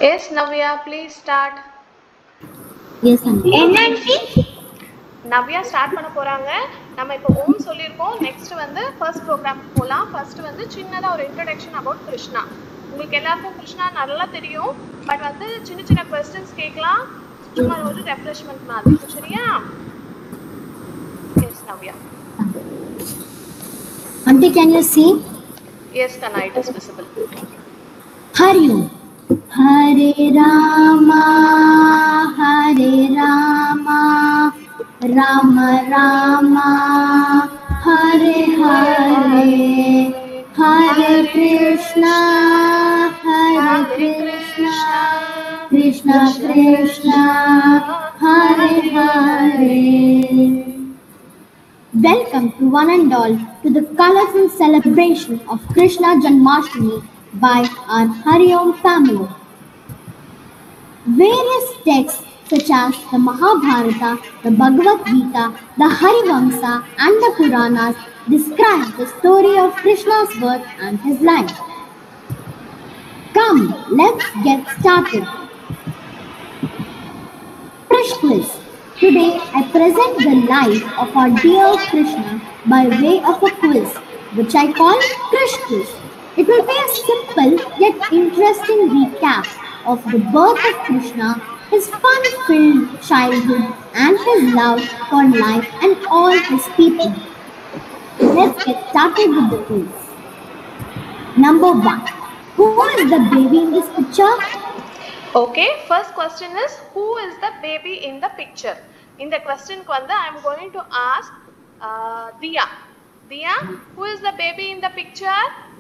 Yes, Navya, please start. Yes, aunty. Navya start பண்ண போறாங்க. நம்ம இப்போ ஓம் சொல்லிருக்கோம். நெக்ஸ்ட் வந்து ஃபர்ஸ்ட் ப்ரோகிராம்க்கு போலாம். ஃபர்ஸ்ட் வந்து சின்னதா ஒரு இன்ட்ரோடக்ஷன் அபௌட் கிருஷ்ணா. உங்களுக்கு எல்லாருக்கும் கிருஷ்ணா நல்லா தெரியும். பட் வந்து சின்ன சின்ன क्वेश्चंस கேட்கலாம். சும்மா ஒரு ரெஃப்ரெஷ்மென்ட் மாதிரி. சரியா? Yes, Navya. Aunty, can you see? Yes, Kana, it is visible. Hari Om. Hare Rama, Rama Rama, Hare Hare, Hare Krishna, Krishna Krishna, Hare Hare. Welcome to one and all to the colorful celebration of Krishna Janmashtami by our Hari Om family. Various texts such as the Mahabharata, the Bhagavad Gita, the Harivamsa and the Puranas describe the story of Krishna's birth and his life. Come, let's get started. Krish Quiz. Today I present the life of our dear Krishna by way of a quiz, which I call Krish Quiz. It will be a simple yet interesting recap of the birth of Krishna, his fun-filled childhood and his love for life and all his people. Let's get started with the quiz. Number 1. Who is the baby in this picture? Okay, first question is who is the baby in the picture? In the question I am going to ask Diya. Diya, who is the baby in the picture?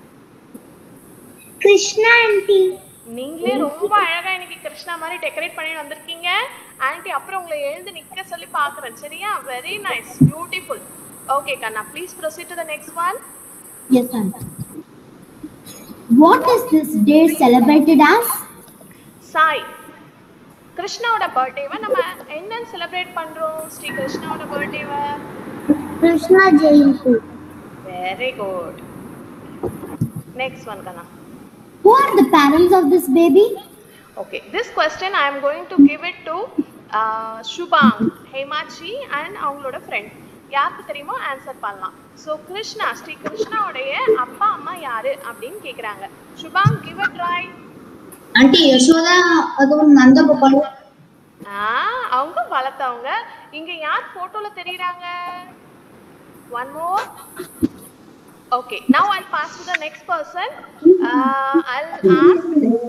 Krishna aunty. நீங்களே ரொம்ப அழகா இன்னைக்கு கிருஷ்ணா மாதிரி decorate பண்ணி வந்திருக்கீங்க. Anti அப்புறம் உங்களை எழுந்து நிக்க சொல்லி பார்க்கறேன். சரியா? Very nice, beautiful. Okay, Kanna, please proceed to the next one. Yes, aunty. What is this day celebrated as? Sai. கிருஷ்ணாவோட பர்த்டேவை நம்ம என்னன்னு செலிப்ரேட் பண்றோம்? Sri கிருஷ்ணாவோட பர்த்டேவை Krishna Jayanti. Very good. Next one, Kanna. Who are the parents of this baby? Okay, this question I am going to give it to Shubhang, Hemachi and அவங்களோட friend. யாருக்கு தெரியுமோ answer பண்ணலாம். So Krishna, Sri கிருஷ்ணாவுடைய அப்பா அம்மா யாரு அப்படின்னு கேக்குறாங்க. Shubhang, give a try. Aunty Yashoda அதுவும் நந்தகோபால். அவங்க வளர்த்தவங்க. இங்க யார் போட்டோல தெரியுறாங்க? One more. Okay, now I'll pass to the next person. I'll ask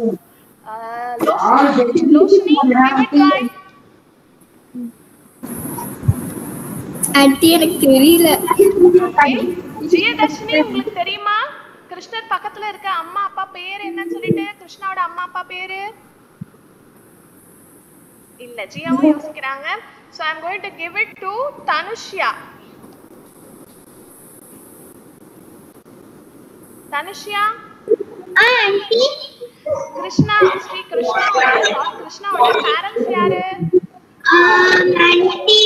Loshini, give it try. Aunty எனக்கு தெரியல. Okay, ஜெயதர்ஷினி உங்களுக்கு தெரியுமா? கிருஷ்ணர் பக்கத்துல இருக்க அம்மா அப்பா பேர் என்னன்னு சொல்லிட்டு கிருஷ்ணாவோட அம்மா அப்பா பேரு இல்ல. ஜியாவும் யோசிக்கிறாங்க. So I'm going to give it to Tanushya. Tanushya, aunty Krishna, Shri கிருஷ்ணாவோட பேரண்ட்ஸ் யாரு? ஆண்டி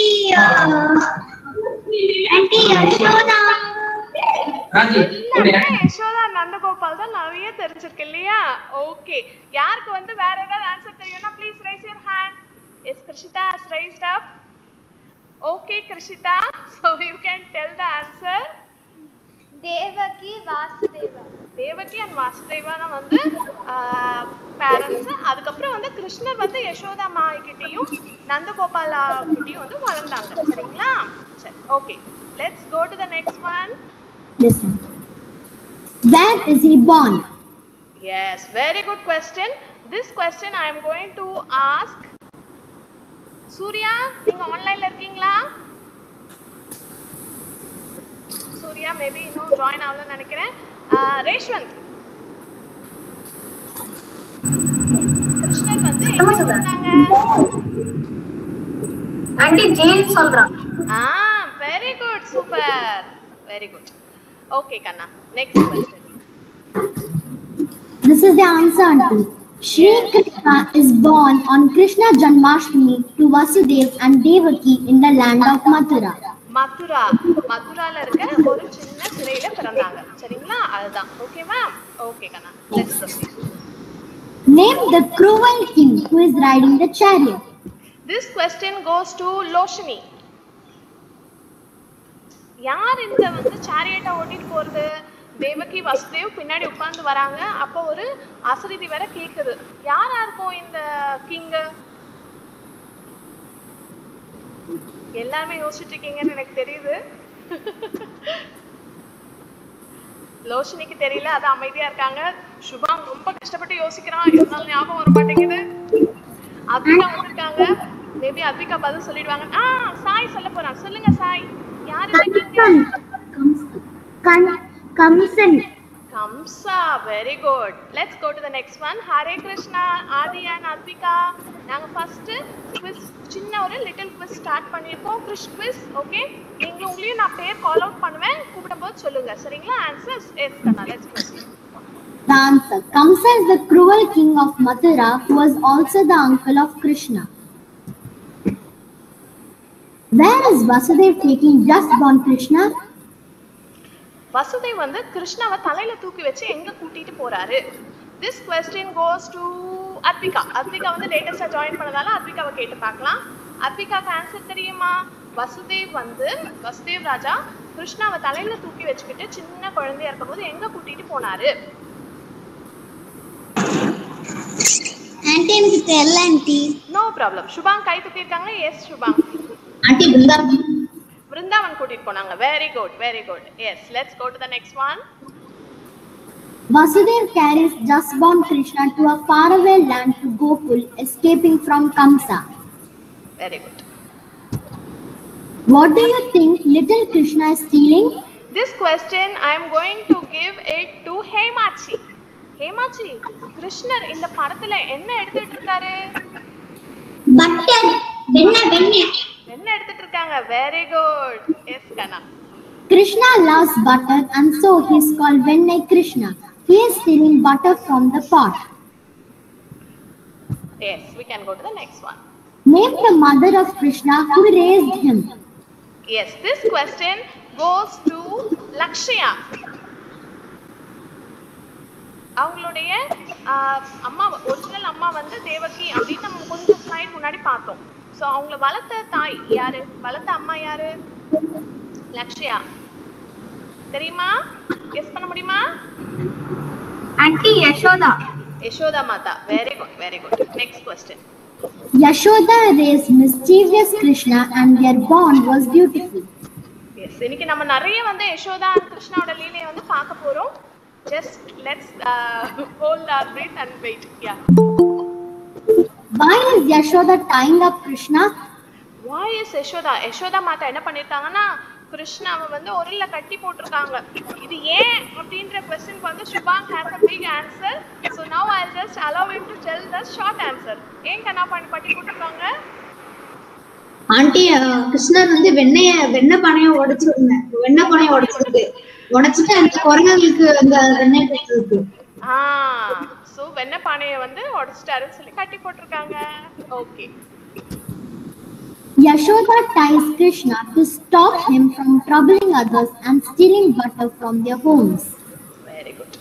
யசோதா. யசோதா நந்தகோபால் தான் நிறைய தெரிஞ்சிருக்கு இல்லையா? ஓகே, யாருக்கு வந்து வேற ஏதாவது ஆன்சர் தெரியும்னா please raise your hand. Yes, Krishitha has raised up. Okay, Krishita, so you can tell the answer. Devaki Vasudeva. Devaki and Vasudeva வந்து பேரண்ட்ஸ். அதுக்கப்புறம் வந்து கிருஷ்ணர் வந்து யசோதா அம்மா கிட்டயும் நந்தகோபாலா கிட்டயும் வந்து வளர்ந்தாங்க. சரிங்களா? சரி, okay, let's go to the next one. Listen. Where is he born? Yes, very good question. This question I am going to ask Surya. நீங்க ஆன்லைன்ல இருக்கீங்களா? சூர்யா மேபி இன்னும் ஜாயின் ஆகலன்னு நினைக்கிறேன். ரேஷ்வந்த், கிருஷ்ணர் வந்து எங்க வந்தாங்க? ஆண்டி ஜெயில் சொல்றான். Very good, super, very good. Okay கண்ணா, next question. This is the answer, aunty. Shri Krishna is born on Krishna Janmashtami to Vasudev and Devaki in the land of Mathura. மதுரால இருக்க ஒரு சின்ன சிறையில பிறந்தாங்க. சரிங்களா? அதுதான். Okay ma'am. ஓகே கண்ணா, let's proceed. Name the cruel king who is riding the chariot. This question goes to Loshini. யார் இந்த வந்து சேரியட்டை ஓட்டிட்டு போறது? தேவகி வசுதேவ் பின்னாடி உட்கார்ந்து வராங்க. அப்போ ஒரு அசரீதி வேற கேக்குது. யாரா இருக்கும் இந்த கிங்? எல்லாமே யோசிச்சுட்டு இருக்கீங்கன்னு எனக்கு தெரியுது. லோஷினிக்கு தெரியல, அது அமைதியா இருக்காங்க. சுபாங் ரொம்ப கஷ்டப்பட்டு யோசிக்கிறான், இருந்தாலும் ஞாபகம் வர மாட்டேங்குது. அத்விகா வந்திருக்காங்க, மேபி அத்விகா பதில் சொல்லிடுவாங்க. சாய் சொல்ல போறான். சொல்லுங்க சாய், யார் இந்த king? Kamsan. Kamsa, very good. Let's go to the next one. Hare Krishna, Adi and Advika. நாங்க ஃபர்ஸ்ட் quiz சின்ன ஒரு லிட்டில் quiz ஸ்டார்ட் பண்ணிருக்கோம். Krish quiz, okay? நீங்க உங்களையும் நான் பேர் கால் அவுட் பண்ணுவேன், கூப்பிடும்போது சொல்லுங்க, சரிங்களா? ஆன்சர்ஸ் எஸ் கண்ணா. Let's proceed. The answer. Kamsa is the cruel king of Mathura who was also the uncle of Krishna. Where is Vasudev taking just born Krishna? Vasudev வந்து கிருஷ்ணாவை தலையில தூக்கி வச்சு எங்க கூட்டிட்டு போறாரு? This question goes to Advika. Advika வந்து லேட்டஸ்டா ஜாயின் பண்ணதால Advikaவை கேட்டு பார்க்கலாம். Advikaக்கு ஆன்சர் தெரியுமா? வசுதேவ் ராஜா கிருஷ்ணாவை தலையில தூக்கி வச்சுக்கிட்டு சின்ன குழந்தையா இருக்கும்போது எங்க கூட்டிட்டு போனாரு? ஆன்ட்டி எனக்கு தெரியல ஆன்ட்டி. No problem. சுபாங் கை தூக்கி இருக்காங்க. S Subang. ஆன்ட்டி Vrindavan கூட்டிட்டு போனாங்க. Very good, very good. Yes, let's go to the next one. Vasudev carries just born Krishna to a faraway land to Gokul, escaping from Kamsa. Very good. What do you think little Krishna is stealing? This question I am going to give it to Hemachi. Hemachi, கிருஷ்ணர் இந்த படத்துல என்ன எடுத்துட்டு இருக்காரு? Butter. என்ன எடுத்துட்டு இருக்காங்க? Very good. Yes Kana. Krishna loves butter and so he is called Vennai Krishna. He is stealing butter from the pot. Yes, we can go to the next one. Name the mother of Krishna who raised him. Yes, this question goes to Lakshya. அவங்களுடைய அம்மா, original அம்மா வந்து தேவகி அப்படின்னு நம்ம கொஞ்சம் slide முன்னாடி பார்த்தோம். So அவங்கள வளர்த்த தாய் யாரு? வளர்த்த அம்மா யாரு? லக்ஷ்யா. தெரியுமா? கெஸ் பண்ண முடியுமா? Auntie Yashoda. Yashoda Mata. Very good, very good. Next question. Yashoda raised mischievous Krishna and their bond was beautiful. Yes, இன்னைக்கு நம்ம நிறைய வந்து யசோதா and கிருஷ்ணாவோட லீலையை வந்து பார்க்க போறோம். Just let's hold our breath and wait. Yeah. Why is Yashoda tying up Krishna? Why is Yashoda மாதா என்ன பண்ணிருக்காங்கன்னா கிருஷ்ணாவை வந்து ஒருல கட்டி போட்டுருக்காங்க. இது ஏன் அப்படின்ற क्वेश्चन வந்து சுபாங் has a big answer. So now I'll just allow him to tell the short answer. ஏன் கண்ணா கட்டி போட்டுருக்காங்க? ஆண்டி, கிருஷ்ணர் வந்து வெண்ணெய் பானையை உடைச்சிட்டு அந்த குரங்குகளுக்கு அந்த வெண்ணெய் கொடுத்துருக்கு. சோ வெண்ணெய் பானையை வந்து உடைச்சிட்டாருன்னு சொல்லி கட்டி போட்டுருக்காங்க. Okay. Yashoda ties Krishna to stop him from troubling others and stealing butter from their homes. Very good.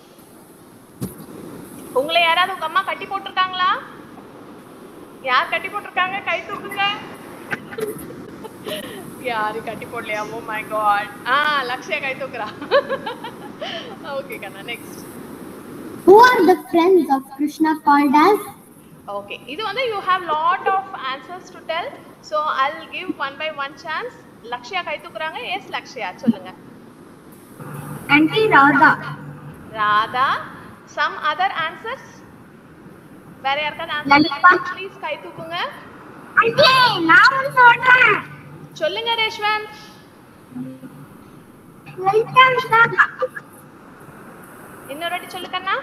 உங்களை யாராவது உங்க அம்மா கட்டி போட்டுருக்காங்களா? யார் கட்டி போட்டுருக்காங்க? கை தூக்குங்க. யாரு கட்டி போடலையா? Oh my God. லக்ஷ்யா கை தூக்குறா. ஓகே கண்ணா, next. Who are the friends of Krishna called as? Okay, இது வந்து you have lot of answers to tell, so I'll give one by one chance. Lakshya கை தூக்குறாங்க. எஸ் லக்ஷ்யா, சொல்லுங்க. Auntie Radha. Some other answers? வேற யாருக்காவது answer please கை தூக்குங்க. Auntie நான் சொல்றேன். சொல்லுங்க ரேஷ்வந்த். லலிதா விசாகா. இன்னொரு வாட்டி சொல்லு கண்ணா.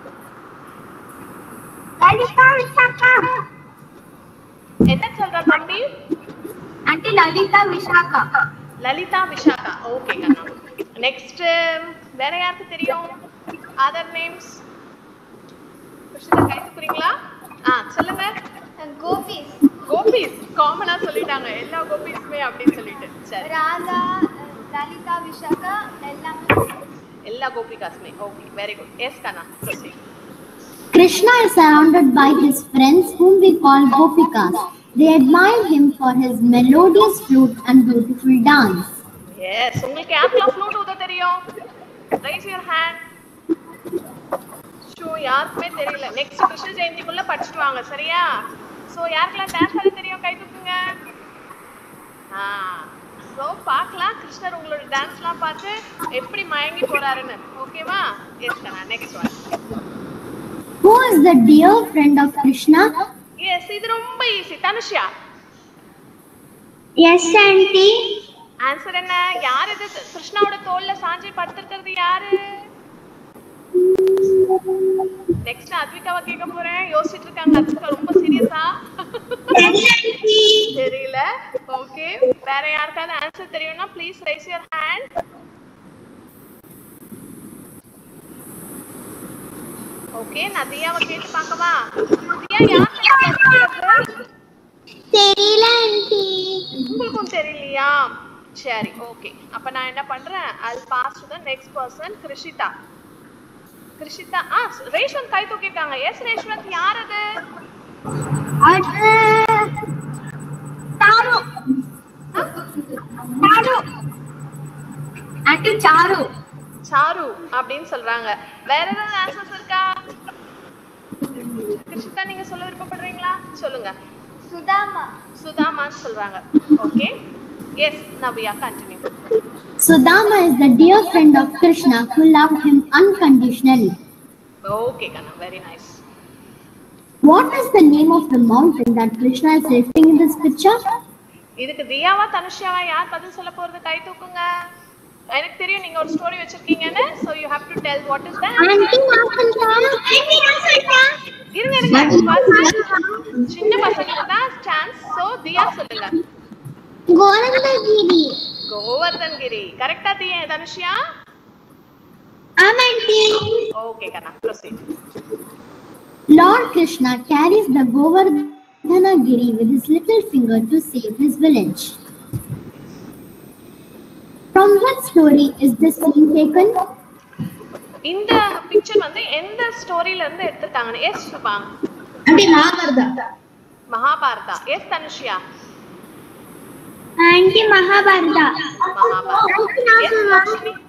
லலிதா விசாகா. என்ன சொல்ற தம்பி? Auntie லலிதா விசாகா. ஓகே கண்ணா. நெக்ஸ்ட் வேற யாருக்கு தெரியும்? அதர் நேம்ஸ் கிருஷ்ணா கை தூக்குறீங்களா? சொல்லுங்க. கோபிஸ் காமனா சொல்லிட்டாங்க, எல்லா கோபிஸ்மே அப்படின்னு சொல்லிட்டு. சரி, ராதா, லலிதா, விஷாகா எல்லாமே எல்லா கோபிகாஸ்மே. Okay, very good. எஸ் கண்ணா, proceed. Krishna is surrounded by his friends whom we call Gopikas. They admire him for his melodious flute and beautiful dance. Yes, உங்களுக்கு யாருக்கெல்லாம் flute ஊத தெரியும்? Raise your hand. ஷோ யாருக்குமே தெரியல. Next Krishna ஜெயந்திக்குள்ள படிச்சிட்டு வாங்க சரியா? சோ யாருக்கெல்லாம் டான்ஸ் ஆட தெரியும் கை தூக்குங்க. சோ பார்க்கலாம் கிருஷ்ணர் உங்களோட டான்ஸ்லாம் பார்த்து எப்படி மயங்கி போறாருன்னு. ஓகேவா? எஸ் கண்ணா next one. Who is the dear friend of Krishna? Yes, இது ரொம்ப easy. Dhanushiya. Yes, aunty. Answer என்ன? யார் இது கிருஷ்ணாவோட தோள்ல சாஞ்சி படுத்துக்கிறது யாரு? நெக்ஸ்ட் அத்விகாவை கேட்க போறேன். யோசிச்சிட்டு இருக்காங்க. அத்விகா ரொம்ப சீரியஸா? தெரியல. ஓகே. வேற யாருக்காவது ஆன்சர் தெரியும்னா please raise your hand. Okay, நான் தியாவை கேட்டு பார்க்கவா? தியா யார்? தெரியல ஆன்ட்டி. உங்களுக்கும் தெரியலையா? சரி, ஓகே. அப்ப நான் என்ன பண்றேன்? I'll pass to the next person. Krishitha. Krishitha Reshwanth கை தூக்கிருக்காங்க. எஸ் ரேஷ்வந்த் யார் அது? சாரு. சாரு. ஆன்ட்டி சாரு. சாரு அப்படின்னு சொல்றாங்க. வேற ஏதாவது ஆன்சர்ஸ் இருக்கா? கிருஷிதா நீங்க சொல்ல விருப்பப்படுறீங்களா? சொல்லுங்க. சுதாமா. சுதாமான்னு சொல்றாங்க. Okay. Yes Navya continue. Sudama is the dear friend of Krishna who loved him unconditionally. Okay, Kana, very nice. What is the name of the mountain that Krishna is lifting in this picture? இதுக்கு தியாவா தனுஷியாவா யார் பதில் சொல்ல போறது? கை தூக்குங்க. எனக்கு தெரியும் நீங்க ஒரு ஸ்டோரி வச்சிருக்கீங்கன்னு. So you have to tell what is that. Aunty நான் சொல்றேன். ஆன்ட்டி நான் சொல்றேன். இருங்க சின்ன பசங்களுக்கு தான் சான்ஸ். So தியா சொல்லுங்க. கோவர்தனகிரி. கோவர்தனகிரி. கரெக்ட்டா தியா தனுஷியா? ஆமா aunty. Okay, Kana, proceed. Lord Krishna carries the Govardhanagiri with his little finger to save his village. From what story is this scene taken? இந்த பிக்சர் வந்து எந்த ஸ்டோரியில இருந்து எடுத்துட்டாங்கன்னு? Yes Shubha. Aunty Mahabharata. Mahabharata. Yes Dhanushiya. Aunty Mahabharata. Mahabharata.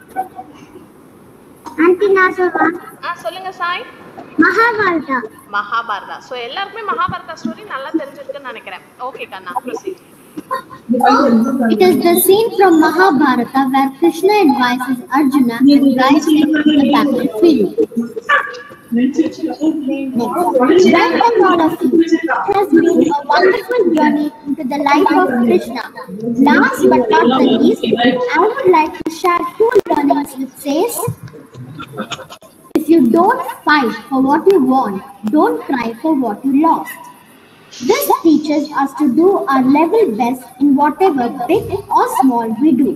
Aunty நான் சொல்றேன். சொல்லுங்க சாய். மகாபாரதா. மகாபாரதா. சோ எல்லாருக்குமே மகாபாரதா ஸ்டோரி நல்லா தெரிஞ்சிருக்குன்னு நினைக்கிறேன். ஓகே கண்ணா proceed. It is the scene from Mahabharata where Krishna advises Arjuna and guides him to the battlefield. Welcome all of you. It has been a wonderful journey into the life of Krishna. Last but not the least, I would like to share two learnings which says, if you don't fight for what you want, don't cry for what you lost. This teaches us to do our level best in whatever big or small we do.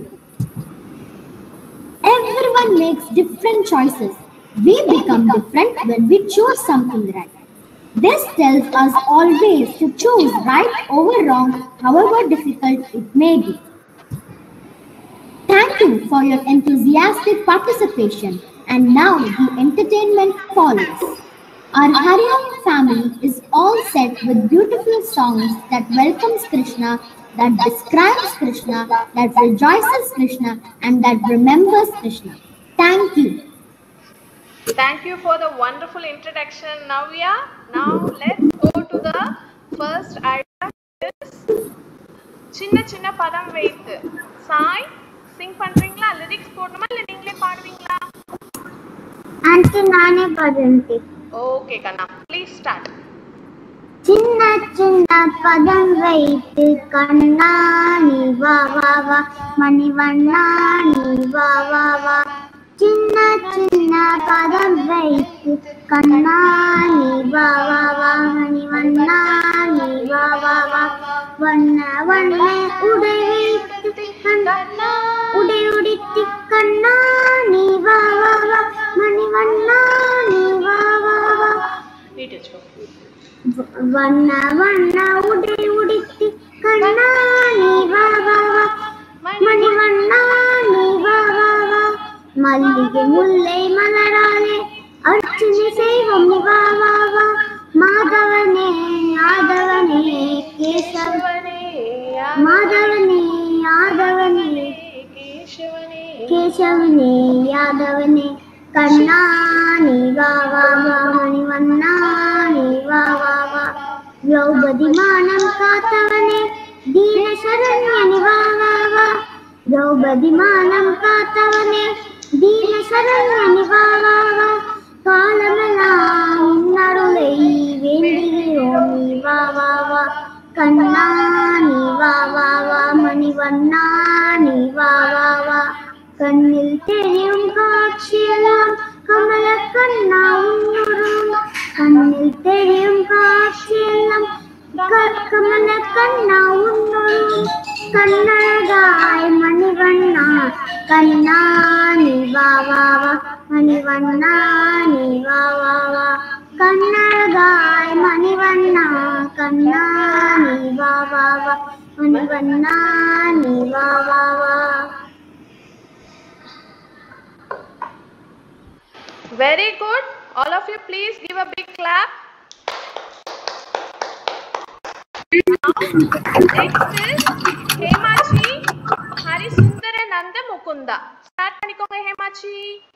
Everyone makes different choices. We become different when we choose something right. This tells us always to choose right over wrong, however difficult it may be. Thank you for your enthusiastic participation, and now the entertainment follows. Our Hariom family is all set with beautiful songs that welcomes Krishna, that describes Krishna, that rejoices Krishna, and that remembers Krishna. Thank you. Thank you for the wonderful introduction, Navya. Now let's go to the first item. சின்ன சின்ன பதம் வைத்து. சாய் சிங் பண்றீங்களா? Lyrics போடணுமா இல்ல நீங்களே பாடுவீங்களா? Anti நானே பாடுறேன். Okay, Kana, please start. சின்ன சின்ன பதம் வைத்து கண்ணா நீ வா வா வா மணிவண்ணா நீ வா வா வா. சின்ன சின்ன பதம் வைத்து கண்ணா நீ வா வா வா மணிவண்ணா நீ வா வா வா. வண்ண வண்ண உடை வைத்து கண்ணா உடை உடித்து கண்ணா நீ வா வா வா மணிவண்ணா நீ வா வா வா. வண்ண வண்ண உடை உடித்து கண்ணா நீ வா வா வா மணிவண்ணா நீ வா வா வா. மல்லிகை முல்லை மலராலே अर्चने செய்வோம் நீ வா வா வா மாதவனே யாதவனே கேசவனே மாதவனே யாதவனே கேசவனே யாதவனே கண்ணா நீ வா வா வா மணிவண்ணா நீ வா வா வா திரௌபதி மானம் காத்தவனே दीन शरण्य वा वा वा द्रौपदी मानं कातवने दीन शरण्य वा वा वा कालमेல்லாம் உன்னருளை வேண்டுகிறோம் நீ வா வா வா கண்ணா நீ வா வா வா மணிவண்ணா நீ வா வா வா கண்ணில் தெரியும் காட்சியெல்லாம் கமல கண்ணா உன்னுரும் கண்ணில் தெரியும் காட்சியெல்லாம் கமல கண்ணா உன்னுரும் கண்ணழகாய் மணிவண்ணா கண்ணா நீ வா வா வா மணிவண்ணா நீ வா வா வா கண்ணழகாய் மணிவண்ணா கண்ணா நீ வா வா வா மணிவண்ணா நீ வா வா வா. Very good. All of you please give a big clap. Next is Hemachi Hari Sundarananda Mukunda. Start பண்ணிக்கோங்க Hemachi.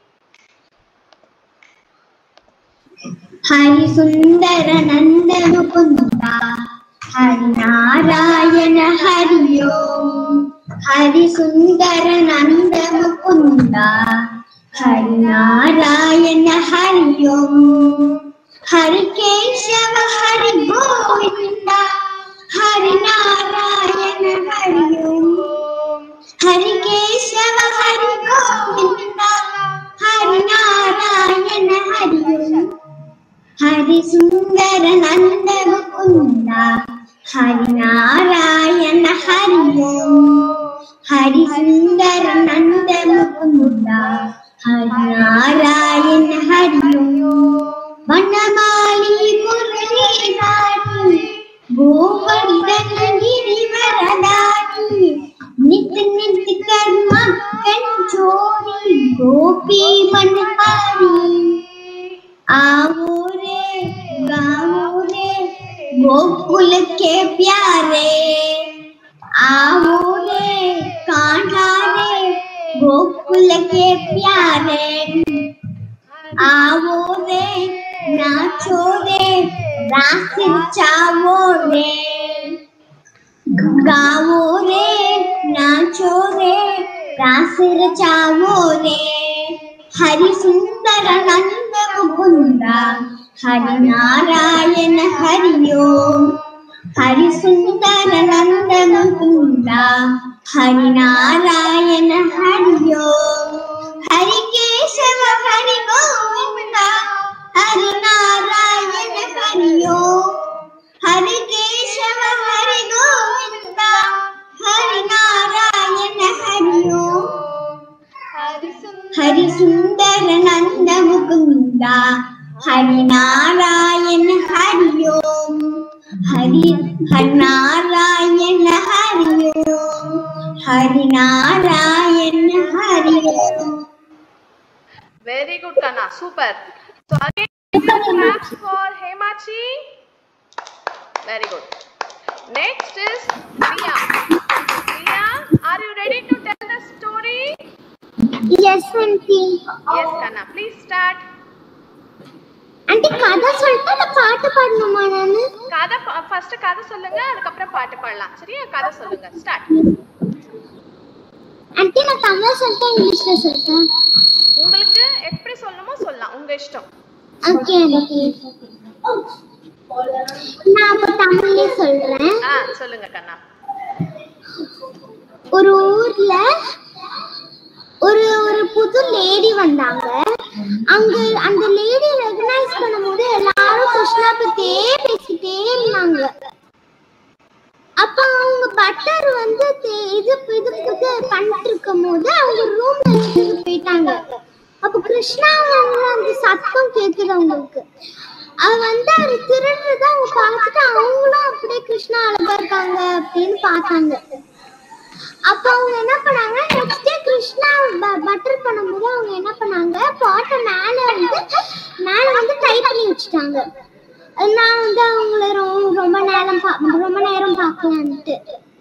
Hari Sundarananda Mukunda Hari Narayana Hari Om Hari Sundarananda Mukunda Hari Narayana Hari Om Hari Keshava Hari Govinda Hari Narayana Hari Om Hari Keshava Hari Govinda Hari Narayana Hari Om Hari Sundarananda Mukunda Hari Narayana Hari Om Hari Sundarananda Mukunda Hari Narayana Hari Om Vanamali Muralidhari Govardhana Girivaradhari Nit Nit Karma Kanchori Gopi Manhari आओ रे गाओ रे गोकुल के प्यारे आओ रे कान्हा रे गोकुल के प्यारे आओ रे नाचो रे रास चावो रे गाओ रे नाचो रे रास चावो रे हरि सुंदरानंद मुकुंदा हरि नारायण हरि ओम हरि सुंदरानंद मुकुंदा हरि नारायण हरि ओम हरि केशव हरि गोविंदा हरि नारायण हरि ओम हरि केशव हरि गोविंदा हरि नारायण हरि ओम हरि सुंदरानंद मुकुंदा हरि नारायण हरि ओम हरि नारायण हरि ओम हरि नारायण हरि ओम. Very good Kanna, super. So again claps for Hemachi. Very good. Next is Priya. Priya, are you ready to tell the story? Yes, aunty. Yes, Kanna. Please start. aunty கதை சொல்லிட்டு அந்த பாட்டு பாடணுமா நானு? கதை ஃபர்ஸ்ட் கதை சொல்லுங்க, அதுக்கு அப்புறம் பாட்டு பாடலாம். சரியா? கதை சொல்லுங்க. ஸ்டார்ட். aunty நான் தமிழ் சொல்லிட்டு இங்கிலீஷ்ல சொல்றேன். உங்களுக்கு எப்படி சொல்லணுமோ சொல்லலாம், உங்க இஷ்டம். Okay aunty. நான் அப்ப தமிழ்ல சொல்றேன். சொல்லுங்க கண்ணா. ஒரு ஊர்ல ஒரு புது லேடி வந்தாங்க. அங்க அந்த லேடி ரெகனைஸ் பண்ணும்போது எல்லாரும் கிருஷ்ணா பத்தியே பேசிட்டே இருந்தாங்க. அப்ப அவங்க பட்டர் வந்து இது பண்ணிட்டு இருக்கும் போது அவங்க ரூம்ல வச்சுட்டு போயிட்டாங்க. அப்ப கிருஷ்ணா வந்து அந்த சத்தம் கேக்குது அவங்களுக்கு. அவ வந்து அவரு திருடுறத அவங்க பார்த்துட்டு அவங்களும் அப்படியே கிருஷ்ணா அழகா இருக்காங்க அப்படின்னு பார்த்தாங்க. அப்ப அவங்க என்ன பண்ணாங்க, நெக்ஸ்ட் டே கிருஷ்ணா பட்டர் பண்ணும்போது அவங்க என்ன பண்ணாங்க, பாட்டை மேல வந்து மேல வந்து டைப் பண்ணி வச்சுட்டாங்க. நான் வந்து அவங்கள ரொம்ப நேரம் பார்க்கலான்ட்டு.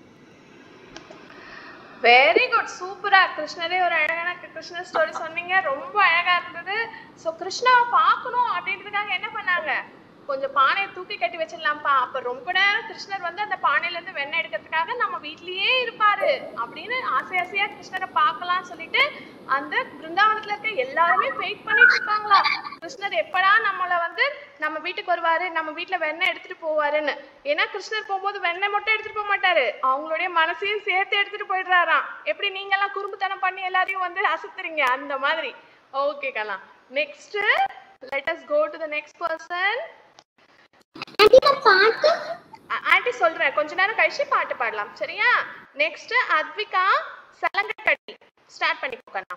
வெரி குட், சூப்பரா. கிருஷ்ணரே ஒரு அழகான கிருஷ்ணர் ஸ்டோரி சொன்னீங்க, ரொம்ப அழகா இருந்தது. ஸோ கிருஷ்ணாவை பார்க்கணும் அப்படின்றதுக்காக என்ன பண்ணாங்க, கொஞ்சம் பானையை தூக்கி கட்டி வச்சிடலாம்ப்பா. அப்ப ரொம்ப நேரம் கிருஷ்ணர் வந்து அந்த பானையில இருந்து வெண்ணெய் எடுக்கிறதுக்காக நம்ம வீட்லயே இருப்பாரு அப்படின்னு ஆசையா கிருஷ்ணரை பார்க்கலாம்னு சொல்லிட்டு அந்த பிருந்தாவனத்துல இருக்க எல்லாருமே வெயிட் பண்ணிட்டு இருக்காங்களா, கிருஷ்ணர் எப்படா நம்மள வந்து நம்ம வீட்டுக்கு வருவாரு, நம்ம வீட்டுல வெண்ணெய் எடுத்துட்டு போவாருன்னு. ஏன்னா கிருஷ்ணர் போகும்போது வெண்ணெய் மட்டும் எடுத்துட்டு போக மாட்டாரு, அவங்களுடைய மனசையும் சேர்த்து எடுத்துட்டு போயிடுறாராம். எப்படி நீங்க எல்லாம் குறும்புத்தனம் பண்ணி எல்லாரையும் வந்து அசத்துறீங்க அந்த மாதிரி. Okay Kala, next let us go to the next person. Aunty சொல்றேன், கொஞ்ச நேரம் கழிச்சு பாட்டு பாடலாம், சரியா? நெக்ஸ்ட் அத்விகா சலங்கை கட்டி ஸ்டார்ட் பண்ணிக்கோங்க.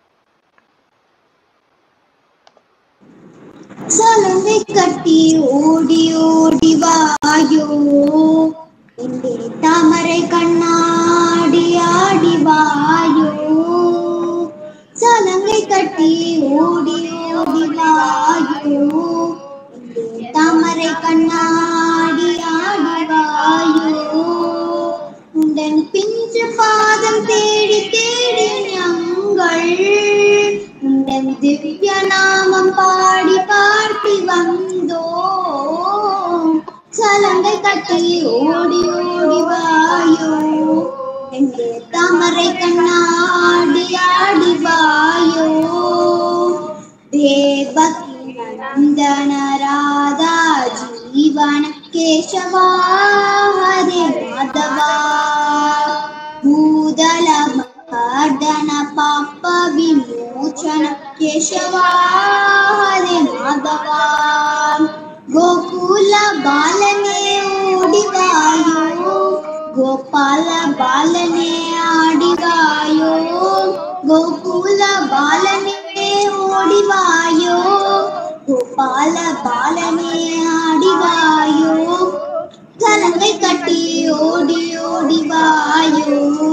சலங்கை கட்டி ஓடி ஓடி வாயோ, இந்த தாமரை கண்ணாடி ஆடி வாயோ. சலங்கை கட்டி ஓடி ஓடி வாயோ, தாமரை கண்ணாடி ஆடி வாயோ. உந்தன் பிஞ்சு பாதம் தேடி தேடி ஞங்கள், உந்தன் திவ்ய நாமம் பாடி பாடி வந்தோ. சலங்கை கட்டி ஓடி ஓடி வாயோ, எங்கே தாமரை கண்ணாடி ஆடி வாயோ. தேவகி நந்தன ராதா ஜீவன கேசவா ஹரே மாதவா, பூதல மர்தன பாப விமோச்சன கேசவா ஹரே மாதவா. கோகுல பாலனே ஓடி வாயோ, கோபால பாலனே ஆடி வாயோ. கோகுல பாலனே ஓடி வாயோ, கோபால பாலனே ஆடி வாயோ. சலங்கை கட்டி ஓடி ஓடி வாயோ,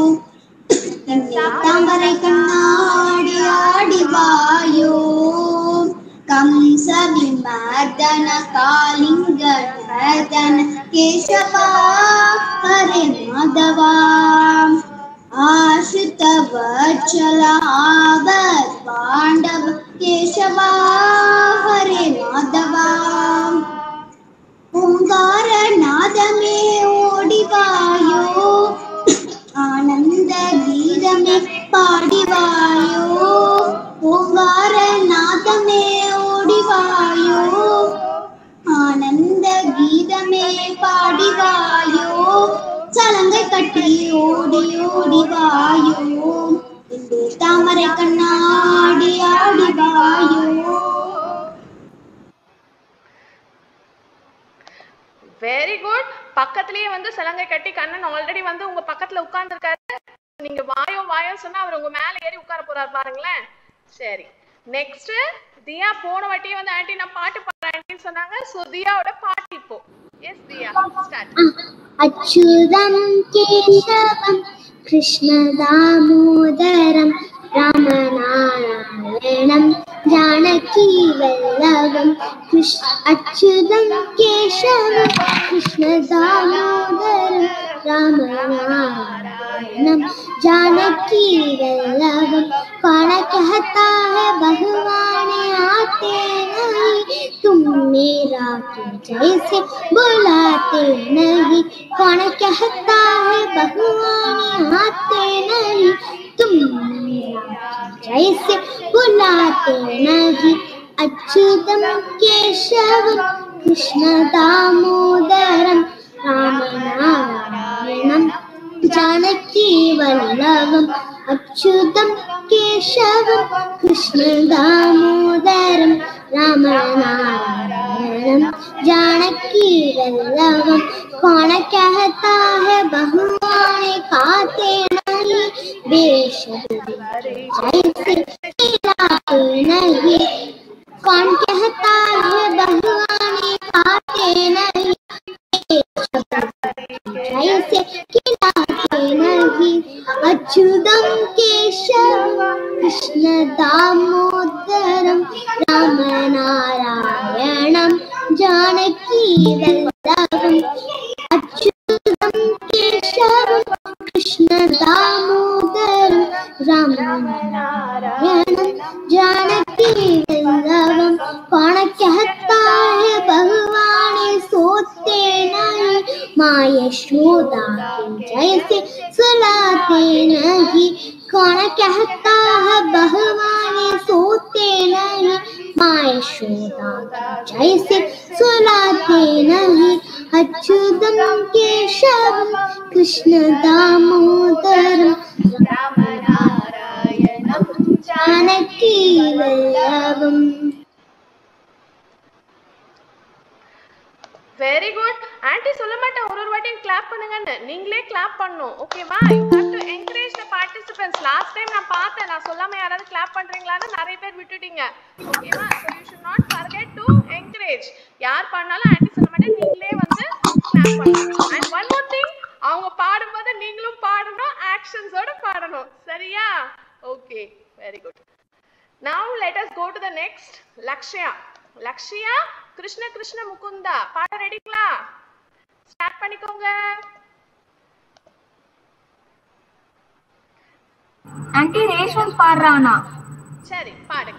தாமரை கண்ணாடி ஆடி வாயோ. கம்ச விமர்தன காலிங்க நர்தன கேசவா ஹரே மாதவா. ஆசுத வச்சல ஆவர் பாண்டவ கேசவா ஹரே மாதவா. ஓங்கார நாதமே ஓடி வாயோ, ஆனந்த கீதமே பாடி வாயோ. ஓங்கார நாதமே ஓடி வாயோ, ஆனந்த கீதமே பாடி வாயோ. சலங்கை கட்டி ஓடி ஓடி வாயோ, இந்த தாமரை கண்ணாடி ஆடி வாயோ. Very good. பக்கத்துலயே வந்து சலங்கை கட்டி கண்ணன் ஆல்ரெடி வந்து உங்க பக்கத்துல உட்கார்ந்துருக்காரு. நீங்க வாயோ வாயோ சொன்னா அவர் உங்க மேல ஏறி உட்கார போறாரு பாருங்களேன். சரி, நெக்ஸ்ட் தியா. போன வாட்டியே வந்து ஆண்டி நான் பாட்டு பாடுறேன்னு சொன்னாங்க. சோ தியாவோட பாட்டு இப்போ. Yes Diya, start. அச்சுதம் கேசவம் கிருஷ்ண தாமோதரம் ராமநாராயணம் ஜானகி வல்லபம். அச்சுதம் கேசவம் கிருஷ்ண தாமோதரம் रामनारायणं जानकी वल्लभं। कौन कहता है भगवान आते नहीं, तुम मेरा क्यों जैसे बुलाते नहीं। कौन कहता है भगवान आते नहीं, तुम मेरा क्यों जैसे बुलाते नहीं। अच्युतं केशवं कृष्ण दामोदरं रामनारायणं जानकी वल्लभम्। अच्युतं केशवं कृष्ण दामोदरं रामनारायणं जानकी वल्लभम्। कौन कहता है भगवान खाते नहीं, जैसे खिलाते नहीं। कौन कहता है भगवान खाते नहीं, जैसे खिलाते नहीं। अच्युतं केशवं कृष्ण दामोदरं रामनारायणं सुलाते नहीं, कौन कहता है बहवाने सोते नहीं, माँ यशोदा जैसे सुलाते नहीं, अच्युतम केशवम कृष्ण दामोदरम राम नारायणम जानकी वल्लभम. Very good. ஆன்ட்டி சொல்ல மாட்டேன் ஒரு வாட்டியும் கிளாப் பண்ணுங்கன்னு, நீங்களே கிளாப் பண்ணணும். ஓகேவா? You have to encourage the participants. Last time நான் பார்த்தேன், நான் சொல்லாம யாராவது கிளாப் பண்றீங்களான்னு நிறைய பேர் விட்டுட்டீங்க. ஓகேவா? So you should not forget to encourage. யார் பண்ணாலும் ஆன்ட்டி சொல்ல மாட்டேன், நீங்களே வந்து கிளாப் பண்ணணும். அண்ட் ஒன் மோர் திங், அவங்க பாடும்போது நீங்களும் பாடணும், ஆக்ஷன்ஸோட பாடணும். சரியா? Okay, very good. Now let us go to the next. Lakshya. Lakshya, Krishna Krishna Mukunda பாட ரெடிங்களா? ஸ்டார்ட் பண்ணிக்கோங்க. ஆன்ட்டி ரேஷன் பாடுறானா? சரி, பாடுங்க.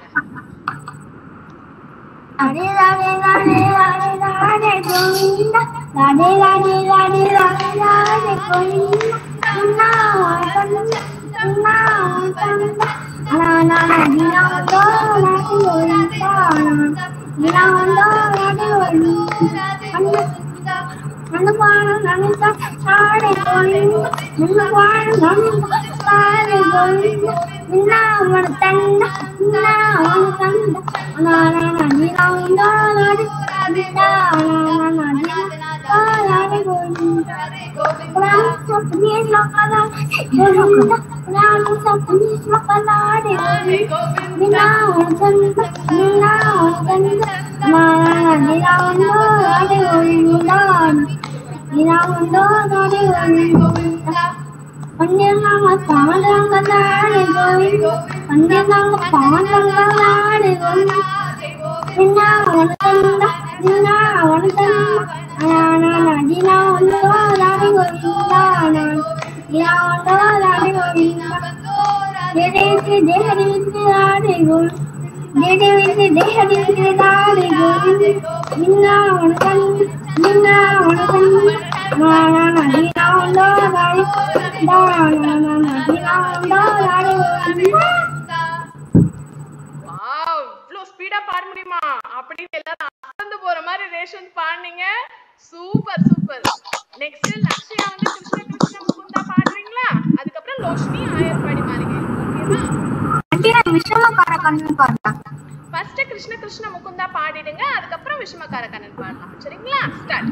அடே லாடே லாடே லாடே லாடே கோவிந்தா, லாடே லாடே லாடே லாடே லாடே கோவிந்தா, அண்ணா வந்தா அண்ணா வந்தா, அண்ணா நீனா வந்தா லாடே கோவிந்தா, நீனா வந்தா லாடே கோவிந்தா, அண்ணா பாடு நனிதா லாடே கோவிந்தா, அண்ணா பாடு நனிதா லாடே கோவிந்தா, நீனா வந்தா நீனா வந்தா, அண்ணா நீனா வந்தா லாடே கோவிந்தா, அண்ணா நீனா லாடே கோவிந்தா, ராம் சப்னி லோகலா கோவிந்தா, ராம் சப்னி லோகலா கோவிந்தா, நீனா வந்தா நீனா வந்தா, நீனா வந்தா லாடே கோவிந்தா, நீனா வந்தா லாடே கோவிந்தா, பன்னியனாங்க பாடுறாங்க லாடே கோவிந்தா, பன்னியனாங்க பாடுறாங்க லாடே கோவிந்தா, நீனா வந்தா நீனா வந்தா, நீனா வந்தா லாடே கோவிந்தா, நீனா வந்தா லாடே கோவிந்தா, தேடேக்கு தேஹரிந்து லாடே கோவிந்தா, தேடேக்கு தேஹரிந்து லாடே கோவிந்தா, நீனா வந்தா நீனா வந்தா, நீனா வந்தா லாடே கோவிந்தா, நீனா வந்தா லாடே கோவிந்தா. வாவ், இவ்ளோ ஸ்பீடா பாட முடியுமா? அப்படின்னு எல்லாரும் அசந்து போற மாதிரி ரேஷன் பாடுனீங்க. Super super. நெக்ஸ்ட் லக்ஷ்யா வந்து கிருஷ்ண கிருஷ்ண முகுந்தா பாடுறீங்களா? அதுக்கப்புறம் லோஷ்னி ஆயர்பாடி மாளிகை. ஓகேவா? ஆன்ட்டி நான் விஷமக்கார கண்ணன் பாடுறேன். ஃபர்ஸ்ட் கிருஷ்ண கிருஷ்ண முகுந்தா பாடிடுங்க, அதுக்கப்புறம் விஷமக்கார கண்ணன் பாடலாம். சரிங்களா? ஸ்டார்ட்.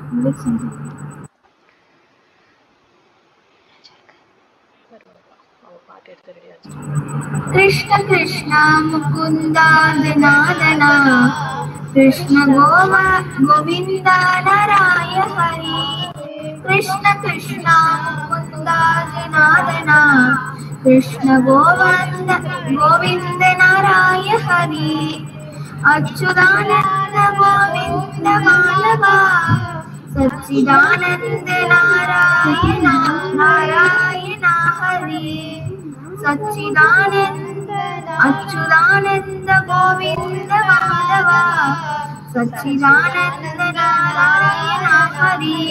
कृष्ण कृष्ण मुकुंदा जनार्दना, कृष्ण गोविंद नाराय हरि, कृष्ण कृष्ण मुकुंदा जनार्दना, कृष्ण गोविंद नाराय Hari, Achyutananda Govind Madhava, Sachchidananda Narayan Narayan Hari, Sachchidananda Achyutananda Govind Madhava, Sachchidananda Narayan Hari,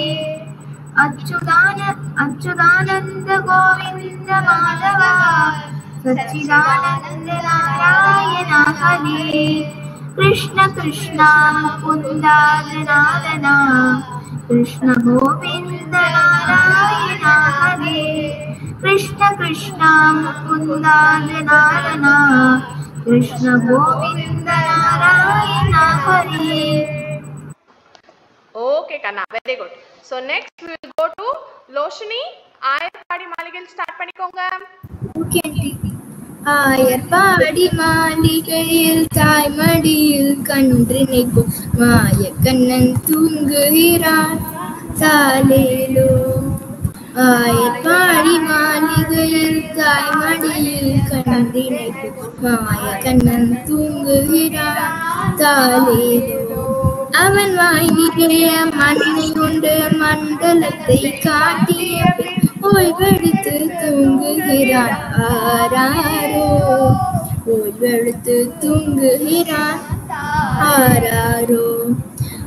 Achyutananda Govind Madhava, Sachchidananda Narayan Hari, Krishna Krishna Mukund Janardana, Krishna Govind Narayan Hari, Krishna Krishna Mukund Janardana, Krishna Govind Narayan Hari. Okay, Kanna, very good. So next we will go to Loshini. Ayarpadi மாளிகையில் ஸ்டார்ட் பண்ணிக்கோங்க. Okay, ஆயர்பாடி மாளிகையில் தாய்மடியில் கன்றினைக்கும் மாயக்கண்ணன் தூங்குகிறான் தாலேலோ. ஆயர்பாடி மாளிகையில் தாய்மடியில் கன்றினைக்கும் மாயக்கண்ணன் தூங்குகிறான் தாலேலோ. அவன் வாய் நிறைய மண்ணை கொண்டு மண்டலத்தை காட்டிய ஓய்வெடுத்து தூங்குகிறான் ஆராரோ. ஓய்வெடுத்து தூங்குகிறான் ஆராரோ.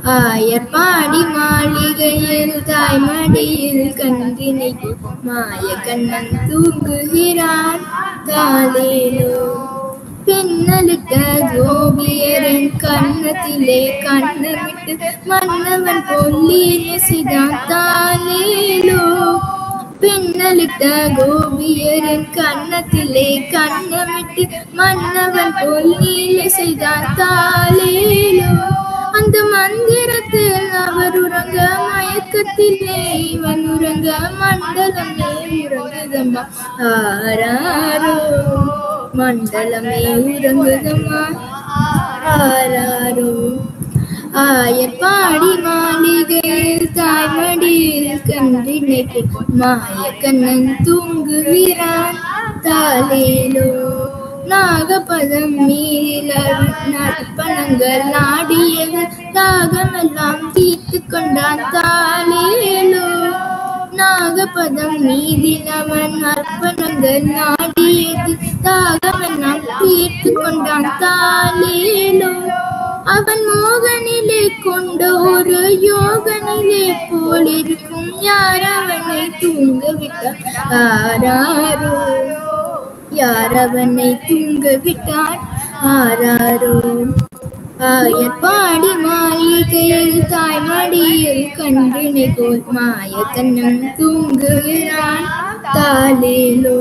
ஆயர் பாடி மாளிகையில் தாய்மடியில் கன்றினை மாய கண்ணன் தூங்குகிறான் தாலேலோ. பின்னலிட்ட கோபியரின் கன்னத்திலே கண்ணமிட்டு மன்னவன் பொல்லீன செய்தான் தாலேலோ. பின்னலிட்ட கோபியரின் கன்னத்திலே கண்ணமிட்டு மன்னவன் பொல்லீன செய்தான் தாலேலோ. அந்த மந்திரத்தில் அவர் உறங்க மயக்கத்திலே இவன் உறங்க மண்டலமே உறங்குதம்மா ஆராரோ. மண்டலமே உறங்குதம்மா ஆராரோ. ஆயர் பாடி மாளிகையில் தாய்மடியில் கன்றினை மாய கண்ணன் தூங்குகிறான் தாலேலோ. நாகபதம் மீறில நற்பணங்கள் நாடியவன் தாகமெல்லாம் தீர்த்து கொண்டான் தாலேலோ. நாகபதம் மீதிலவன் அர்ப்பணங்கள் நாடியது தாகமெல்லாம் தீர்த்து கொண்டான் தாலேலோ. அவன் மோகனிலே கொண்ட ஒரு யோகனிலே போலிருக்கும் யார் அவனை தூங்க விட்டான் ஆராரோ. யார் அவனை தூங்க விட்டான் ஆராரோ. ஆயர் பாடி மாளிகையில் தாய்மடியில் கன்றினை போல் மாய கண்ணன் தூங்குகிறான் தாலேலோ.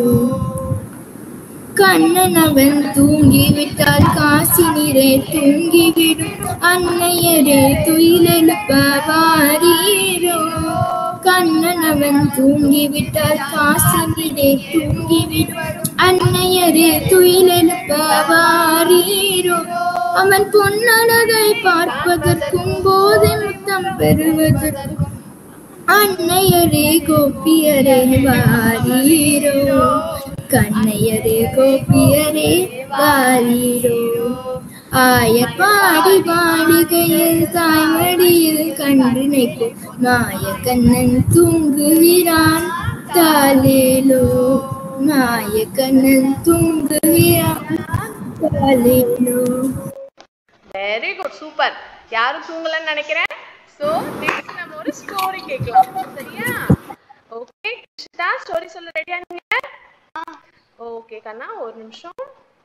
கண்ணன் அவன் தூங்கிவிட்டால் காசி நீரே தூங்கிவிடும் அன்னையரே துயிலெழுப்ப வாரீரோ. கண்ணன் அவன் தூங்கிவிட்டால் காசி நீரே தூங்கிவிடும் அன்னையரே துயிலெழுப்ப வாரீரோ. அவன் பொன்னழகை பார்ப்பதற்கும் போதை முத்தம் பெறுவதற்கும் அன்னையரே கோபியரே வாரீரோ. கண்ணையரே கோபியரே வாரீரோ. ஆயர் பாடி மாளிகையில் தாய்மடியில் கன்றினை மாய கண்ணன் தூங்குகிறான் தாலேலோ. மாய கண்ணன் தூங்குகிறான் தாலேலோ. Very good, super. யாரும் தூங்கலன்னு நினைக்கிறேன். சோ நெக்ஸ்ட் நம்ம ஒரு ஸ்டோரி கேட்கலாம். சரியா? ஓகே கிருஷிதா, ஸ்டோரி சொல்ல ரெடியா நீங்க? ஓகே கண்ணா, ஒரு நிமிஷம்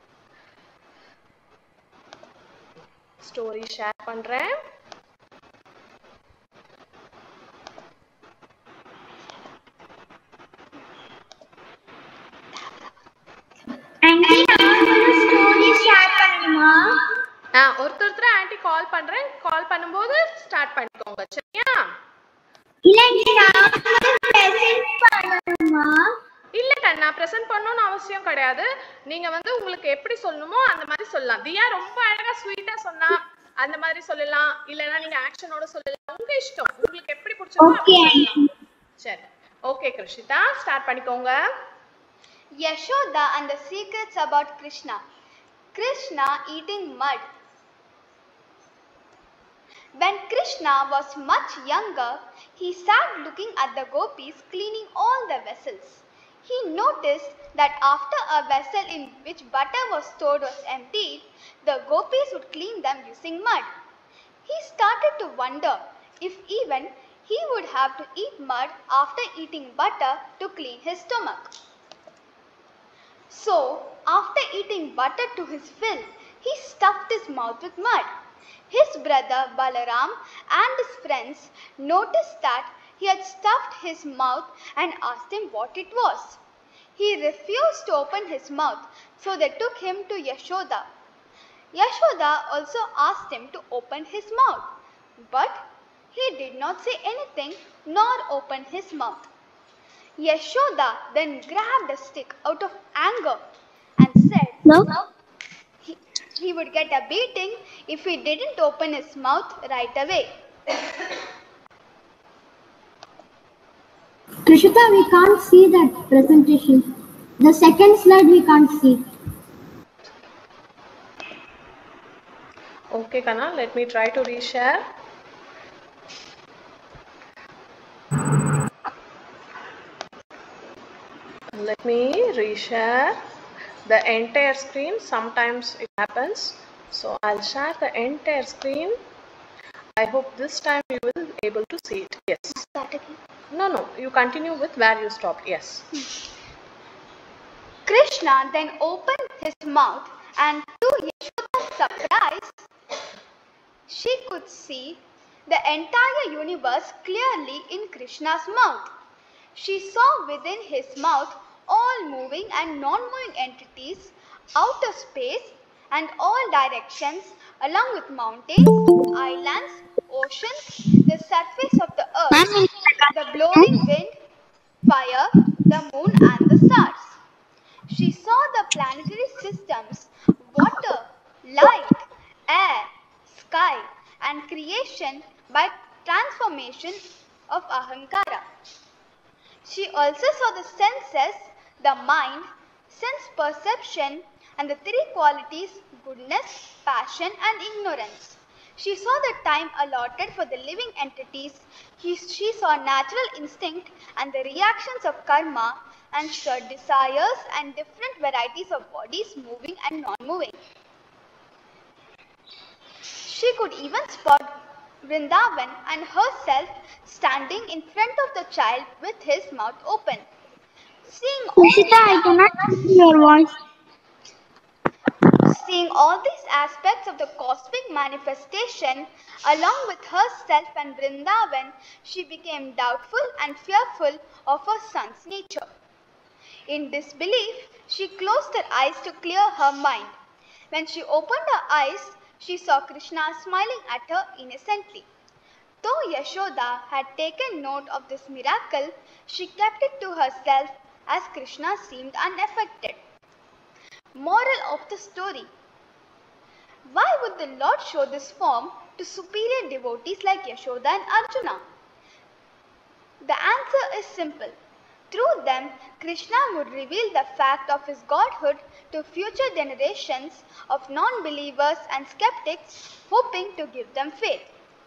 ஸ்டோரி ஷேர் பண்றேன். ஒருத்தர் ஆன்ட்டி கால் பண்றேன். கால் பண்ணும்போது ஸ்டார்ட் பண்ணிக்கோங்க. சரியா? இல்ல கண்ணா, பிரசன்ட் பண்ணணும்னு அவசியம் கிடையாது. நீங்க வந்து உங்களுக்கு எப்படி சொல்லணுமோ அந்த மாதிரி சொல்லலாம். தியா ரொம்ப அழகா ஸ்வீட்டா சொன்னா அந்த மாதிரி சொல்லலாம், இல்லனா நீங்க ஆக்ஷனோட சொல்லலாம். உங்க இஷ்டம், உங்களுக்கு எப்படி பிடிச்சதோ. சரி, ஓகே கிருஷிதா, ஸ்டார்ட் பண்ணிக்கோங்க. Yashoda and the secrets about Krishna. Krishna eating mud. When Krishna was much younger, he sat looking at the gopis cleaning all the vessels. He noticed that after a vessel in which butter was stored was emptied, the gopis would clean them using mud. He started to wonder if even he would have to eat mud after eating butter to clean his stomach. So, after eating butter to his fill, he stuffed his mouth with mud. His brother Balaram and his friends noticed that he had stuffed his mouth and asked him what it was. He refused to open his mouth, so they took him to Yashoda. Yashoda also asked him to open his mouth, but he did not say anything nor open his mouth. Yashoda then grabbed a stick out of anger and said he would get a beating if he didn't open his mouth right away. Krishita, we can't see that presentation. The second slide we can't see. Okay Kana, let me try to reshare. Let me reshare the entire screen. Sometimes it happens, so I'll share the entire screen. I hope this time you will able to see it. Yes. Start again. No, you continue with where you stopped. Yes. Krishna then opened his mouth, and to Yashoda's surprise, she could see the entire universe clearly in Krishna's mouth. She saw within his mouth all moving and non-moving entities, outer space, and all directions, along with mountains, islands, oceans, the surface of the earth, the blowing wind, fire, the moon, and the stars. She saw the planetary systems, water, light, air, sky, and creation by transformation of Ahankara. She also saw the senses, the mind, sense perception, and the three qualities goodness, passion, and ignorance. She saw the time allotted for the living entities. She saw natural instinct and the reactions of karma, and saw desires and different varieties of bodies moving and non-moving. She could even spot Vrindavan and herself standing in front of the child with his mouth open. I cannot hear your voice. Seeing all these aspects of the cosmic manifestation along with herself and Vrindavan, she became doubtful and fearful of her son's nature. In disbelief, she closed her eyes to clear her mind. When she opened her eyes, she saw Krishna smiling at her innocently. Though Yashoda had taken note of this miracle, she kept it to herself as Krishna seemed unaffected. Moral of the story: why would the Lord show this form to superior devotees like Yashoda and Arjuna? The answer is simple. Through them, Krishna would reveal the fact of his godhood to future generations of non-believers and skeptics, hoping to give them faith.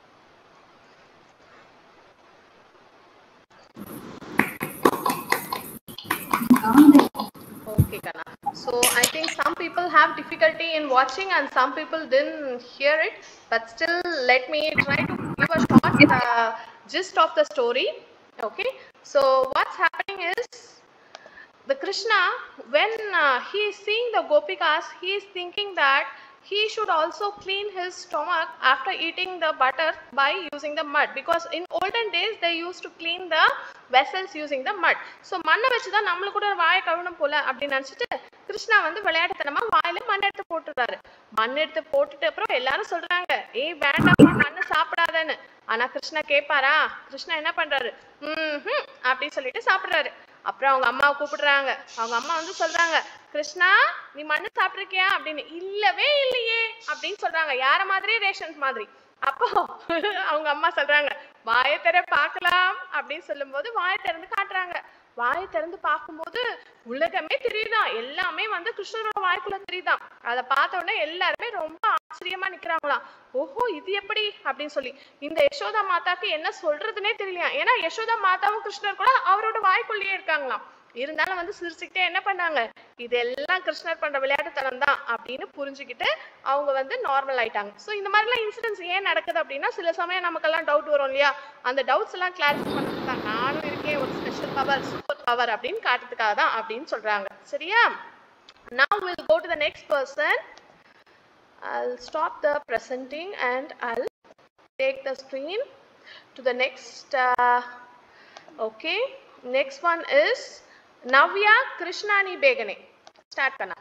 Okay, Kana. So I think some people have difficulty in watching and some people didn't hear it. But still, let me try to give a short gist of the story. Okay. So what's happening is, the Krishna, when he is seeing the Gopikas, he is thinking that he should also clean his stomach after eating the butter by using the mud, because in olden days they used to clean the vessels using the mud. So மண்ணை வச்சு தான் நம்மளுக்கு கூட வாயை கழுவணும் போல அப்படின்னு நினச்சிட்டு கிருஷ்ணா வந்து விளையாட்டுத்தனமா வாயில மண் எடுத்து போட்டுறாரு. மண் எடுத்து போட்டுட்டு அப்புறம் எல்லாரும் சொல்றாங்க, ஏய் வேண்டாம் மண்ணு சாப்பிடாதன்னு. ஆனா கிருஷ்ணா கேட்பாரா? கிருஷ்ணா என்ன பண்றாரு? அப்படின்னு சொல்லிட்டு சாப்பிடுறாரு. அப்புறம் அவங்க அம்மாவை கூப்பிடுறாங்க. அவங்க அம்மா வந்து சொல்றாங்க, கிருஷ்ணா நீ மண்ணு சாப்பிட்டிருக்கியா அப்படின்னு. இல்லவே இல்லையே அப்படின்னு சொல்றாங்க. யார மாதிரி? ரேஷன் மாதிரி. அப்போ அவங்க அம்மா சொல்றாங்க, வாயை திற பார்க்கலாம் அப்படின்னு சொல்லும் போது வாயை திறந்து காட்டுறாங்க. வாயை திறந்து பார்க்கும்போது உலகமே தெரியுதான், எல்லாமே வந்து கிருஷ்ணரோட வாய்க்குள்ள தெரியுதான். அதை பார்த்த உடனே எல்லாருமே ரொம்ப ஆச்சரியமா நிக்கிறாங்களாம். ஓஹோ இது எப்படி அப்படின்னு சொல்லி. இந்த யசோதா மாதாக்கு என்ன சொல்றதுன்னே தெரியலையா. ஏன்னா யசோதா மாதாவும் கிருஷ்ணர் கூட அவரோட வாய்க்குள்ளேயே இருக்காங்களாம். இருந்தாலும் வந்து சிரிச்சுக்கிட்டே என்ன பண்ணாங்க, இதெல்லாம் கிருஷ்ணர் பண்ற விளையாட்டுத்தனம் தான் அப்படின்னு புரிஞ்சுக்கிட்டு அவங்க வந்து நார்மல் ஆயிட்டாங்க. ஸோ இந்த மாதிரிலாம் இன்சிடென்ட்ஸ் ஏன் நடக்குது அப்படின்னா, சில சமயம் நமக்கெல்லாம் டவுட் வரும் இல்லையா, அந்த டவுட்ஸ் எல்லாம் கிளாரிஃபை பண்ணுறதுக்கு தான் நானும் இருக்கேன், ஒரு ஸ்பெஷல் பவர், சூப்பர் பவர் அப்படின்னு காட்டுறதுக்காக தான் அப்படின்னு சொல்றாங்க. சரியா? Now we'll go to the next person. I'll stop the presenting and I'll take the screen to the next. Okay, next one is Navya Krishnani Begane. Start Kana.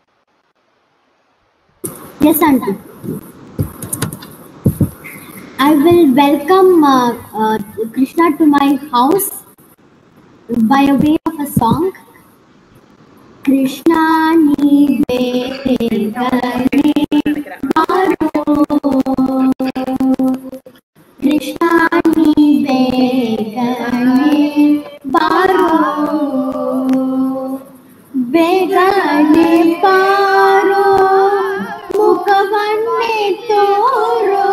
Yes, auntie. I will welcome Krishna to my house by a way of a song. Krishna ni begane baro, Krishna ni begane baro, begane baro, mukhavanne toro,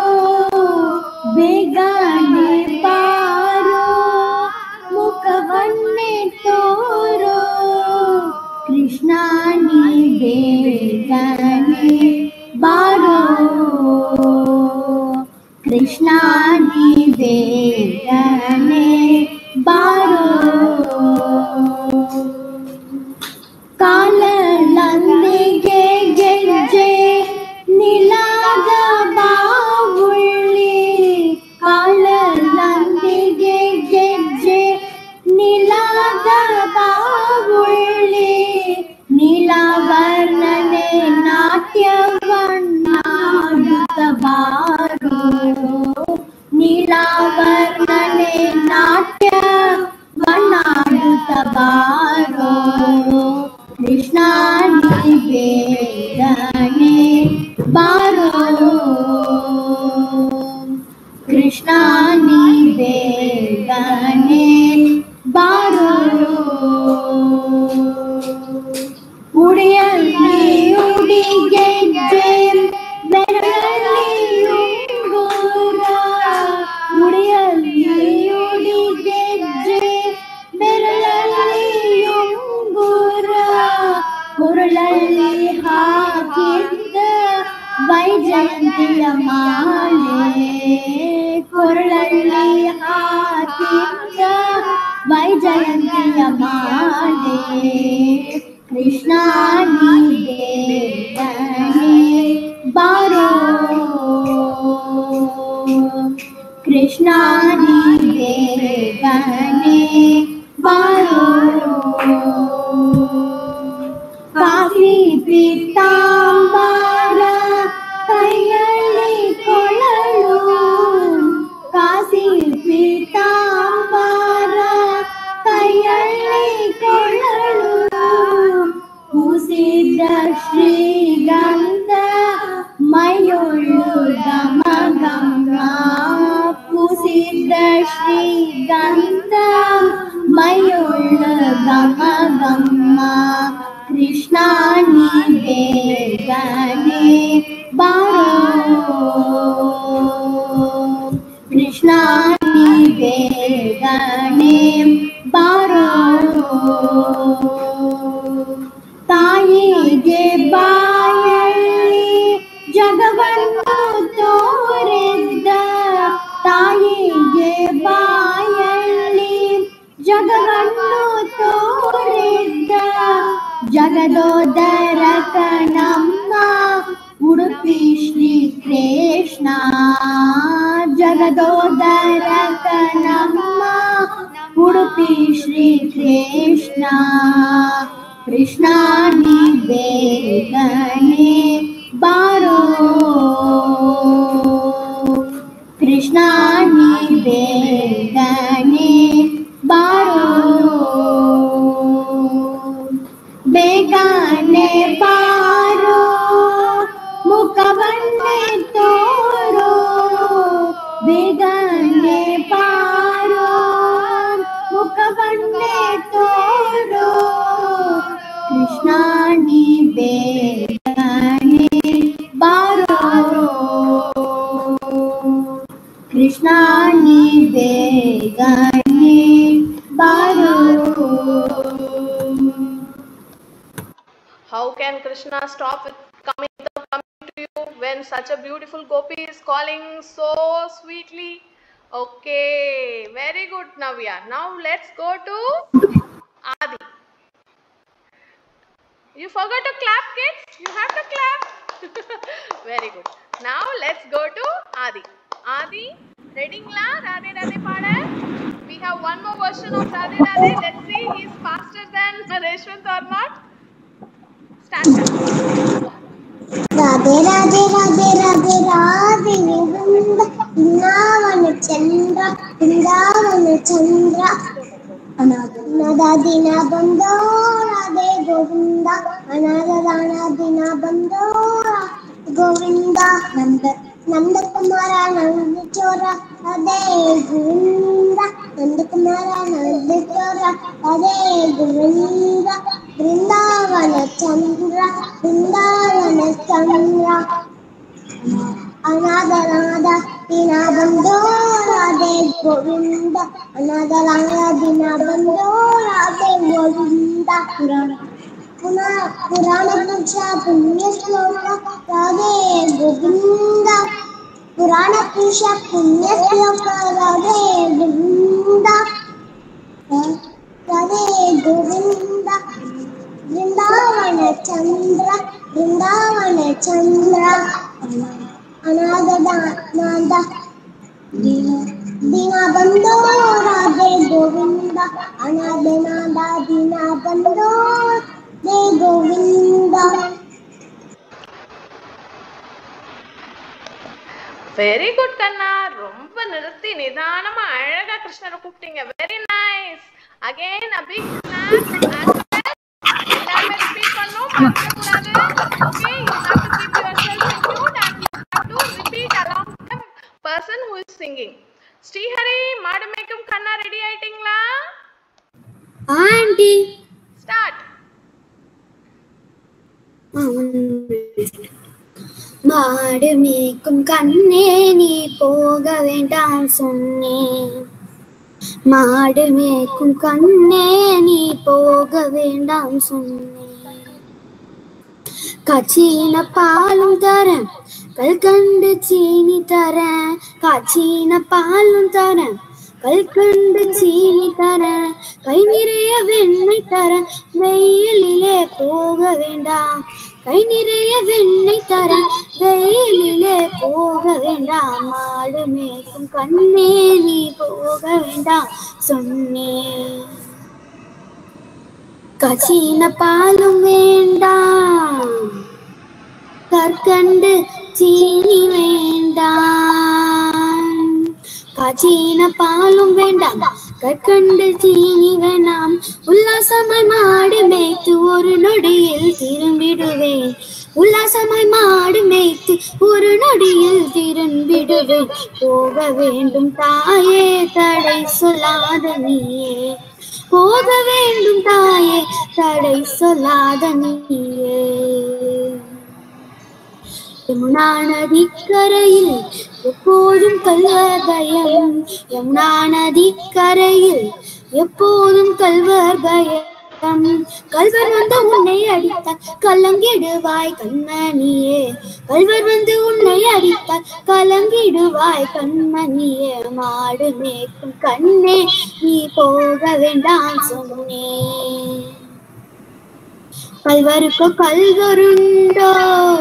begane baro, mukhavanne toro, Krishna ni begane Krishna निवेदने बारो ಕಾಲಲಂದಿಗೆ ಗೆಜ್ಜೆ ನಿಲಾದ ಬಾವುಳ್ಳಿ ಕಾಲಲಂದಿಗೆ ಗೆಜ್ಜೆ ನಿಲಾದ ಬಾವುಳ್ಳಿ ನೀಲಾವರ್ಣನೆ ನಾಟ್ಯವನ್ನಾಡುತ್ತ ಬಾರೋ ನೀಲಾವರ್ಣನೆ ನಾಟ್ಯವನ್ನಾಡುತ್ತ ಬಾರೋ कृष्णा निवेदने बारो कृष्णा निवेदने बारो उडियल्ली उडिಗೆಜ್ಜೆ ಬೆರಳಲ್ಲಿ ಉಂಗುರ ಉಡಿಯಲ್ಲಿ ಉಡಿಗೆಜ್ಜೆ ಬೆರಳಲ್ಲಿ ಉಂಗುರ ಕೊರಳಲ್ಲಿ ಹಾಕಿದ್ದ ವೈಜಯಂತಿಯ ಮಾಲೆ ಕೊರಳಲ್ಲಿ ಹಾಕಿದ್ದ ವೈಜಯಂತಿಯ ಮಾಲೆ कृष्णा निवेदने बारो कृष्णा निवेदने बारो काफी पीतांबर ಕೈಯಲ್ಲಿ ಕೊಳಲು ಕಾಸಿ ಪೀತಾಂಬರ ಕೈಯಲ್ಲಿ ಕೊಳಲು ಪೂಸಿದ ಶ್ರೀಗಂಧ ಮೈಯೊಳ್ಳು ಗಮ ಗಮ ಪೂಸಿದ ಶ್ರೀಗಂಧ ಮೈಯೊಳ್ಳು ಗಮ ಗಮ कृष्णा निवेदने बारो कृष्णा निवेदने बारो ताಯಿಗೆ ಬಾಯಲ್ಲಿ ಜಗವನ್ನು ತೋರಿದ್ದ ತಾಯಿಗೆ ಬಾಯಲ್ಲಿ ಜಗವನ್ನು ತೋರಿದ್ದ ಜಗದೋದರಕ ನಮ್ಮ ಉಡುಪಿ ಶ್ರೀ ಕೃಷ್ಣ ಜಗದೋದರಕ ನಮ್ಮ ಉಡುಪಿ ಶ್ರೀ ಕೃಷ್ಣ कृष्णा निवेदने बारो कृष्णा निवेदने बारो ಬೇಗನೆ ಬಾರೋ ಮುಖವನ್ನೇ ತೋರೋ ಬೇಗನೆ ಬಾರೋ ಮುಖವನ್ನೇ ತೋರೋ कृष्णा निवेदने बारो कृष्णा निवेदने बारो How can Krishna stop with coming to you when such a beautiful gopi is calling so sweetly? Okay, very good, Navya. Now let's go to Adi. You forgot to clap, kids. You have to clap. Very good. Now let's go to Adi. Adi, ready la? Radhe Radhe Pada. We have one more version of Radhe Radhe. Let's see, he's faster than Reshwant or not. Start. Radhe Radhe Radhe Radhe Radhe Vrindavan चंद्र वृंदावन चंद्र अनाथ दिन बंदो राधे गोविंद अनाथ दिन बंदो गोविंद नंद नंद कुमार नंद चोर राधे गोविंद नंद कुमार नंद चोर राधे गोविंद वृंदावन चंद्र अनाथ दिन बंदो राधे गोविंद अनाथ दिन बंदो राधे गोविंद पुराण पुण्य श्लोक राधे गोविंद पुराण पुराण पुरुष पुण्य श्लोक राधे वृंदा राधे गोविंद वृंदावन चंद्र अनाथ दीना बंदो राधे गोविंद अनाथ दीना बंदो रे गोविंद. வெரி குட் கண்ணா, ரொம்ப நிறுத்தி நிதானமா அழகா கிருஷ்ணரை கூப்பிட்டீங்க. Very nice. Again a big clap. எல்லாரும் ரிப்பீட் பண்ணனும், மறக்கக்கூடாது. Okay, you have to keep yourself in tune and you have to repeat along the person who is singing. Srihari, மாடு மேய்க்கும் கண்ணா ரெடி ஆயிட்டீங்களா? Aunty start. மாடு மேய்க்கும் கண்ணே நீ போக வேண்டாம் சொன்னேன். மாடு மேய்க்கும் கண்ணே நீ போக வேண்டாம் சொன்னேன். காய்ச்சின பாலும் தரேன், கல்கண்டு சீனி தரேன். காய்ச்சின பாலும் தரேன், கல்கண்டு சீனி தரேன். கை நிறைய வெண்ணெய் தரேன், வெயிலிலே போக வேண்டாம். கை நிறைய வெண்ணெய் தரேன், வெயிலிலே போக வேண்டாம். மாடு மேய்க்கும் கண்ணே நீ போக வேண்டாம் சொன்னேன். காய்ச்சின பாலும் வேண்டாம், கற்கண்டு சீனி வேண்டாம். காய்ச்சின பாலும் வேண்டாம், கற்கண்டு சீனி வேண்டாம். உல்லாசமாய் மாடு மேய்த்து ஒரு நொடியில் திரும்பிடுவேன். உல்லாசமாய் மாடு மேய்த்து ஒரு நொடியில் திரும்பிடுவேன். போக வேண்டும் தாயே, தடை சொல்லாத நீயே. போக வேண்டும் தாயே, தடை சொல்லாத நீயே. யமுனா நதிக்கரையில் எப்போதும் கல்வர் பயம். யமுனா நதிக்கரையில் எப்போதும் கல்வர் பயம். கல்வர் வந்து உன்னை அடித்தால் கலங்கிடுவாய் கண்மணியே. கல்வர் வந்து உன்னை அடித்தால் கலங்கிடுவாய் கண்மணியே. மாடு மேய்க்கும் கண்ணே நீ போக வேண்டாம் சொன்னேன். கல்வருக்கோ கல்வருண்டோ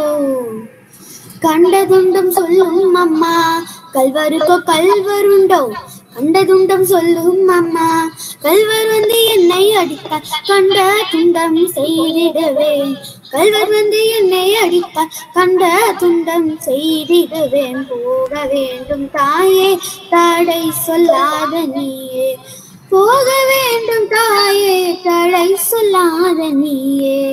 கண்டதுண்டம் சொல்லும் அம்மா. கல்வருக்கோ கல்வருண்டோ கண்டதுண்டம் சொல்லும் அம்மா. கல்வர் வந்து என்னை அடித்தால் கண்ட துண்டம் செய்திடுவேன். கல்வர் வந்து என்னை அடித்தால் கண்ட துண்டம் செய்திடுவேன். போக வேண்டும் தாயே, தடை சொல்லாத நீயே. போக வேண்டும் தாயே, தடை சொல்லாத நீயே.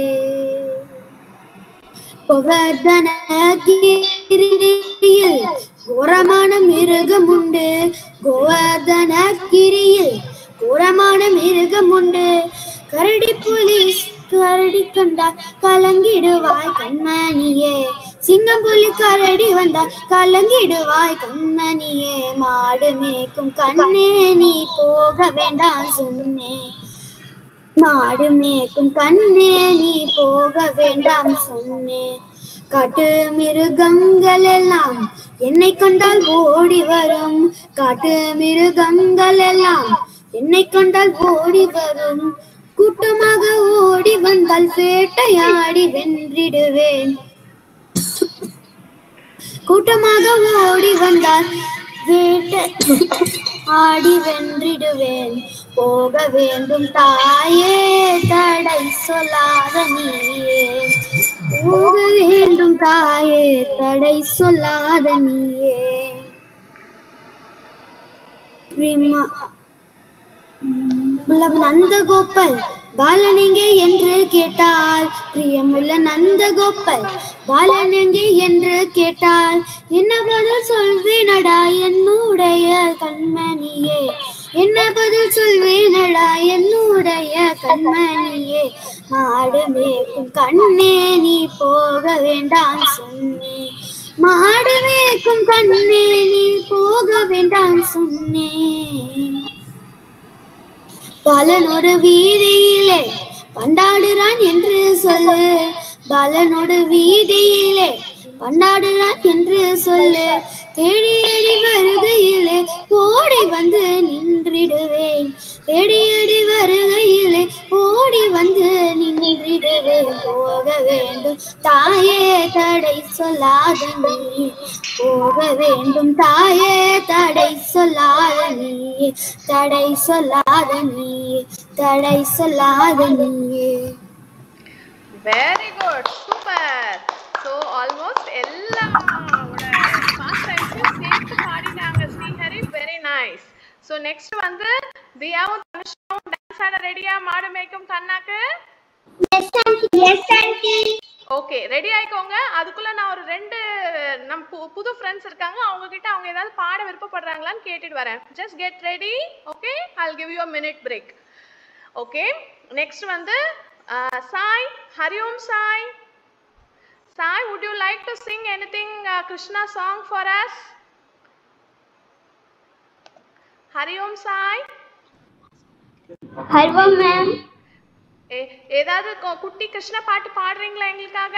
கோவர்தனகிரியில் கோரமான மிருகம் உண்டு. கோவர்தனகிரியில் கோரமான மிருகம் உண்டு. கரடி போலீஸ் கரடி கண்டா கலங்கிடுவாய் கண்மணியே. சிங்கம் புலி கரடி வந்தா கலங்கிடுவாய் கண்மணியே. மாடு மேய்க்கும் கண்ணே நீ போக வேண்டாம் சொன்னேன். மாடு மேய்க்கும் கண்ணே நீ போக வேண்டாம் சொன்னேன். காட்டு மிருகங்கள் எல்லாம் என்னை கண்டால் ஓடி வரும். காட்டு மிருகங்கள் எல்லாம் என்னை கண்டால் ஓடி வரும். கூட்டமாக ஓடி வந்தால் வேட்டையாடி வென்றிடுவேன். கூட்டமாக ஓடி வந்தால் வேட்டையாடி வென்றிடுவேன். போக வேண்டும் தாயே, தடை சொல்லாத நீயே. போக வேண்டும் தாயே, தடை சொல்லாத நீயே. நந்தகோபால் பாலன் எங்கே என்று கேட்டால், பிரியமுள்ள நந்தகோபால் பாலன் எங்கே என்று கேட்டால், என்ன பதில் சொல்வேனடா என்னுடைய கண்மணியே. என்ன பதில் சொல்வேனடா என்னுடைய கண்மணியே. மாடு மேய்க்கும் கண்ணே நீ போக வேண்டாம் சொன்னேன். மாடு மேய்க்கும் கண்ணே நீ போக வேண்டாம் சொன்னேன். பாலனோடு வீதியிலே பண்டாடுறான் என்று சொல்லு. பாலனோடு வீதியிலே பண்டாடுறான் என்று சொல்லு. தேடி அடி வருகையிலே ஓடி வந்து நின்றிடுவேன். தேடி அடி வருகையிலே ஓடி வந்து நின்றிடுவேன். போக வேண்டும் தாயே தடை சொல்லாத நீ, போக வேண்டும் தாயே தடை சொல்லாத நீ, தடை சொல்லாத நீ, தடை சொல்லாத நீயே. Very good, super. So almost எல்லாரோட பாஸ்ட் டைம்ஸையும் சேர்த்து பாடினாங்க Srihari. Very nice. So next வந்து தியாவும் தனுஷும் டான்ஸ் ஆட ரெடியா? மாடு மேய்க்கும் கண்ணாக்கு. Okay, ready ஆயிக்கோங்க. அதுக்குள்ள நான் ஒரு 2 நம்ம புது ஃப்ரெண்ட்ஸ் இருக்காங்க, அவங்க கிட்ட அவங்க ஏதாவது பாட விருப்பப்படுறாங்களான்னு கேட்டுட்டு வரேன். Just get ready. Okay, I'll give you a minute break. Okay, next வந்து Sai, Hariom Sai. Sai, would you like to sing anything Krishna song for us? Hariom Sai. Hariom ma'am. ஏதாவது குட்டி கிருஷ்ணா பாட்டு பாடுறீங்களா எங்களுக்காக?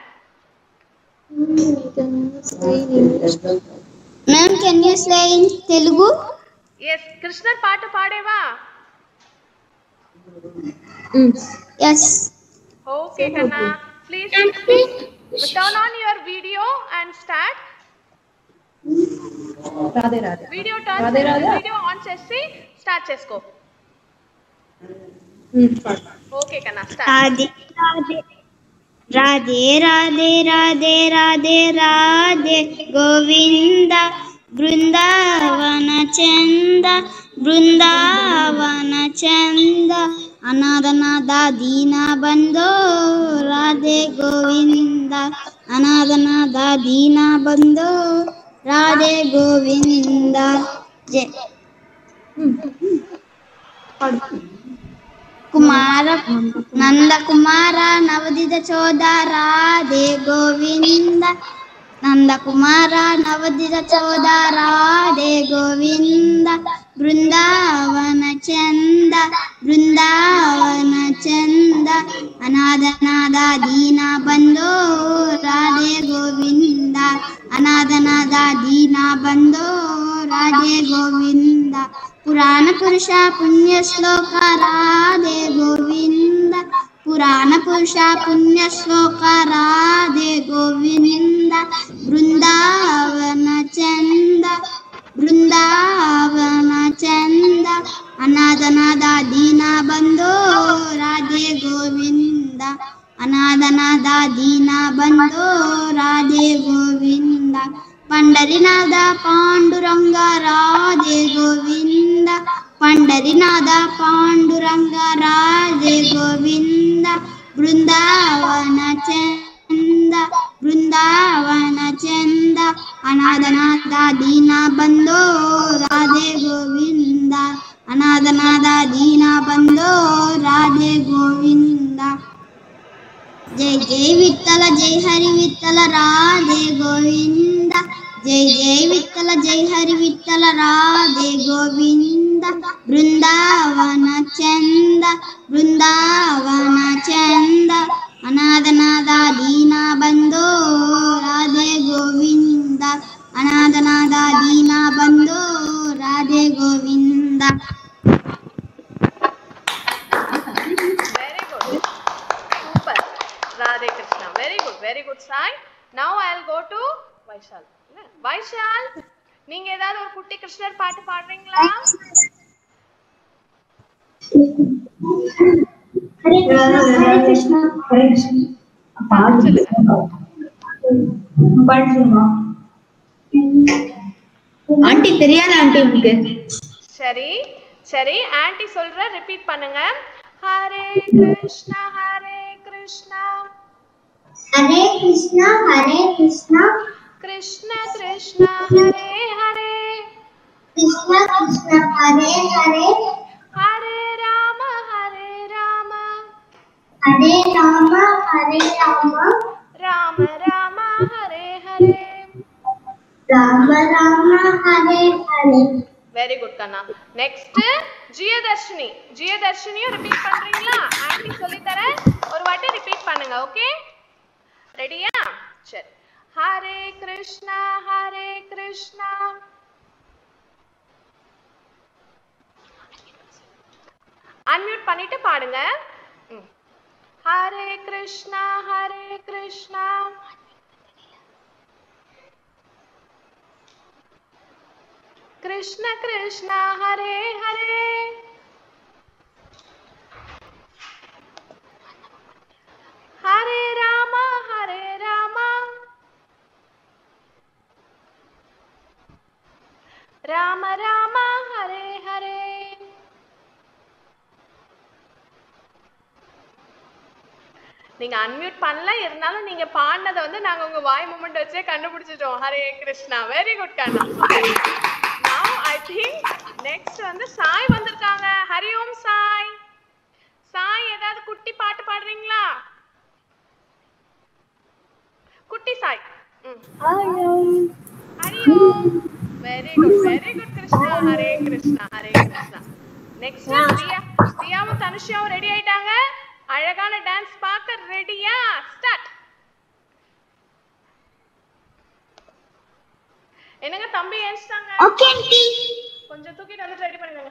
Ma'am, can you say in Telugu? Yes, கிருஷ்ணர் பாட்டு பாடேவா? Yes. Okay, Kanna. Please turn on your video and start. Radhe Radhe. Video turn. Video on chesi. Start chesko. Okay, Kanna. Start. Radhe Radhe. Radhe Radhe Radhe Radhe Radhe Govinda Brindavana Chanda Brindavana Chanda Anadhanada Dina Bandho Radhe Govinda Anadhanada Dina Bandho Radhe Govinda Jai Kumara Nanda Kumara Navadita Choda Radhe Govinda Nanda Kumara Navadita Choda Radhe Govinda Brindavana Chanda Brindavana Chanda Anadhanada Dina Bandho Radhe Govinda Anadhanada Dina Bandho Radhe Govinda Purana Purusha Punya Shloka Radhe Govinda Purana Purusha Punya Shloka Radhe Govinda Brindavana Chanda Brindavana Chanda Anadhanada Dina Bandho Radhe Govinda Anadhanada Dina Bandho Radhe Govinda Pandarinada Panduranga Radhe Govinda Pandarinada Panduranga Radhe Govinda Brindavana Chanda Brindavana Chanda Anadhanada Dina Bandho Radhe Govinda Anadhanada Dina Bandho Radhe Govinda Jai Jai Vittala Jai Hari Vittala Radhe Govinda Jai Jai Vittala Jai Hari Vittala Radhe Govinda Brindavana Chanda Brindavana Chanda Anadhanada Dina Bandho Radhe Govinda Anadhanada Dina Bandho Radhe Govinda. Very good. Super. Radhe Krishna. Very good, Sai. Now I'll go to Vaishal. Vaishal, நீங்க ஏதாவது ஒரு குட்டி கிருஷ்ணர் பாட்டு பாடுறீங்களா? Hare Krishna. Aunty தெரியாத aunty உங்களுக்கு? சரி சரி, ஆன்ட்டி சொல்ற ரிப்பீட் பண்ணுங்க. Hare Krishna Hare Krishna Hare Krishna, Hare Krishna, Krishna Krishna Hare Hare Krishna Krishna, Hare Hare, Hare Rama Hare Rama Hare Rama, Hare Rama, Rama Rama Hare Hare. Rama Rama, Hare Hare. Very good கண்ணா. நெக்ஸ்ட் ஜியதர்ஷினி. ஜியதர்ஷினியும் ரிப்பீட் பண்றீங்களா? ஆன்ட்டி சொல்லி தரேன், ஒரு வாட்டி ரிப்பீட் பண்ணுங்க. ஓகே, ரெடியா? சரி. ஹரே கிருஷ்ணா ஹரே கிருஷ்ணா அன்மியூட் பண்ணிட்டு பாடுங்க. ஹரே கிருஷ்ணா ஹரே கிருஷ்ணா கிருஷ்ண கிருஷ்ணா ஹரே ஹரே ஹரே ராமா ஹரே ராமா ராம ராம ஹரே ஹரே. நீங்க அன்மியூட் பண்ணல, இருந்தாலும் நீங்க பாடினதை வந்து நாங்க உங்க வாய் மூமெண்ட் வச்சே கண்டுபிடிச்சிட்டோம். ஹரே கிருஷ்ணா. வெரி குட் கண்ணா. Now I think next வந்து சாய் வந்திருக்காங்க. ஹரி ஓம் சாய். சாய் ஏதாவது குட்டி பாட்டு பாடுறீங்களா? குட்டி Sai. Hari Om. Very good Krishna. Hare Krishna Hare Krishna. Next பிரியாவும் தனுஷாவும் ரெடி ஆயிட்டாங்க. அழகான டான்ஸ் பார்க்க ரெடியா? ஸ்டார்ட். என்னங்க தம்பி ஏன்ஸ்டாங்க? Okay aunty. கொஞ்சம் தூக்கிட்டு வந்து ரெடி பண்ணுங்க.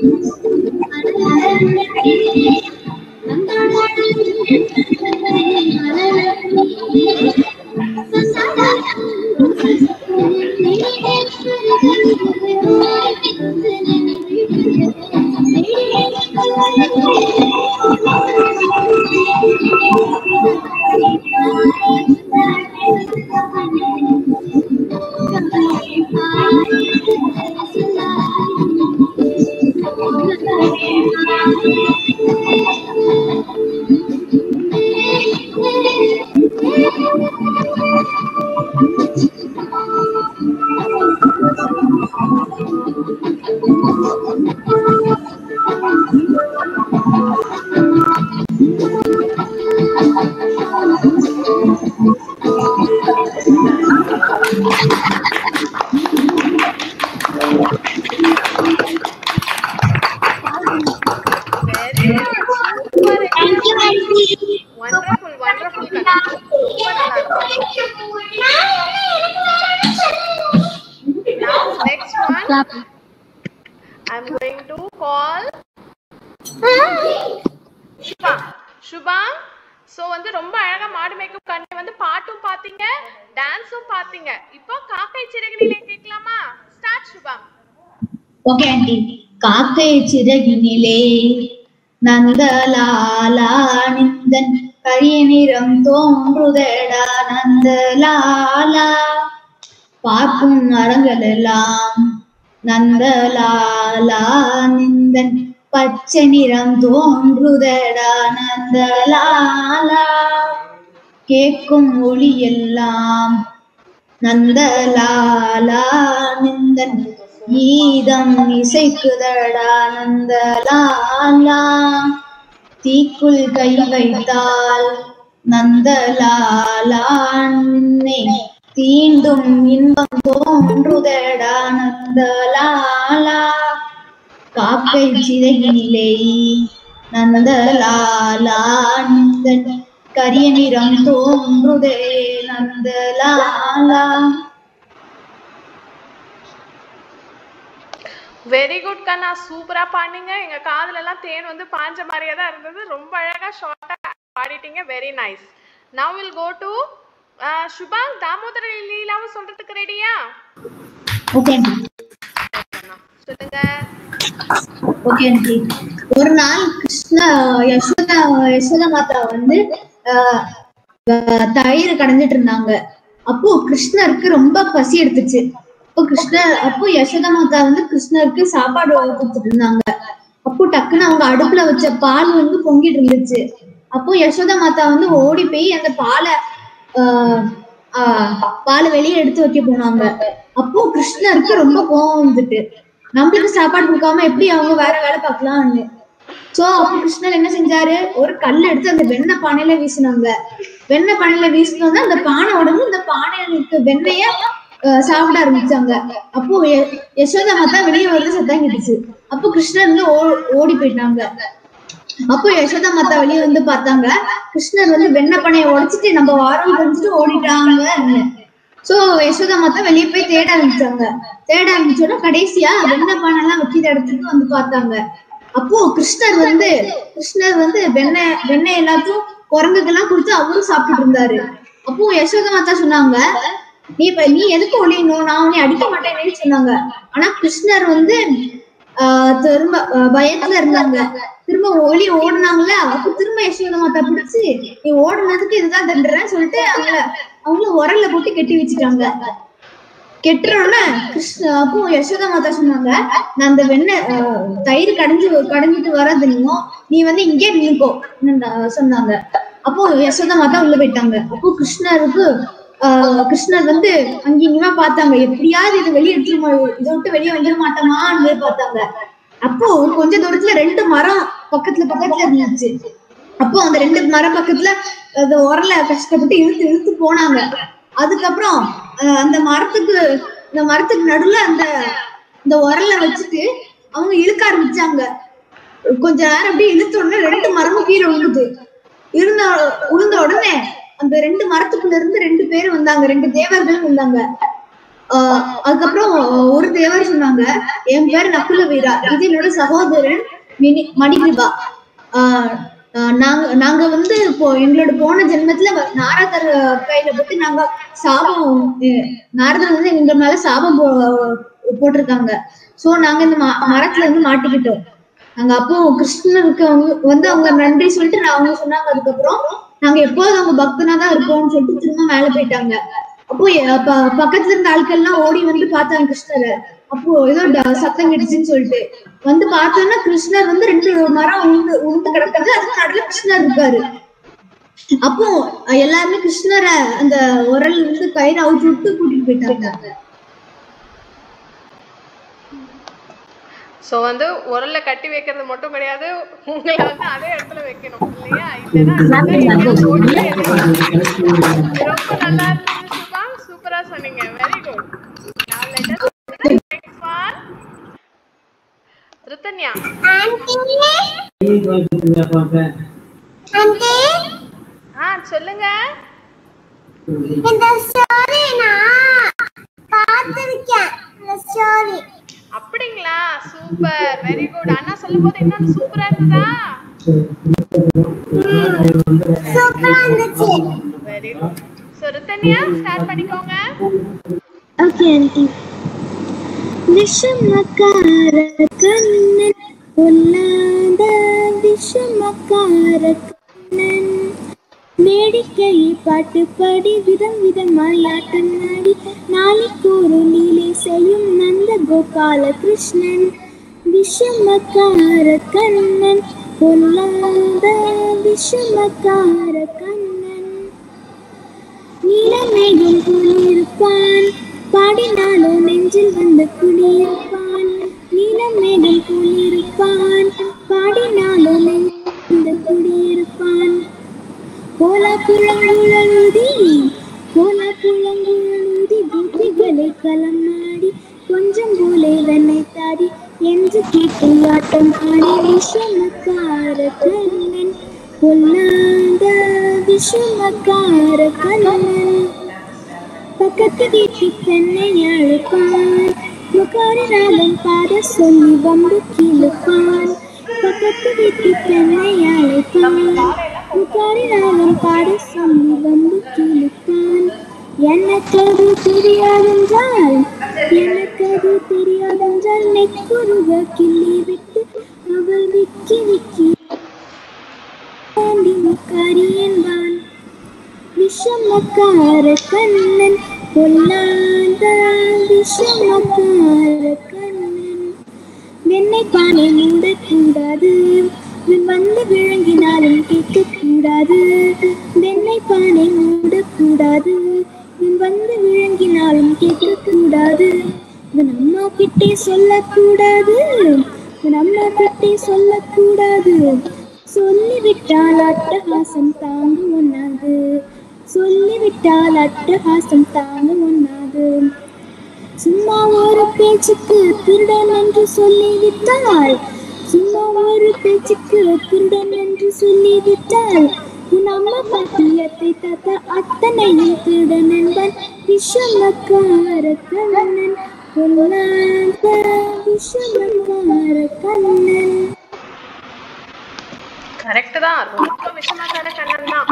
I'm going to call Shubha. So வந்து ரொம்ப அழகா மாடு மேக்கப் கண்டி வந்து பாட்டும் பாத்தீங்க, டான்ஸும் பாத்தீங்க. இப்போ காக்கை சிறகினிலே கேட்கலாமா? Start Shubha. Okay aunty. காக்கை சிறகினிலே நந்தலாலா நிந்தன் கரிய நிறம் தோன்றுதடா நந்தலாலா பார்க்கும் மரங்கள் எல்லாம் நந்தலாலா நிந்தன் பச்சை நிறம் தோன்றுதடா நந்தலாலா கேட்கும் ஒளி எல்லாம் நந்தலாலா நிந்தன் கீதம் இசைக்குதடா நந்தலாலா தீக்குள் கை வைத்தால் நந்தலாலா நின்னை தீண்டும் இன்பம் தோன்றுதடா நந்தலாலா காக்கை சிறகினிலே நந்தலாலா நிந்தன் கரிய நிறம் தோன்றுதே நந்தலாலா. வெரி குட் கண்ணா, சூப்பரா பாடினீங்க. எங்க காதுல எல்லாம் தேன் வந்து பாஞ்ச மாதிரியே தான் இருந்தது. ரொம்ப அழகா ஷார்ட்டா பாடிட்டீங்க. Very nice. Now we'll go to Shubha. Damodara லீலாவும் சொல்றதுக்கு ரெடியா? ஓகே சொல்லுங்க. Okay aunty. ஒரு நாள் யசோதா மாதா வந்து தயிர் கடைஞ்சிட்டு இருந்தாங்க. அப்போ கிருஷ்ணருக்கு ரொம்ப பசி எடுத்துச்சு. அப்போ யசோதா மாதா வந்து கிருஷ்ணருக்கு சாப்பாடு கொடுத்துட்டு இருந்தாங்க. அப்போ டக்குன்னு அவங்க அடுப்புல வச்ச பால் வந்து பொங்கிட்டு இருந்துச்சு. அப்போ யசோதா மாதா வந்து ஓடி போய் அந்த பாலை வெளியே எடுத்து வைக்க போனாங்க. அப்போ கிருஷ்ணருக்கு ரொம்ப கோவம் வந்துட்டு, நம்மளுக்கு சாப்பாடு கொடுக்காம எப்படி அவங்க வேற வேலை பார்க்கலாம்னு. சோ அப்போ கிருஷ்ணர் என்ன செஞ்சாரு, ஒரு கல் எடுத்து அந்த வெண்ணெய் பானையில வீசினாங்க. வெண்ணெய் பானையில வீசினோம்னா அந்த பானை உடம்பு இந்த பானையில இருக்க வெண்ணெய சாப்பிட ஆரம்பிச்சாங்க. அப்போ யசோதா மாதா வெளியே வந்து சத்தம் கேட்டுச்சு. அப்போ கிருஷ்ணர் வந்து ஓடி போயிட்டாங்க. அப்போ யசோதா மாதா வெளியே வந்து பார்த்தாங்க, கிருஷ்ணர் வந்து வெண்ணெய் பானையை உடைச்சிட்டு நம்ம வாரம் தெரிஞ்சுட்டு ஓடிட்டாங்க. சோ யசோதா மாதா வெளியே போய் தேட ஆரம்பிச்சோன்னா கடைசியா வெண்ணெய் பானை எல்லாம் வைக்கிற இடத்துக்கு வந்து பார்த்தாங்க. அப்போ கிருஷ்ணர் வந்து வெண்ணெய் எல்லாத்தையும் குரங்குக்கெல்லாம் கொடுத்து அவரும் சாப்பிட்டு இருந்தாரு. அப்போ யசோதா மாதா சொன்னாங்க, நீ எதுக்கு ஒளியணும், நான் உன்னை அடிக்க மாட்டேன்னு சொன்னாங்க. ஆனா கிருஷ்ணர் வந்து திரும்ப பயத்துல இருந்தாங்க. திரும்ப ஓடுனாங்கல்ல. அப்போ திரும்ப யசோதா மாதா பிடிச்சு, நீ ஓடுனதுக்கு இதுதான் தண்டுறேன்னு சொல்லிட்டு அவங்கள உரல்ல போட்டு கெட்டி வச்சுட்டாங்க. கெட்டுறோன்னு அப்போ யசோதா மாதா சொன்னாங்க, நான் அந்த தயிர் கடைஞ்சிட்டு வராதுன்னு நீ வந்து இங்கே நின்னுக்கோ சொன்னாங்க. அப்போ யசோதா மாதா உள்ள போயிட்டாங்க. அப்போ கிருஷ்ணர் வந்து அங்கிங்கமா பார்த்தாங்க, எப்படியாவது இதை வெளியே இதை விட்டு வெளியே வந்துட மாட்டோமான்னு பார்த்தாங்க. அப்போ கொஞ்ச தூரத்துல 2 மரம் பக்கத்துல இருந்துச்சு. அப்போ அந்த 2 மரம் பக்கத்துல அந்த உரல கஷ்டப்பட்டு இழுத்து போனாங்க. அதுக்கப்புறம் அந்த மரத்துக்கு நடுவுல அந்த உரல வச்சுட்டு அவங்க இழுக்க ஆரம்பிச்சாங்க. கொஞ்ச நேரம் அப்படியே இழுத்த உடனே 2 மரமும் கீழே உளுந்த உடனே அந்த 2 மரத்துக்குள்ள இருந்து 2 பேர் வந்தாங்க, 2 தேவர்கள் வந்தாங்க. அதுக்கப்புறம் ஒரு தேவர் சொன்னாங்க, என் பேர் நக்குல வீரா, இது என்னோட சகோதரன் மணிகிருபா. நாங்க வந்து இப்போ எங்களோட போன ஜென்மத்துல நாரதர் கையில பத்தி நாங்க சாபம், நாரதர் வந்து எங்க மேல சாபம் போட்டிருக்காங்க. சோ நாங்க இந்த மரத்துல இருந்து மாட்டிக்கிட்டோம். நாங்க அப்போ கிருஷ்ணருக்கு வந்து அவங்க நன்றி சொல்லிட்டு அவங்க சொன்னாங்க. அதுக்கப்புறம் நாங்க எப்போதும் அவங்க பக்தனா தான் இருப்போம்னு சொல்லிட்டு திரும்ப மேல போயிட்டாங்க. அப்போ பக்கத்துல இருந்த ஆட்கள் எல்லாம் ஓடி வந்து பார்த்தாங்க கிருஷ்ணரை. அப்போ ஏதோ சத்தம் கேட்டுச்சுன்னு சொல்லிட்டு வந்து பார்த்தோம்னா கிருஷ்ணர் வந்து 2 மரம் உளுந்து கிடக்குது, அதுக்கு நடுவில் கிருஷ்ணர் இருக்காரு. அப்போ எல்லாருமே கிருஷ்ணரை அந்த உரல் வந்து கயிறு அவுத்து விட்டு கூட்டிட்டு போயிட்டாங்க. சோ வந்து உரல்ல கட்டி வைக்கிறது மட்டும் கிடையாது, உங்களை வந்து அதே இடத்துல வைக்கணும் இல்லையா? இல்லைன்னா ரொம்ப நல்லா இருந்தது சுபா, சூப்பரா சொன்னீங்க. Very good. Now let us next one. Rithanya. சொல்லுங்க. இந்த ஸ்டோரி நான் பார்த்திருக்கேன். இந்த ஸ்டோரி அப்படிங்களா? Super, very good. அண்ணா சொல்லும்போது இன்னொன்னு சூப்பரா இருந்ததா? சூப்பரா இருந்துச்சு. Very good. So Rithanya start பண்ணிக்கோங்க. Okay aunty. விஷமக்கார கண்ணன் பொல்லாத விஷமக்கார கண்ணன் வேடிக்கையை பாட்டு பாடி விதம் விதமாய் ஆட்டம் ஆடி நாளைக்கு ஒரு லீலை செய்யும் நந்த கோபால கிருஷ்ணன். விஷமக்கார கண்ணன் பொல்லாத விஷமக்கார கண்ணன் நீலமேகம் போலிருப்பான் பாடினாலோ நெஞ்சில் வந்து குடியிருப்பான். நீலமேகம் போலிருப்பான் பாடினாலோ நெஞ்சில் வந்து குடியிருப்பான். கோலாப்புலங்குழலூதி கோபிகளை களமாடி கொஞ்சம் போலே வெண்ணை தாடி என்று கேட்டு ஆட்டம் ஆடி விஷமக்கார கண்ணன் பொல்லாத விஷமக்கார கண்ணன். பக்கத்து வீட்டு பெண்ணை அழைப்பான் முக்காரி ராகம் பாட சொல்லி வம்பு கீழுப்பான். பக்கத்து வீட்டு பெண்ணை அழைப்பான் முக்காரி ராகம் பாட சொல்லி வம்பு கீழுப்பான். எனக்கு அது தெரியாதென்றால் நெக்குருக கிள்ளி விட்டு அவள் விக்கி விக்கி முக்காரி என்பான். விஷமக்கார கண்ணன் பொல்லாத விஷமக்கார கண்ணன். வெண்ணெய் பானை மூடக்கூடாது, வந்து விளங்கினாலும் கேட்கக்கூடாது. வெண்ணெய் பானை மூடக்கூடாது, வந்து விளங்கினாலும் கேட்கக்கூடாது. அம்மா கிட்டே சொல்லக்கூடாது, அம்மா கிட்டே சொல்லக்கூடாது. சொல்லிவிட்டால் அட்டகாசம் தாங்க ஒண்ணாது, சொல்லிவிட்டால் அட்டகாசம் தாங்க ஒண்ணாது. சும்மா ஒரு பேச்சுக்கு திருடன் என்று சொல்லிவிட்டால், சும்மா ஒரு பேச்சுக்கு திருடன் என்று சொல்லிவிட்டால் உன் அம்மா பாட்டியத்தை தாத்தா அத்தனையும் திருடன் என்பன். விஷமக்கார கண்ணன் பொல்லாத விஷமக்கார கண்ணன். கரெக்ட் தான், ரொம்ப விஷமக்கார கண்ணன் தான்.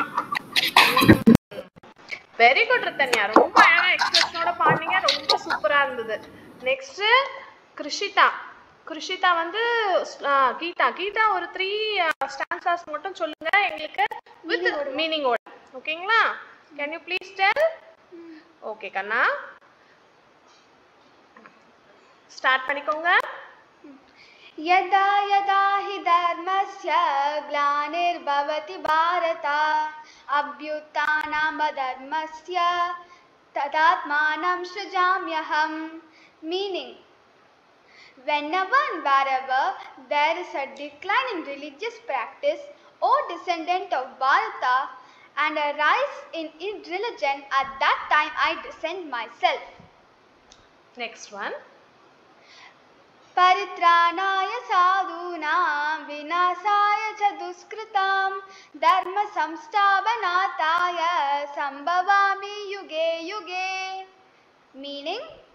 வெரி குட் ரித்தன்யா, ரொம்ப அழகா எக்ஸ்பிரஷனோட பாடுனீங்க, ரொம்ப சூப்பரா இருந்தது. நெக்ஸ்ட் கிருஷிதா. கிருஷிதா வந்து கீதா ஒரு 3 ஸ்டான்சாஸ் மட்டும் சொல்லுங்க எங்களுக்கு வித் மீனிங்கோட. ஓகேங்களா? Can you please tell? Okay கண்ணா, ஸ்டார்ட் பண்ணிக்கோங்க. यदा यदा हि धर्मस्य ग्लानिर्भवति Bharat अभ्युत्थानमधर्मस्य तदात्मानं सृजाम्यहम्. Meaning, whenever and wherever there is a decline in religious practice, O descendant of Bharata, and a rise in irreligion, at that time I descend myself. Next one. परित्राणाय साधूनां विनाशाय च दुष्कृतां धर्म संस्थापनार्थाय संभवामि युगे युगे. Meaning,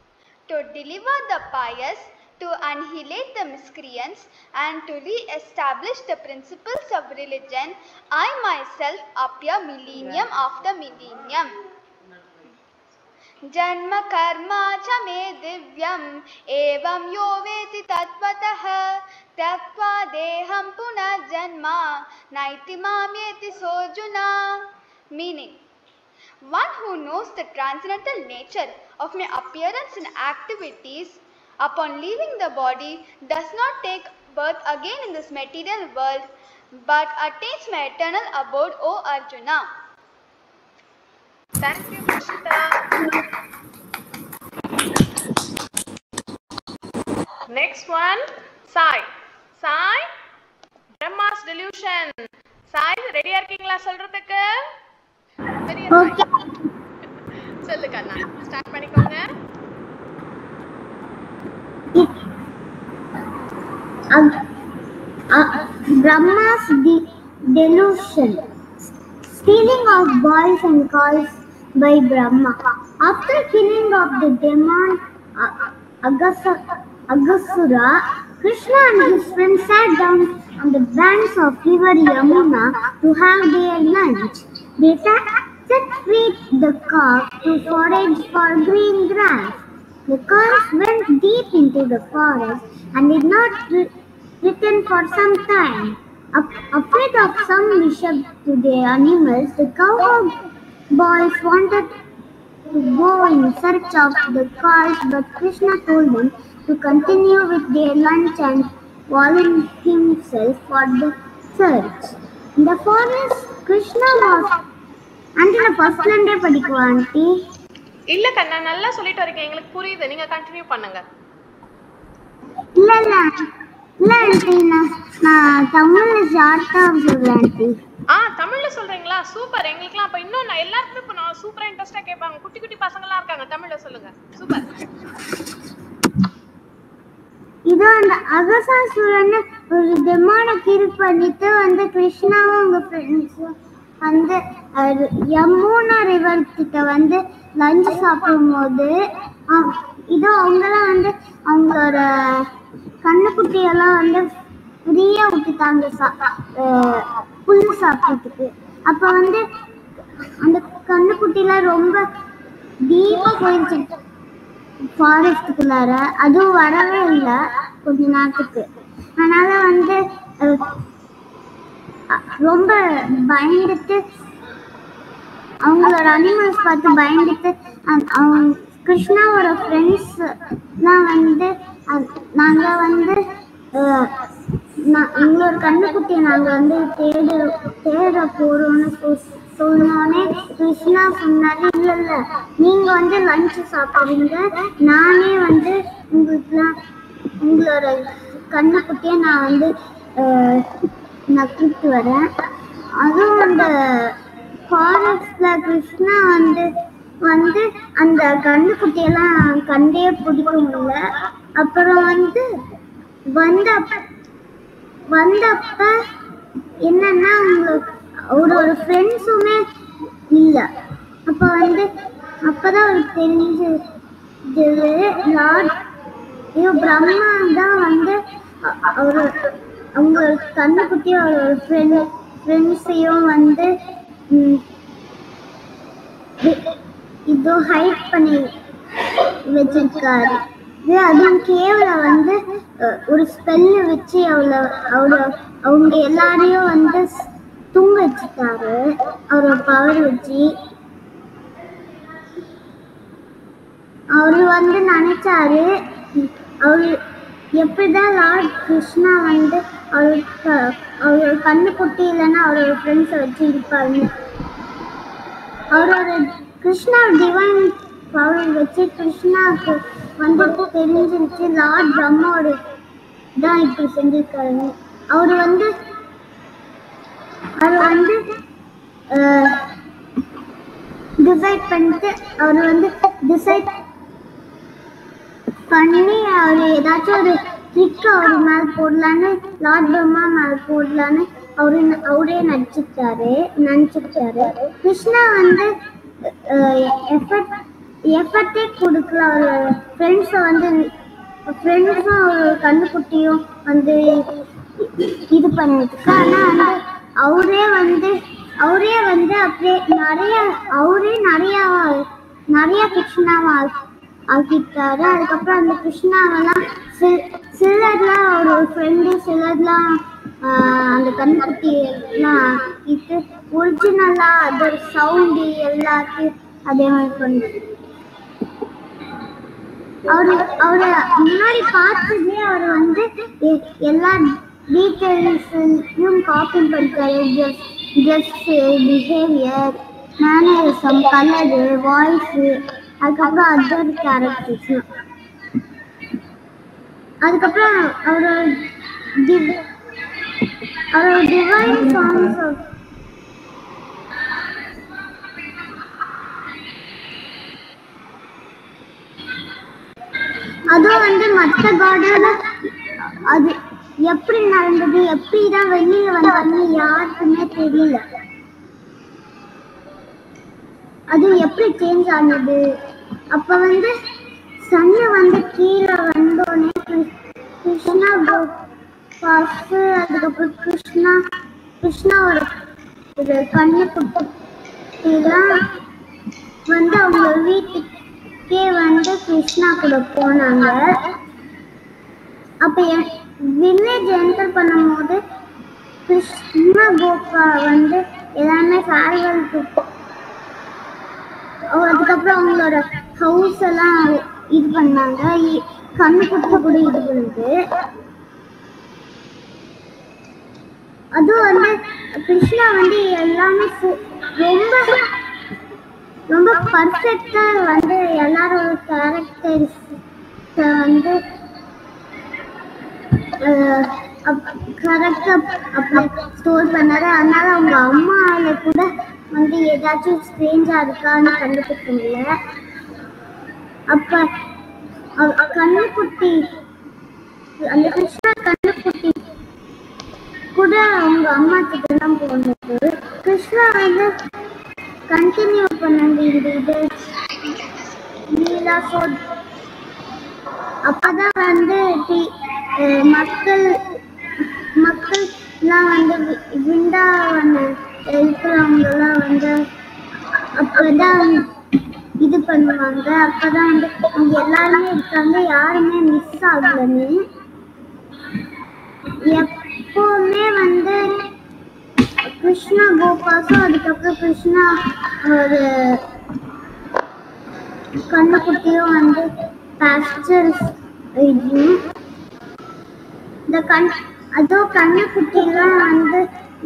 to deliver the pious, to annihilate the miscreants, and to re-establish the principles of religion, I myself appear millennium after millennium. जन्म कर्मा च मे दिव्यम् एवं यो वेति तत्त्वतः त्यक्त्वा देहं पुनर्जन्म नैति मामेति सोऽर्जुना. Meaning, one who knows the transcendental nature of my appearance and activities upon leaving the body does not take birth again in this material world but attains my eternal abode, O Arjuna. Thank you, Prishita. Next one, Sai. Sai, Brahma's delusion. Sai, ready இருக்கீங்களா சொல்றதுக்கு? பெரிய Sai. சொல்லு கண்ணா, start பண்ணிக்கோங்க. Brahma's delusion. Stealing of boys and girls by Brahma. After killing of the demon Aghasura, Krishna and his friends sat down on the banks of river Yamuna to have their lunch. They set free the calf to forage for green grass. The calf went deep into the forest and did not return for some time. Afraid of some mischief to the animals, the cowboy boys wanted to go in search of the calf, but Krishna told them to continue with their lunch and volunteered himself for the search. In the forest, Krishna was until the first Sunday படிக்குவா aunty? இல்ல கண்ணா, நல்லா சொல்லிட்டு வரீங்க, எங்களுக்கு புரியுது, நீங்க continue பண்ணுங்க. இல்ல ஆண்டி, நான் தமிழ்ல ஷார்ட்டா சொல்றேன் ஆண்டி. தமிழ்ல சொல்றீங்களா? சூப்பர். எங்களுக்குலாம் அப்ப இன்னும் எல்லாருக்கும் இப்ப நான் சூப்பரா இன்ட்ரெஸ்டா கேட்பாங்க. குட்டி குட்டி பசங்க எல்லாம் இருக்காங்க, தமிழ்ல சொல்லுங்க. சூப்பர். இது அந்த அகசாசுரன் ஒரு டெமானை கில் பண்ணிட்டு வந்து கிருஷ்ணாவும் அவங்க ஃப்ரெண்ட்ஸும் வந்து யமுனா ரிவர் கிட்ட வந்து லஞ்ச் சாப்பிடும் போது இதோ அவங்கெல்லாம் வந்து அவங்களோட கண்ணுக்குட்டியெல்லாம் வந்து ஃப்ரீயா விட்டுட்டாங்க புல் சாப்பிட்றதுக்கு. அப்ப வந்து அந்த கண்ணுக்குட்டிலாம் ரொம்ப டீப்பா போயிடுச்சு ஃபாரஸ்டுக்குள்ளார. அதுவும் வரவே இல்லை கொஞ்ச நேரத்துக்கு. அதனால வந்து ரொம்ப பயந்துட்டு அவங்களோட அனிமல்ஸ் பார்த்து பயந்துட்டு அவங்க கிருஷ்ணாவோட ஃப்ரெண்ட்ஸ் எல்லாம் வந்து நாங்கள் வந்து எங்களோட கண்ணுக்குட்டியை நாங்கள் வந்து தேட போறோம்னு சொன்னோடனே கிருஷ்ணா சொன்னாரு, இல்லை இல்லை நீங்கள் வந்து லஞ்சு சாப்பிடுவீங்க, நானே வந்து உங்களோட கண்ணுக்குட்டியை நான் வந்து நான் கூப்பிட்டு வரேன். அதுவும் அந்த ஃபாரஸ்ட்ல கிருஷ்ணா வந்து அந்த கண்ணுக்குட்டியெல்லாம் கண்டே பிடிக்க முடியல. அப்புறம் வந்து வந்தப்ப என்னன்னா அவரோட ஃப்ரெண்ட்ஸுமே இல்லை. அப்பதான் அவருக்கு தெரிஞ்சது லார்ட் பிரம்மா தான் வந்து அவங்க கண்ணுக்குட்டியும் அவரோட ஃப்ரெண்ட்ஸையும் வந்து இதோ ஹைட் பண்ணி வச்சிருக்காரு. அதுவும் கேவல வந்து ஒரு ஸ்பெல்லு வச்சு அவங்க எல்லாரையும் வந்து தூங்க வச்சுட்டாரு அவரோட பவர் வச்சு. அவரு வந்து நினைச்சாரு அவரு எப்படிதான் லார்ட் கிருஷ்ணா வந்து அவரோட கண்ணுக்குட்டி இல்லைன்னா அவரோட ஃப்ரெண்ட்ஸை வச்சு இருப்பாரு. அவரோட கிருஷ்ணா டிவைன் பவர் வச்சு கிருஷ்ணாவுக்கு வந்து தெரிஞ்சிருச்சு லார்ட் பிரம்மாவோட தான் இப்படி செஞ்சிருக்காரு. அவர் வந்து டிசைட் பண்ணிட்டு டிசைட் பண்ணி அவர் ஏதாச்சும் ஒரு ட்ரிக் அவர் மேல போடலான்னு லார்ட் பிரம்மா மேல போடலான்னு அவரே நினைச்சுக்கிட்டாரு. கிருஷ்ணா வந்து எஃபர்ட்டே கொடுக்கல. அவர் ஃப்ரெண்ட்ஸும் ஒரு கண்ணுக்குட்டியும் வந்து இது பண்ணிருக்கு. ஆனா வந்து அவரே வந்து அப்படியே நிறைய கிருஷ்ணாவை ஆக்கிட்டாரு. அதுக்கப்புறம் அந்த கிருஷ்ணாவெல்லாம் சிலர்லாம் ஒரு ஃப்ரெண்டு, சிலர்லாம் அந்த கண்ணுக்குட்டி எல்லாம் ஆக்கிட்டு ஒரிஜினலா அதோட சவுண்டு எல்லாத்தையும் அதே மாதிரி பண்ணுது. அவரை முன்னாடி பார்த்ததே அவர் வந்து எல்லா டீட்டெயில்ஸையும் காப்பி பண்ணிட்டாரு. Dress, behaviour, mannerism, colour, voice, அதுக்கப்புறம் அதர் கேரக்டர்ஸ். அதுக்கப்புறம் அவரோட டிவைன் சாங்ஸ் அதுவும் வந்து மற்ற காடோட அது எப்படி நடந்தது, எப்படிதான் வெளியில வந்தாங்க யாருக்குமே தெரியல. அது எப்படி சேஞ்ச் ஆனது. அப்ப வந்து சன்னு வந்து கீழே வந்தோடனே கிருஷ்ணா பஃப், அதுக்கப்புறம் கிருஷ்ணாவோட கண்ணுக்குட்டிலாம் வந்து அவங்க வீட்டுக்கே வந்து கிருஷ்ணா கூட போனாங்க. அப்ப வில்லேஜ் என்டர் பண்ணும்போது கிருஷ்ணா கோபா வந்து எல்லாமே ஃபேர்வெல், அதுக்கப்புறம் அவங்களோட ஹவுஸ் எல்லாம் இது பண்ணாங்க. கண்ணுக்குட்டி கூட இது பண்ணுது. அதுவும் வந்து கிருஷ்ணா வந்து எல்லாமே ரொம்ப பர்ஃபெக்டா வந்து எல்லாரோட கேரக்டர்ஸ் வந்து கரெக்டா அப்படி ஸ்டோர் பண்ணாரு. அதனால அவங்க அம்மாவில கூட வந்து ஏதாச்சும் ஸ்ட்ரேஞ்சா இருக்கான்னு கண்டுபிடிக்க முடியல. அப்ப கண்ணுக்குட்டி, அந்த கிருஷ்ணா கண்ணுக்குட்டி கூட அவங்க அம்மா கிட்ட தான் போனது. கிருஷ்ணா வந்து கண்டினியூ பண்ணாங்க இந்த இது லீலா. அப்பதான் வந்து மக்கள்லாம் வந்து விருந்தாவன இருக்கிறவங்கலாம் வந்து அப்பதான் இது பண்ணுவாங்க. அப்பதான் வந்து அவங்க எல்லாருமே இருக்காங்க, யாருமே மிஸ் ஆகலன்னு. எப்பவுமே வந்து கிருஷ்ணா கோபாஸும் அதுக்கப்புறம் கிருஷ்ணா ஒரு கண்ணுக்குட்டியும் வந்து பாஸ்டர்ஸ் இந்த அதோ கண்ணுக்குட்டிலாம் வந்து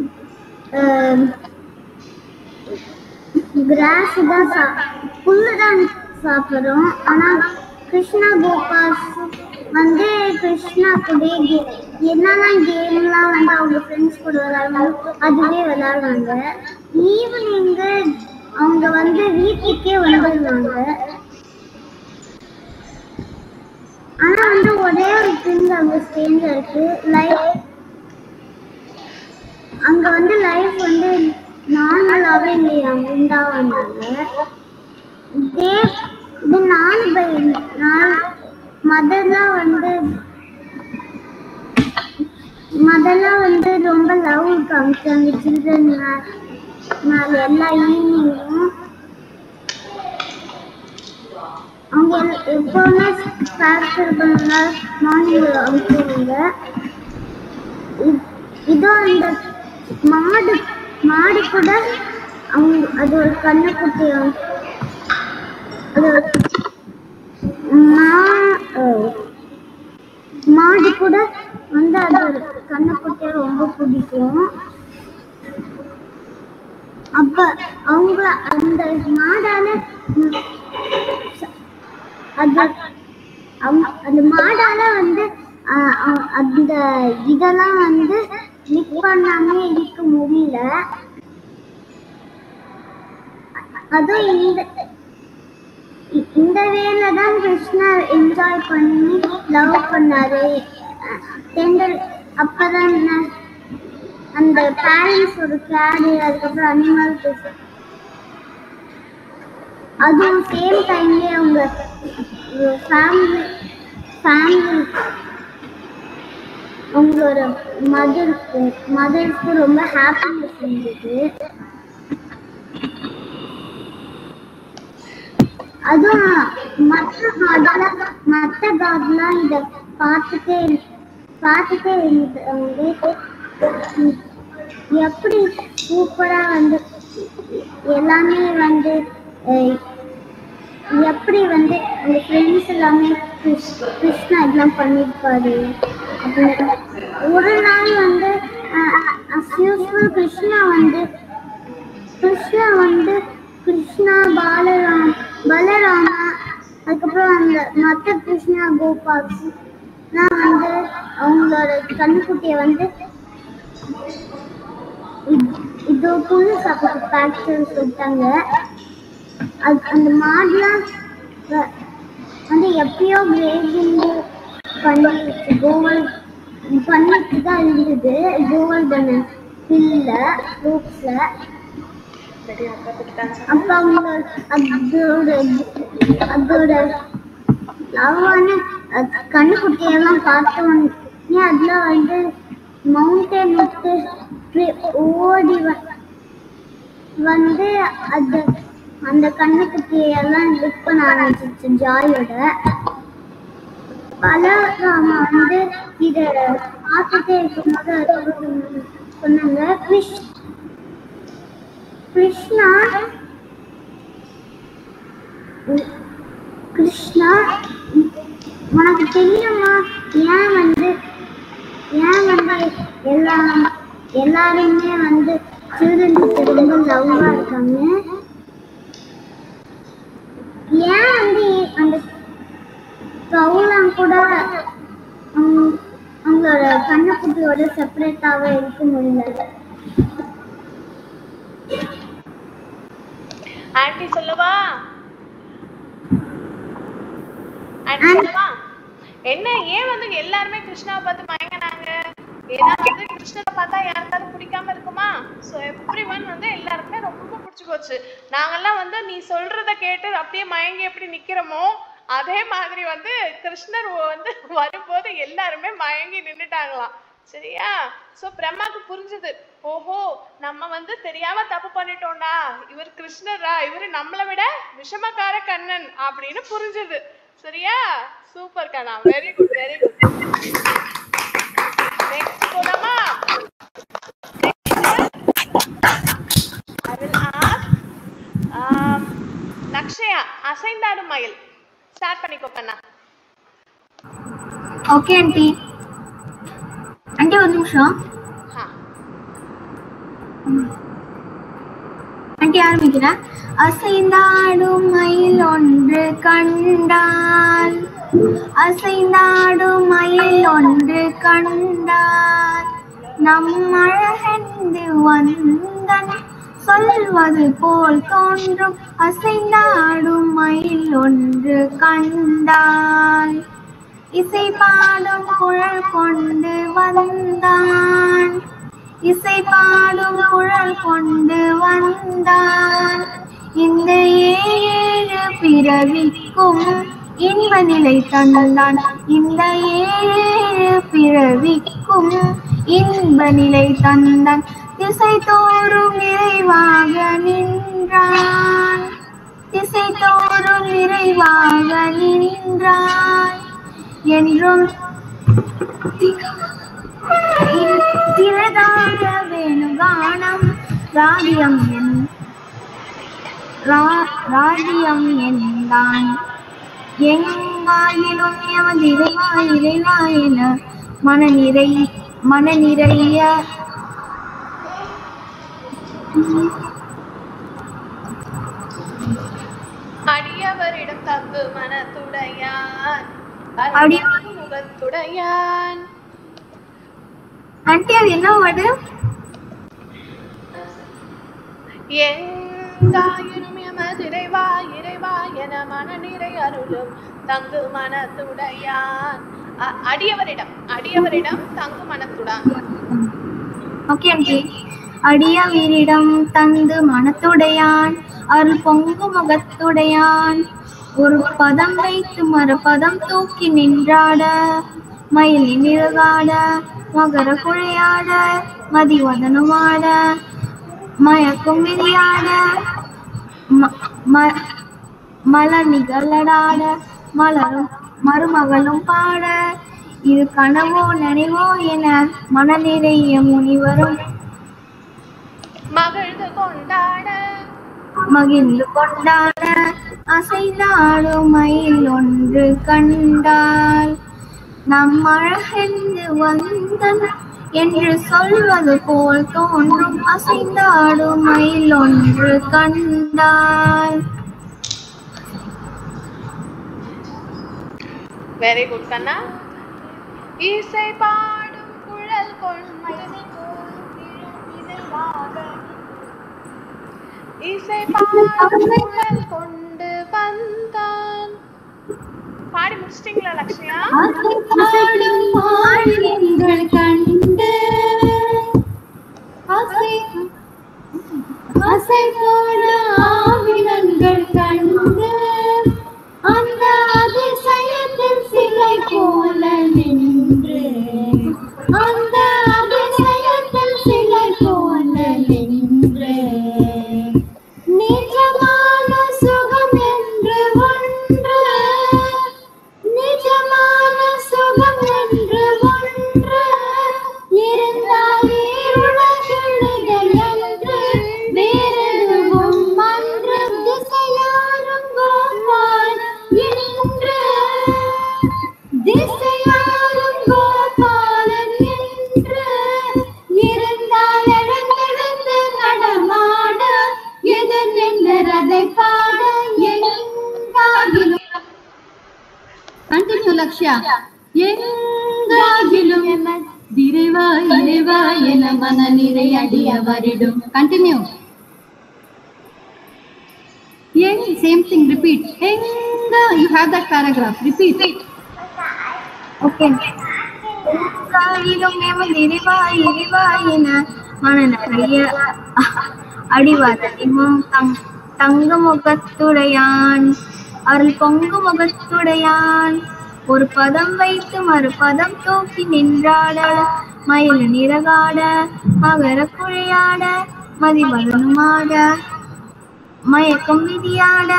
கிராஸ் தான் புல்லு தான் சாப்பிடும். ஆனா கிருஷ்ணா கோபாஸ் வந்து கிருஷ்ணா கூட என்னெல்லாம் கேம்லாம் வந்து அவங்க ஃப்ரெண்ட்ஸ் கூட விளையாடுவாங்க அதுவே விளையாடுவாங்க. ஈவினிங்கு அவங்க வந்து வீட்டுக்கே வந்துடுவாங்க. ஆனா வந்து ஒரே ஒரு திங் அங்க ஸ்டேஞ்சா இருக்கு. அங்க வந்து லைஃப் வந்து நார்மலாவே இல்லையா உண்டாவாங்க. இது 4/4 மதெல்லாம் வந்து ரொம்ப லவ் காமிச்சாங்க சில்ட்ரன் மேல எல்லா ஈவினிங்கும். அவங்க எப்பவுமே கிளாஸ் இருக்கிறதுனால மார்னிங் அனுப்புவாங்க. இதோ அந்த மாடு கூட அவங்க அது ஒரு கண்ணுக்குட்டி, அது மாடு கூட வந்து அது கண்ணுக்குட்டிய ரொம்ப பிடிக்கும். அப்ப அவங்க அந்த மாடால அந்த மாடால வந்து அந்த இதெல்லாம் வந்து மிக்ஸ் பண்ணாம இருக்க முடியல. அதுவும் இந்த வேல தான் கிருஷ்ணா என்ஜாய் பண்ணி லவ் பண்ணாரு. அப்பதான் அந்த பேரண்ட்ஸ் ஒரு கேடு, அதுக்கப்புறம் அனிமல் அதுவும் சேம் டைம்லேயே அவங்க ஃபேமிலி அவங்களோட மதருக்கு ரொம்ப ஹாப்பினஸ் இருந்தது. அதுவும் மற்ற காட்லாம் இதை பார்த்துட்டே இருந்தவங்க எப்படி சூப்பரா வந்து எல்லாமே வந்து எப்படி வந்து அந்த ஃப்ரெண்ட்ஸ் எல்லாமே கிருஷ்ணா இதெல்லாம் பண்ணிருப்பாரு அப்படின்னு. ஒரு நாள் வந்து கிருஷ்ணா பலராமா அதுக்கப்புறம் அந்த மற்ற கிருஷ்ணா கோபால்ஸ் வந்து அவங்களோட கண்ணுக்குட்டியை வந்து இது புல்லு சாப்பிட்டு பேக்டர் சொல்லிட்டாங்க. அந்த மாடுலாம் வந்து எப்பயோ கிரேசிங் பண்ணிட்டு தான் இருந்தது கோவர்தன ஹில்ல ரூப்ஸ்ல. அப்ப அதோட லவ்வான கண்ணுக்குட்டியெல்லாம் பார்த்தோம். அதுல வந்து மவுண்டன் விட்டு ஓடி வந்து அந்த கண்ணுக்குட்டியெல்லாம் லிக் பண்ண ஆரம்பிச்சிச்சு ஜாயோட. பலராமா வந்து இத பார்த்துட்டே இருக்கும்போது சொன்னாங்க, கிருஷ்ணா உனக்கு தெரியுமா ஏன் வந்து எல்லாருமே வந்து சில்ட்ரன்ஸுக்கு ரொம்ப லவ்வா இருக்காங்க? ஏன் வந்து அந்த கவுலாம் கூட அவங்களோட கண்ணுக்குட்டியோட செப்பரேட்டாவே இருக்க முடியல? ஆன்ட்டி சொல்லவா? என்ன ஏன் வந்து எல்லாருமே கிருஷ்ணாவை பார்த்து மயங்கினாங்க? ஏன்னா வந்து கிருஷ்ணரை பார்த்தா யாருக்காவது பிடிக்காம இருக்குமா? ஸோ எவ்ரிவன் வந்து எல்லாருக்குமே ரொம்ப பிடிச்சி போச்சு. நாங்கெல்லாம் வந்து நீ சொல்றத கேட்டு அப்படியே மயங்கி எப்படி நிக்கிறோமோ அதே மாதிரி வந்து கிருஷ்ணர் வந்து வரும்போது எல்லாருமே மயங்கி நின்றுட்டாங்களாம். சரியா? ஸோ பிரம்மாக்கு புரிஞ்சுது, ஓஹோ நம்ம வந்து தெரியாம தப்பு பண்ணிட்டோம்டா, இவர் கிருஷ்ணரா, இவரு நம்மளை விட விஷமக்கார கண்ணன் அப்படின்னு புரிஞ்சுது. சரியா? சூப்பர் கண்ணா, very good very good. Next போலாமா? லக்ஷயா, அசைந்தாடும் மயில் ஸ்டார்ட் பண்ணிக்கோ கண்ணா. Okay aunty. ஆண்டி ஒரு நிமிஷம். ஆண்டி ஆரம்பிக்கிறேன். அசைந்தாடும் மயில் ஒன்று கண்டால், அசைந்தாடும் மயில் ஒன்று கண்டால், நம் அழகென்று வந்தன் சொல்வது போல் தோன்றும். அசைந்தாடும் மயில் ஒன்று கண்டால், இசை பாடும் குழல் கொண்டு வந்தான், இசை பாடும் குழல் கொண்டு வந்தான். இந்த ஏழு பிறவிக்கும் இன்ப நிலை தந்தான், இந்த ஏழு பிறவிக்கும் இன்ப நிலை தந்தான். திசை தோறும் நிறைவாக நின்றான், திசை தோறும் நிறைவாக நின்றான். என்றும் திரதாக வேணுகானம் ராஜ்யம் என்றான். எங்காயிலும் எமது இறைவா இறைவா என மனநிறைய அடியவரிடம் தங்கு மனத்துடையான் முகத்துடையான். ஆண்டி அது என்ன வேர்டு? எங்காயினும் எமது இறைவா இறைவா என மனநிறை அருளும் தங்கு மனத்துடையான். அடியவரிடம் தங்கு மனத்துடான். Okay aunty. அடியவரிடம் தந்து மனத்துடையான், அருள் பொங்கு முகத்துடையான் ஒரு பதம் வைத்து மறுபதம் தூக்கி நின்றாட மயிலி நிறகாட மகர குழையாட மதிவதனமாட மயக்கும் விதியாட மலர் நிகழடாட மலரும் மருமகளும் பாட இது கனவோ நினைவோ என மனநிறைய முனிவரும் மகிழ்ந்து கொண்டாட அசைந்தாடும் மயில் ஒன்று கண்டால் நம் அழகென்று வந்தன் என்று சொல்வது போல் தோன்றும் அசைந்தாடும் மயில் ஒன்று கண்டால். வெரி குட் கண்ணா. இசை பாடும் குழல் கொண்டு இசை பாடும் குழல் கொண்டு வந்தான். பாடி முடிச்சிட்டீங்களா லக்ஷ்மியா? பாடுங்கள் கண்டு அசை போட ஆவினங்கள் கண்டு அந்த அதிசயத்தில் சிலை போல நின்று அந்த அதிசயத்தில் சிலை போல நின்று நிஜமான சுகம் என்று ஒன்று நிஜமான சுகம் என்று ஒன்று இருந்தால் உலகில் என்று வேறெதுவும் மன்று திசையாரும் கோபால் என்று திசையாரும் கோபாலன் என்று இருந்தால் எழுந்தெழுந்து நடமாட எதிர் நின்றதை பாட எங்காகிலும் கண்டினியூ லக்ஷ்யா எங்காகிலும் இறைவா இறைவா என மன நிறை அடிய வரிடும். Continue. Same thing, repeat. You have that paragraph. Repeat. Okay. எங்காகிலும் இறைவா இறைவா என மன நிறைய அடிவரிடும் தங்க முகத்துடையான் அருள் பொங்கு முகத்துடையான் ஒரு பதம் வைத்து மறுபதம் தூக்கி நின்றாட மயில் நிறகாட மகர குழையாட மதிவதனமாட மயக்கம் விதியாட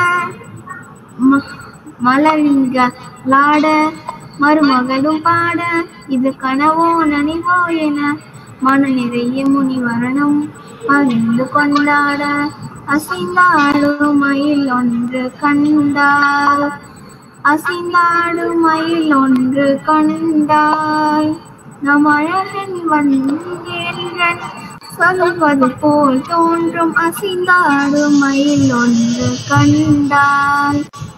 மலரிங்களாட மருமகளும் பாட இது கனவோ நனிவோ என மன நிறைய முனிவரனும் மகிழ்ந்து கொண்டாட அசைந்தாடும் மயில் ஒன்று கண்டால் அசைந்தாடும் மயில் ஒன்று கண்டால் நம் அழகன் வந்தேன் சொல்வது போல் தோன்றும் அசைந்தாடும் மயில் ஒன்று கண்டால்.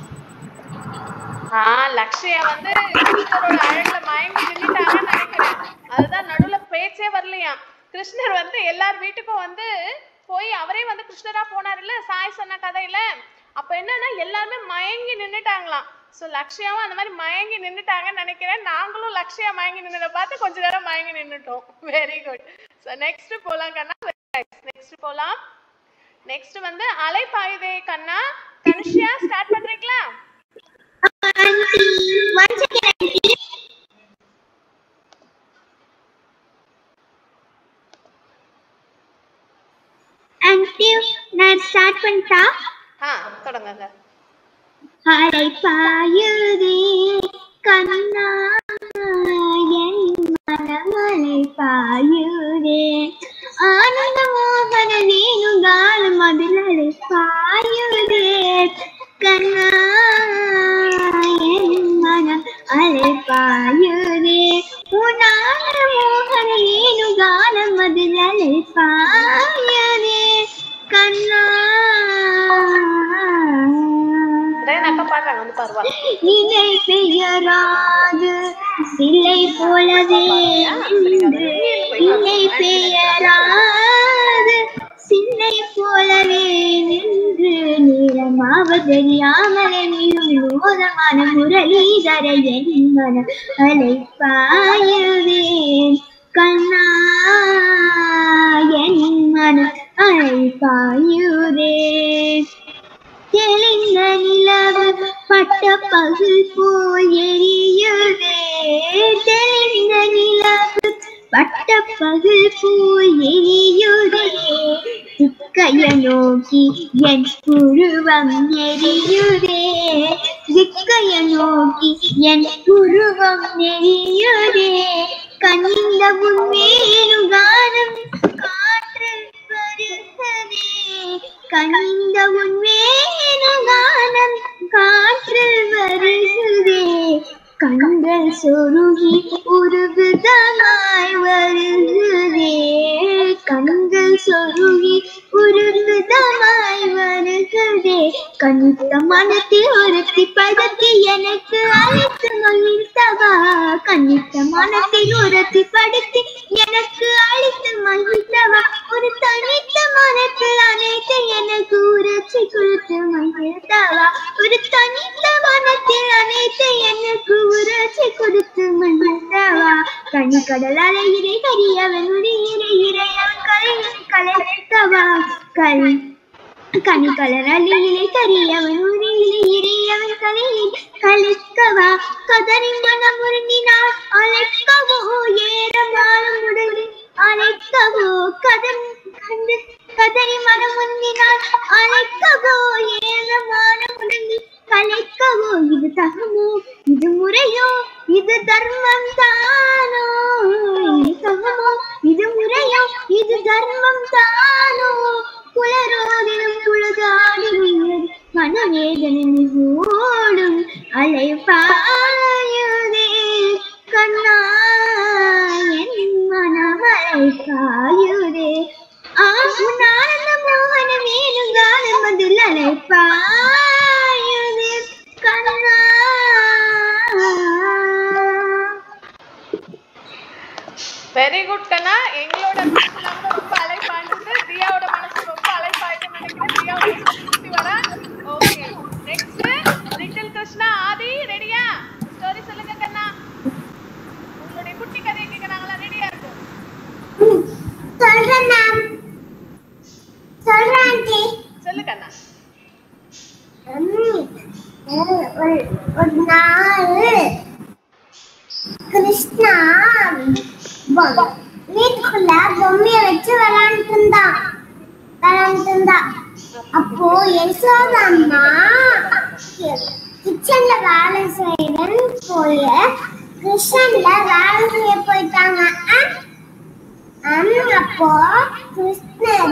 லக்ஷ்யா வந்து கிருஷ்ணரோட அழகுல மயங்கி நின்னுட்டாங்கன்னு நினைக்கிறேன். அதுதான் நடுவுல பேச்சே வரலையா. கிருஷ்ணர் வந்து எல்லார் வீட்டுக்கும் வந்து போய் அவரே வந்து கிருஷ்ணரா போனாருல்ல சாய் சொன்ன கதையில. அப்ப என்னன்னா எல்லாருமே மயங்கி நின்னுட்டாங்களாம். சோ லக்ஷ்யாவும் அந்த மாதிரி மயங்கி நின்னுட்டாங்கன்னு நினைக்கிறேன். நாங்களும் லக்ஷ்யா மயங்கி நின்னுட பார்த்து கொஞ்ச நேரம் மயங்கி நின்னுட்டோம். Very good. சோ நெக்ஸ்ட் போலாம் கண்ணா. நெக்ஸ்ட் போலாம். நெக்ஸ்ட் வந்து அலை பாயுதே கண்ணா. தனுஷியா ஸ்டார்ட் பண்றீங்களா? நான் ஸ்டார்ட் பண்ணிட்டா? தொடங்குங்க. அலை பாயுதே கண்ணா என் மனமலை பாயுதே ஆனந்த மோகன வேணுங்காலம் அதில் அலை பாயுதே கண்ணா என் மனம் அலை பாயுதே உன்னான மோகன வேணுங்காலம் அதில் அலை பாயுதே கண்ணா நினை பெயராது சிலை போலவே நினை பெயராது சிலை போலவே நின்று நிறமாவதறியாமலே மிகவும் வினோதமான முரளிதர என் மனம் அலை பாயுவேன் கண்ணா என் மனம் அலை பாயுவேன் பகல் போல் எரியுதே திக்கைய நோக்கி என் புருவம் எரியுதே திக்கைய நோக்கி என் புருவம் எரியுதே கண்ணிந்த உன்மேலும் கானம் காற்று வருகிறதே கண்ணிந்த உன்மேலும் கானம் காற்று வருகிறதே கண்கள் சொருகி உருகுதமாய் வருகிறதே கண்கள் சொருகி உருகுதமாய் வருகிறதே கண்ணித்த மனத்தில் ஒருத்தி படுத்தி எனக்கு அழைத்து மகிழ்த்தவா கண்ணித்த மனத்தில் ஒருத்தி படுத்தி எனக்கு அழைத்து மகிழ்த்தவா ஒரு தனித்த மனத்தில் அனைத்து எனக்கு உரைச்சி கொடுத்து மகிழ்த்தவா ஒரு தனித்த மனத்தில் அனைத்து எனக்கு உரைச்சி கொடுத்து மகிழ்த்தவா கனி கடல் அலையிலே கரியவன் உயிரை இறையவன் கலையினை கலைத்தவா கனி கடல் அலையிலே கரியவன் உயிரை இறையவன் கலையை கலைக்கவா கதறி மனம் உருங்கினார் அழைக்கவோ ஏறமானம் உடலில் அழைக்கவோ கதறி மனம் உருங்கினார் அழைக்கவோ ஏறமானம் உடலில் கலைக்கவோ இது தகமோ இது முறையோ இது தர்மம் தானோ இது தகமோ இது முறையோ இது தர்மம் தானோ புலரோதிலும் புலகாடினும் மனவேதனை ஓடும் அலைபாயுதே கண்ணா என் மனமலை பாயுதே உன் ஆனந்த மோகன மேலும் காலம் அதில் அலைப்பாயுதே கண்ணா. வெரி குட் கண்ணா. எங்களோட ரொம்ப அலைப்பாய்ந்து தியாவோட மனசு ரொம்ப அலைப்பாய்ட்டு நினைக்கிறேன். தியாவோட சுத்தி வர. Okay, next little Krishna Adi ரெடியா? ஸ்டோரி சொல்லுங்க கண்ணா. உங்களுடைய குட்டி கதையை கேட்க நாங்களா ரெடியா இருக்கோம். சொல்றேன் மேம். சொல்றேன் ஆண்டி. சொல்லு கண்ணா. ஒரு நாள் கிருஷ்ணா வீட்டுக்குள்ள பொம்மைய வச்சு விளையாண்டு இருந்தா. அப்போ யசோதா அம்மா கிச்சன்ல வேலை செய்யறேன்னு போய் கிருஷ்ணன்ல வேலை செய்ய போயிட்டாங்க. அப்போ கிருஷ்ணர்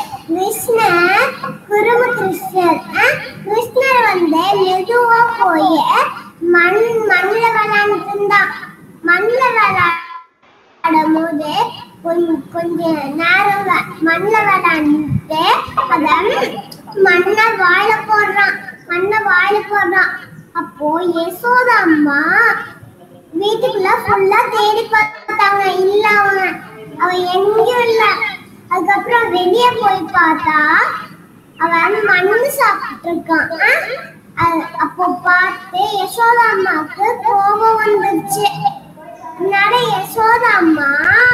வந்து மெதுவா போய் மண்ணுல விளையாண்டு இருந்தான். மண்ணுல விளையாடும் போது கொஞ்ச நேரம் மண்ணுல விளையாண்டு அத மண்ணை வாயில போடுறான். அப்போ யசோதா அம்மா வீட்டுக்குள்ள ஃபுல்லா தேடி பார்த்தாங்க. இல்ல அவன் எங்கேயும் இல்ல. அதுக்கப்புறம் வெளிய போய் பார்த்தா அவன் மண்ணு சாப்பிட்டு இருக்கான். அப்போ பார்த்து யசோதா அம்மாவுக்கு கோபம் வந்துருச்சு. அதனால யசோதா அம்மா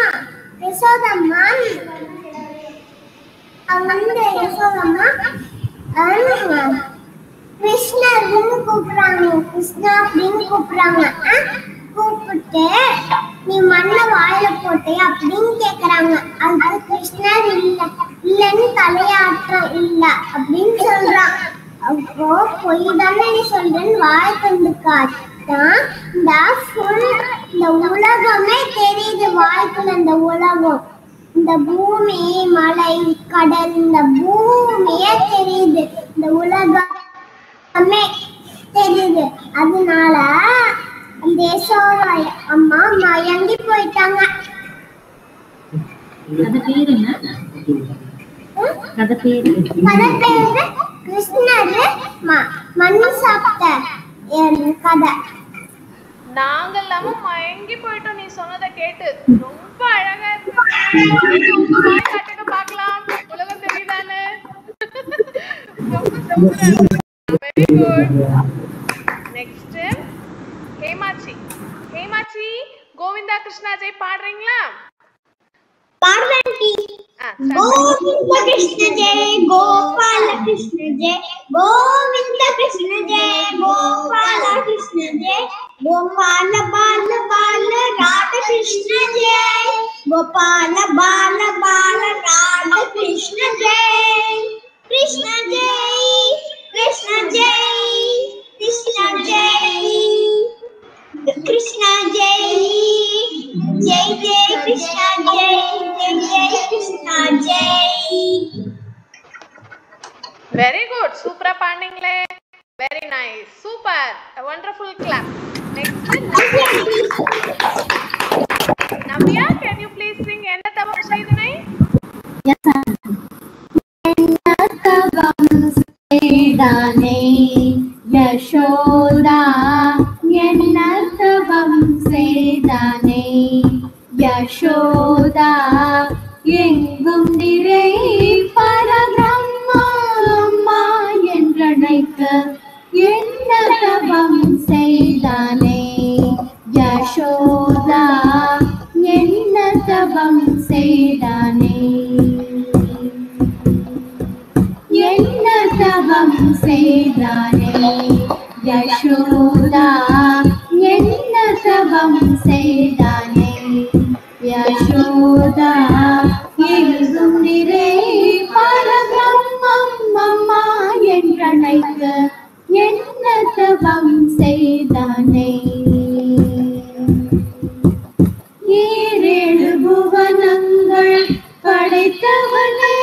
கிருஷ்ணா அப்படின்னு கூப்பிடுறாங்க. கூப்பிட்டு நீ மண்ணை வாயில போட்டே அப்படின்னு கேக்குறாங்க. அதுக்கு கிருஷ்ணர் இல்லன்னு தலையாற்ற இல்ல அப்படின்னு சொல்றான். அப்போ பொய் தானே நீ சொல்றேன்னு வாய கொண்டு காட்டான். இந்த உலகமே தெரியுது. வாய்க்குள்ள இந்த உலகம், இந்த பூமி, மலை, கடல், இந்த பூமியே தெரியுது. இந்த உலகமே தெரியுது. அதனால அந்த யசோதா அம்மா மயங்கி போயிட்டாங்க. கதை பேரு கிருஷ்ணர் மண்ணு சாப்பிட்ட கதை. நாங்க எல்லாம மயங்கி போயிட்டோம் நீ சொன்னதை கேட்டு. ரொம்ப அழகா இருக்கு. பாக்கலாம் உலகம் தெரியுதானு. Very good. நெக்ஸ்ட் ஹேமாச்சி கோவிந்தா கிருஷ்ணா ஜெய் பாடுறீங்களா? गोविंद कृष्ण जय गोपाल कृष्ण जय गोविंद कृष्ण जय गोपाल कृष्ण जय गोपाल बाल बाल राधा कृष्ण जय गोपाल बाल बाल राधा कृष्ण जय कृष्ण जय कृष्ण जय कृष्ण जय कृष्ण जय जय जय कृष्ण जय जय जय कृष्ण जय. Very good. Super பாண்டிங்களே. Very nice. Super. A wonderful clap. Next, Navya, can you please sing என்ன தவம் செய்தனை? Yes, sir. என்ன தவம் செய்தானே யசோதா என்ன தவம் செய்தானே யசோதா எங்கும் நிறை பரபிரம்மா என்றழைக்க என்ன தவம் செய்தானே யசோதா என்ன தவம் செய்தானே என்ன தவம் செய்தானே யசோதா என்ன தவம் செய்தானே யசோதா எங்கும் நிறை பரபிரம்மம் அம்மா என்றழைக்க என்ன தவம் செய்தானே ஈரேழு புவனங்கள் படைத்தவனே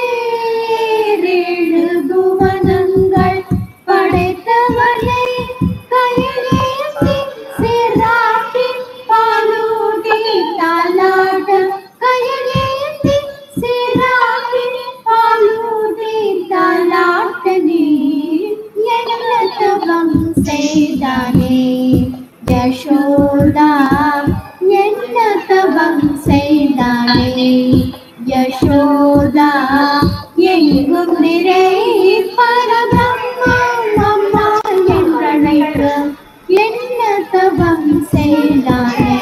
ஏழு புவனங்கள் படைத்தவனே கையிலேந்தி சீராட்டி பாலூட்டி தாலாட்ட கையிலேந்தி சீராட்டி பாலூட்டி தாலாட்ட நீ என்ன தவம் செய்தானே யசோதா என்ன தவம் செய்தானே யசோதா எங்கும் நிறை பரபிரம்மம் அம்மா என்றழைக்க என்ன தவம் செய்தானே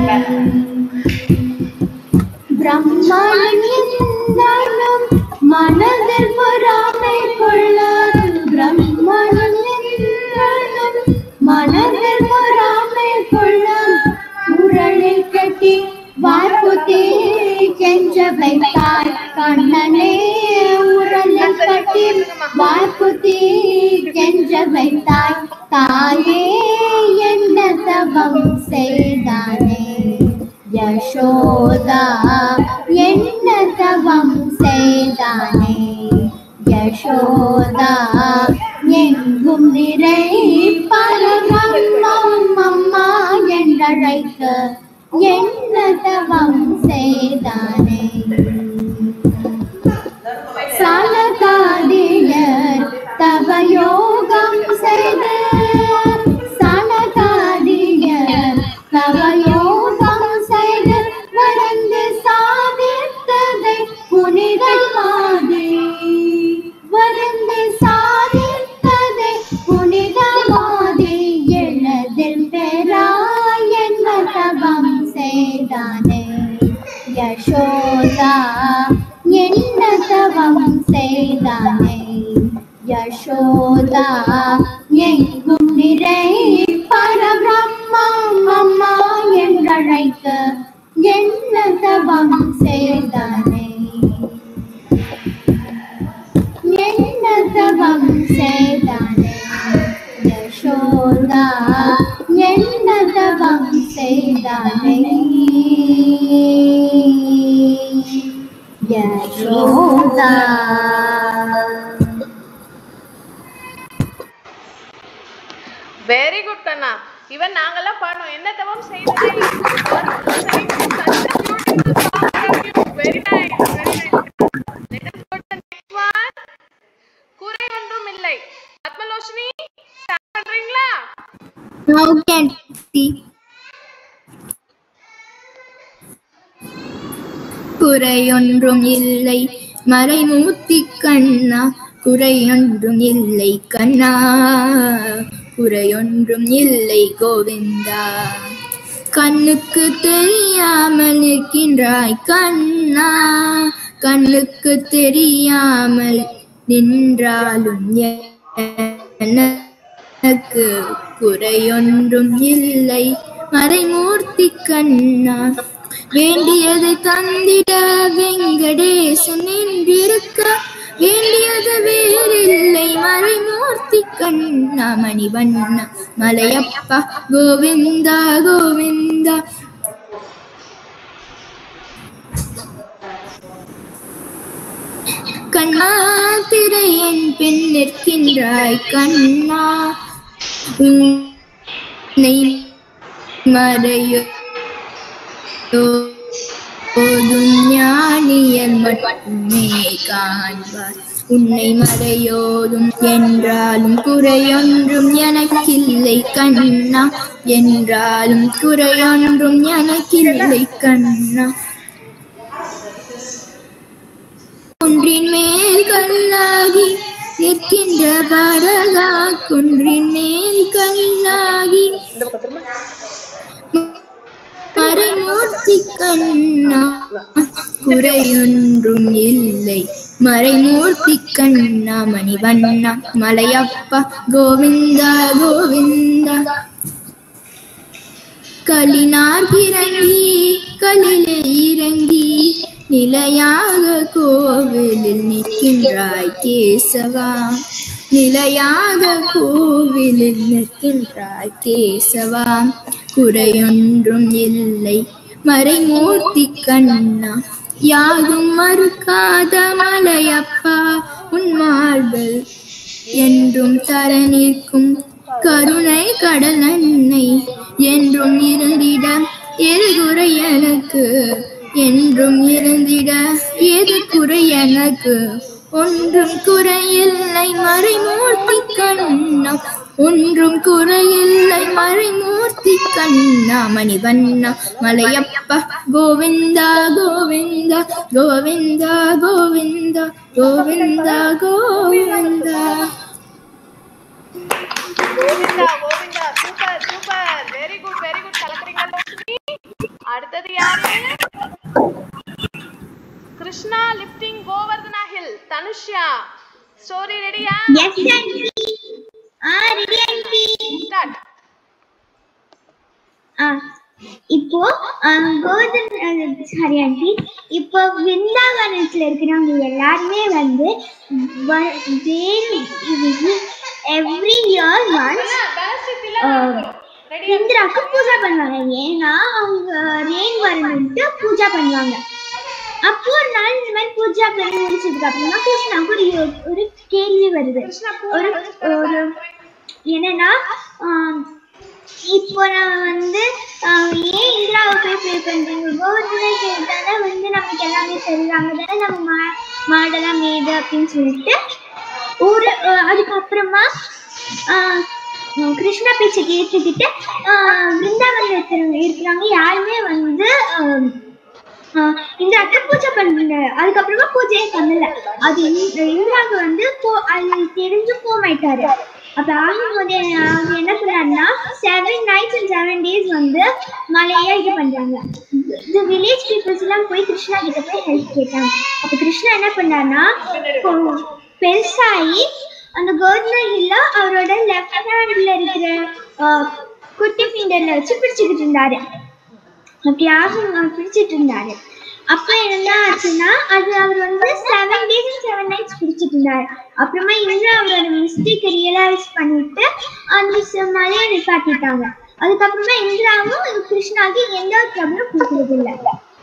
பிரம்மனின் இந்தனம் மனதில் பொறாமை கொள்ள பிரம்மனின் இந்தனம் மனதில் பொறாமை கொள்ள உரளில் கட்டி வாய்ப்புத்தி கெஞ்ச வைத்தாய் கண்ணனே உரளில் கட்டி வாய்ப்புத்தி கெஞ்ச வைத்தாய் தாயே என்ன தவம் செய்தானே யசோதா என்ன தவம் செய்தானே யசோதா எங்கும் நிறை பரபிரம்மம் அம்மா என்றழைக்க என்ன தவம் செய்தானே சனகாதியர் தவயோகம் செய்து சனகாதியர் தவயோகம் செய்து வருந்து சாதித்ததை புனிதமாதே வருந்து சாதித்ததை புனிதமாதே எனதில் பெறாய் என்ன தவம் செய்தானே யசோதா என்ன தவம் செய்தானே யசோதா எங்கும் நிறை பரபிரம்மம் அம்மா என்றழைக்க என்ன தவம் செய்தானே என்ன தவம் செய்தானே யசோதா என்ன தவம் செய்தானே யசோதா. Very good கண்ணா. இவன் நாங்கெல்லாம் பாடணும் என்ன தவம் செய்தனை. Very nice, very nice. Let us go to the next one. குறை ஒன்றும் இல்லை. ஆத்மலோஷினி ஸ்டார்ட் பண்றீங்களா? Now can see. குறையொன்றும் இல்லை மறைமூர்த்தி கண்ணா குறையொன்றும் இல்லை கண்ணா குறையொன்றும் இல்லை கோவிந்தா கண்ணுக்கு தெரியாமல் நிற்கின்றாய் கண்ணா கண்ணுக்கு தெரியாமல் நின்றாலும் எனக்கு குறையொன்றும் இல்லை மறைமூர்த்தி கண்ணா வேண்டியதை தந்திட வெங்கடேசன் என்றிருக்க வேண்டியது வேறில்லை மறைமூர்த்தி கண்ணா மணிவண்ணா மலையப்பா கோவிந்தா கோவிந்தா. கண்ணா திரையன் பின் நிற்கின்றாய் கண்ணா உன்னை மறையோதும் ஞானியன் மட்டுமே காண்பார். உன்னை மறையோதும் என்றாலும் குறையொன்றும் எனக்கில்லை கண்ணா என்றாலும் குறையொன்றும் எனக்கில்லை கண்ணா. குன்றின் மேல் கல்லாகி நிற்கின்ற பாரதா குன்றின் மேல் கல்லாகி மறைமூர்த்தி கண்ணா குறையொன்றும் இல்லை மறைமூர்த்தி கண்ணா மணிவண்ணா மலையப்பா கோவிந்தா கோவிந்தா. கலினார் இறங்கி கலிலே இறங்கி நிலையாக கோவிலில் நிற்கின்றாய் கேசவா நிலையாக கோவிலில் நிற்கின்றாய் கேசவா குறையொன்றும் இல்லை மறைமூர்த்தி கண்ணா. யாதும் மறுக்காத மலையப்பா உன் மார்பல் என்றும் தர நிற்கும் கருணை கடல் அன்னை என்றும் இருந்திட எது குறை எனக்கு என்றும் இருந்திட எது குறை எனக்கு ஒன்றும் குறையில்லை மறைமூர்த்தி கண்ணா ஒன்றும் குறையில்லை மறைமூர்த்தி Kanna Manivanna Malayappa Govinda Govinda Govinda Govinda Govinda Govinda Govinda Govinda. Super super, very good கலக்குறீங்க. அடுத்தது யாரு? Krishna lifting Govardhana hill. Dhanushya story ரெடியா? Yes aunty. Ready aunty. Start. இப்போ சாரி ஆண்டி, இப்போ விருந்தாவனத்துல இருக்கிறவங்க எல்லாருமே வந்து எவ்ரி இயர் ஒன்ஸ் இந்திராவுக்கு பூஜை பண்ணுவாங்க. ஏன்னா அவங்க ரெயின் வரணும்ட்டு பூஜை பண்ணுவாங்க. அப்போ ஒரு நாள் இந்த மாதிரி பூஜா பண்ணி முடிச்சதுக்கு அப்புறமா கிருஷ்ணாவுக்கு ஒரு கேள்வி வருது. ஒரு என்னன்னா, இப்போ நான் வந்து ஏன் இந்திராவை போய் ப்ரே பண்றீங்க? கோவர்தனை கேட்டாலே வந்து நமக்கு எல்லாமே தெரியுறாங்க தானே, நம்ம மாடெல்லாம் மேடு அப்படின்னு சொல்லிட்டு ஒரு அதுக்கப்புறமா கிருஷ்ணா பேச்சை கேட்டுக்கிட்டு விருந்தாவனத்துல இருக்கிறவங்க யாருமே வந்து இந்திராவுக்கு பூஜை பண்ணல. அதுக்கப்புறமா பூஜையே பண்ணல. அது இந்திராவுக்கு வந்து அது தெரிஞ்சு போமாயிட்டாரு. அப்ப ஆகும்போது அவங்க என்ன பண்ணாருன்னா 7 nights and 7 days வந்து மலையா இது பண்றாங்க. இந்த வில்லேஜ் பீப்புள்ஸ் எல்லாம் போய் கிருஷ்ணா கிட்ட போய் ஹெல்ப் கேட்டாங்க. அப்ப கிருஷ்ணா என்ன பண்ணாருன்னா பெருசாகி அந்த கோவர்தனா ஹில்ல அவரோட லெஃப்ட் ஹேண்ட்ல இருக்கிற குட்டி ஃபிங்கர்ல வச்சு பிடிச்சுக்கிட்டு இருந்தாரு. அப்படியாக பிடிச்சிட்டு இருந்தாரு. அப்ப என்ன ஆச்சுன்னா, அது அவர் வந்து 7 days and 7 nights பிடிச்சிட்டு இருந்தாரு. அப்புறமா இந்திரா அவரோட மிஸ்டேக் ரியலைஸ் பண்ணிட்டு அந்த மலையை நிப்பாட்டிட்டாங்க. அதுக்கப்புறமா இந்திராவும் கிருஷ்ணாவுக்கு எந்த ஒரு ப்ராப்ளம் கொடுக்கறது இல்லை.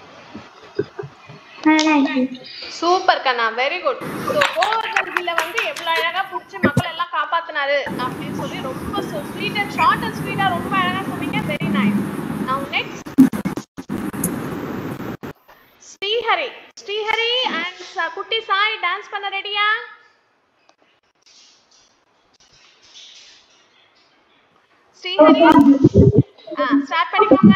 சூப்பர் கண்ணா, வெரி குட். கோவர்தனா வந்து எவ்வளவு அழகா பிடிச்சி மக்கள் எல்லாம் காப்பாத்தினாரு அப்படின்னு சொல்லி ரொம்ப ஸ்வீட் அண்ட் ஷார்ட் அண்ட் ஸ்வீட்டா ரொம்ப அழகா சொன்னீங்க. Very nice. Now next Srihari and குட்டி சாய் டான்ஸ் பண்ண ரெடியா? ஸ்ரீஹரி ஸ்டார்ட் பண்ணிக்கோங்க.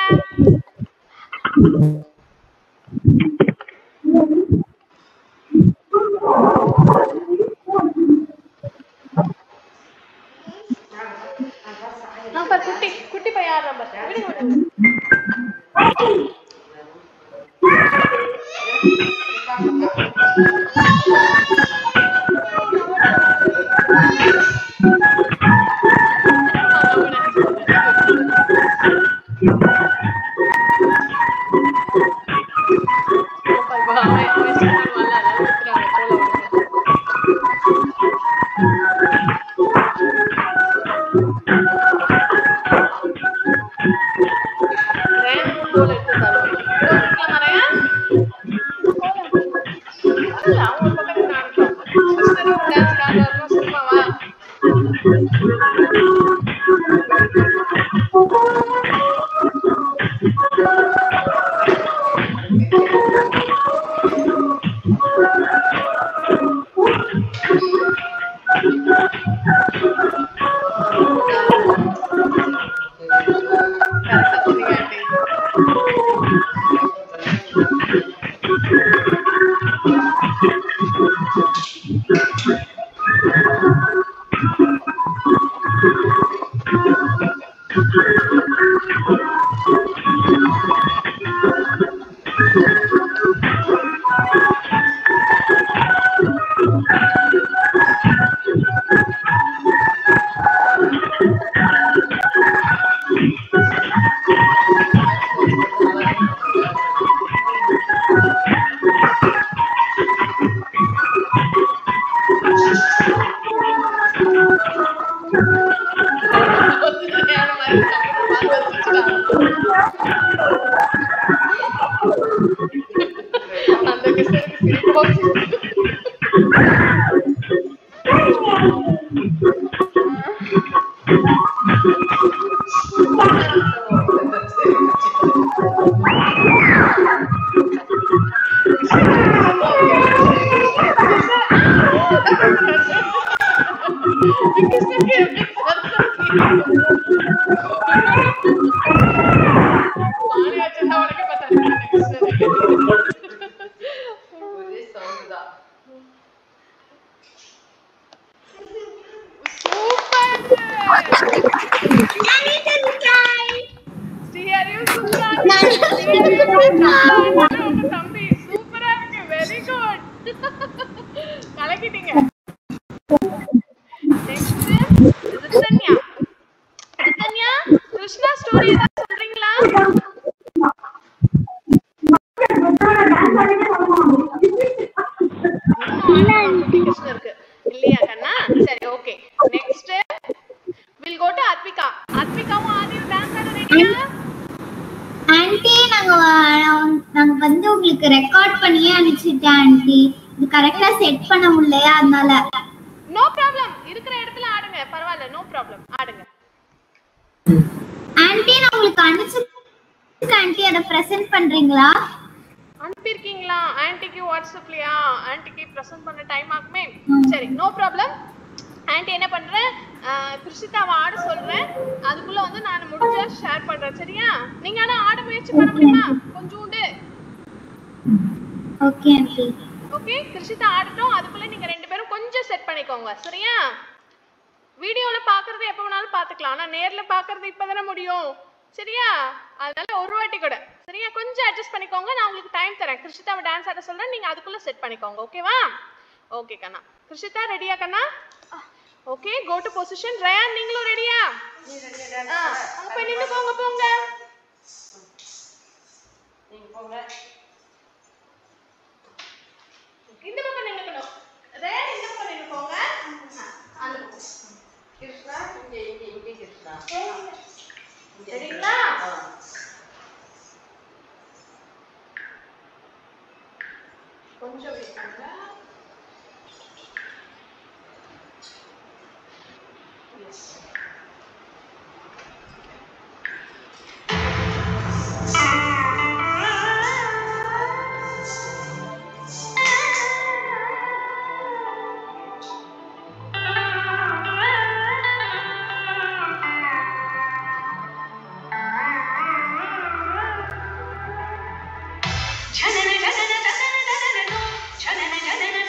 நம்பர் குட்டி பையன் நம்பர் விடுங்க. வெஸ்டர்ன் பண்ணுவாங்கல்ல அதான் ஊத்துறாங்க போல விடுங்க. ரேன் கோல் எடுத்து தருவாங்க. கோல் எடுக்கலாமா ரேன்? இல்ல அவங்க ஒரு பக்கம் நின்று ஆடட்டும். கிருஷ்ணர் ஒரு டான்ஸ் ஆடுறாருன்னா சும்மாவா? கரெக்டா சொன்னீங்க ஆண்டி. அந்த கிருஷ்ணருக்கு சிரிப்பு தம்பி சூப்பரா இருக்கு. Very good. கலக்கிட்டீங்க. நெக்ஸ்ட் ரித்தன்யா. ரித்தன்யா கிருஷ்ணா ஸ்டோரி ஏதாவது சொல்றீங்களா? கிருஷ்ணருக்கு இல்லையா கண்ணா? சரி okay. Next will go to Advika. அத்விகாவும் ஆதியும் டான்ஸ் ஆட ரெடியா? ஆன்ட்டி நாங்க வந்து உங்களுக்கு ரெக்கார்ட் பண்ணியே அனுப்பிச்சிட்டேன் ஆன்ட்டி. இது கரெக்டா செட் பண்ண முடியலையா அதனால. No problem. இருக்கிற இடத்துல ஆடுங்க. பரவாயில்லை. No problem. ஆடுங்க. ஆன்ட்டி நான் உங்களுக்கு அனுப்பிச்சிட்டேன் ஆன்ட்டி. அதை பிரசன்ட் பண்றீங்களா? அனுப்பிருக்கீங்களா? ஆன்ட்டிக்கு வாட்ஸ்அப்லயா? ஆன்ட்டிக்கு பிரசன்ட் பண்ண டைம் ஆகுமே. சரி நோ ப்ராப்ளம். ஆன்ட்டி என்ன பண்றேன், கிருஷிதாவை ஆட சொல்றேன். அதுக்குள்ள வந்து நான் முடிஞ்சா ஷேர் பண்றேன். சரியா? நீங்க ஆனா ஆட முயற்சி பண்ண முடியுமா? கொஞ்சோண்டு. Okay aunty. ஓகே கிருஷிதா ஆடட்டும். அதுக்குள்ள நீங்க ரெண்டு பேரும் கொஞ்சம் செட் பண்ணிக்கோங்க. சரியா? வீடியோல பாக்குறது எப்ப வேணாலும் பாத்துக்கலாம். ஆனா நேர்ல பாக்குறது இப்பதானே முடியும். சரியா? அதனால ஒரு வாட்டி கூட சரியா கொஞ்சம் அட்ஜஸ்ட் பண்ணிக்கோங்க. நான் உங்களுக்கு டைம் தரேன். கிருஷிதாவை டான்ஸ் ஆட சொல்றேன். நீங்க அதுக்குள்ள செட் பண்ணிக்கோங்க. ஓகேவா? ஓகே கண்ணா. கிருஷிதா ரெடியா கண்ணா? Okay go to position. Rayan நீங்களும் ரெடியா? அங்க போய் நின்னுக்கோங்க. போங்க நீங்க போங்க. இந்த பக்கம் நின்னுக்கணும். ரயான் இந்த பக்கம் நின்னுக்கோங்க. அந்த பக்கம் கிருஷ்ணா இங்க கிருஷ்ணா சரிங்களா? கொஞ்சம் வெயிட் பண்ணுங்க. எஸ் ஜனன ஜனன ஜனன ஜனன ஜனன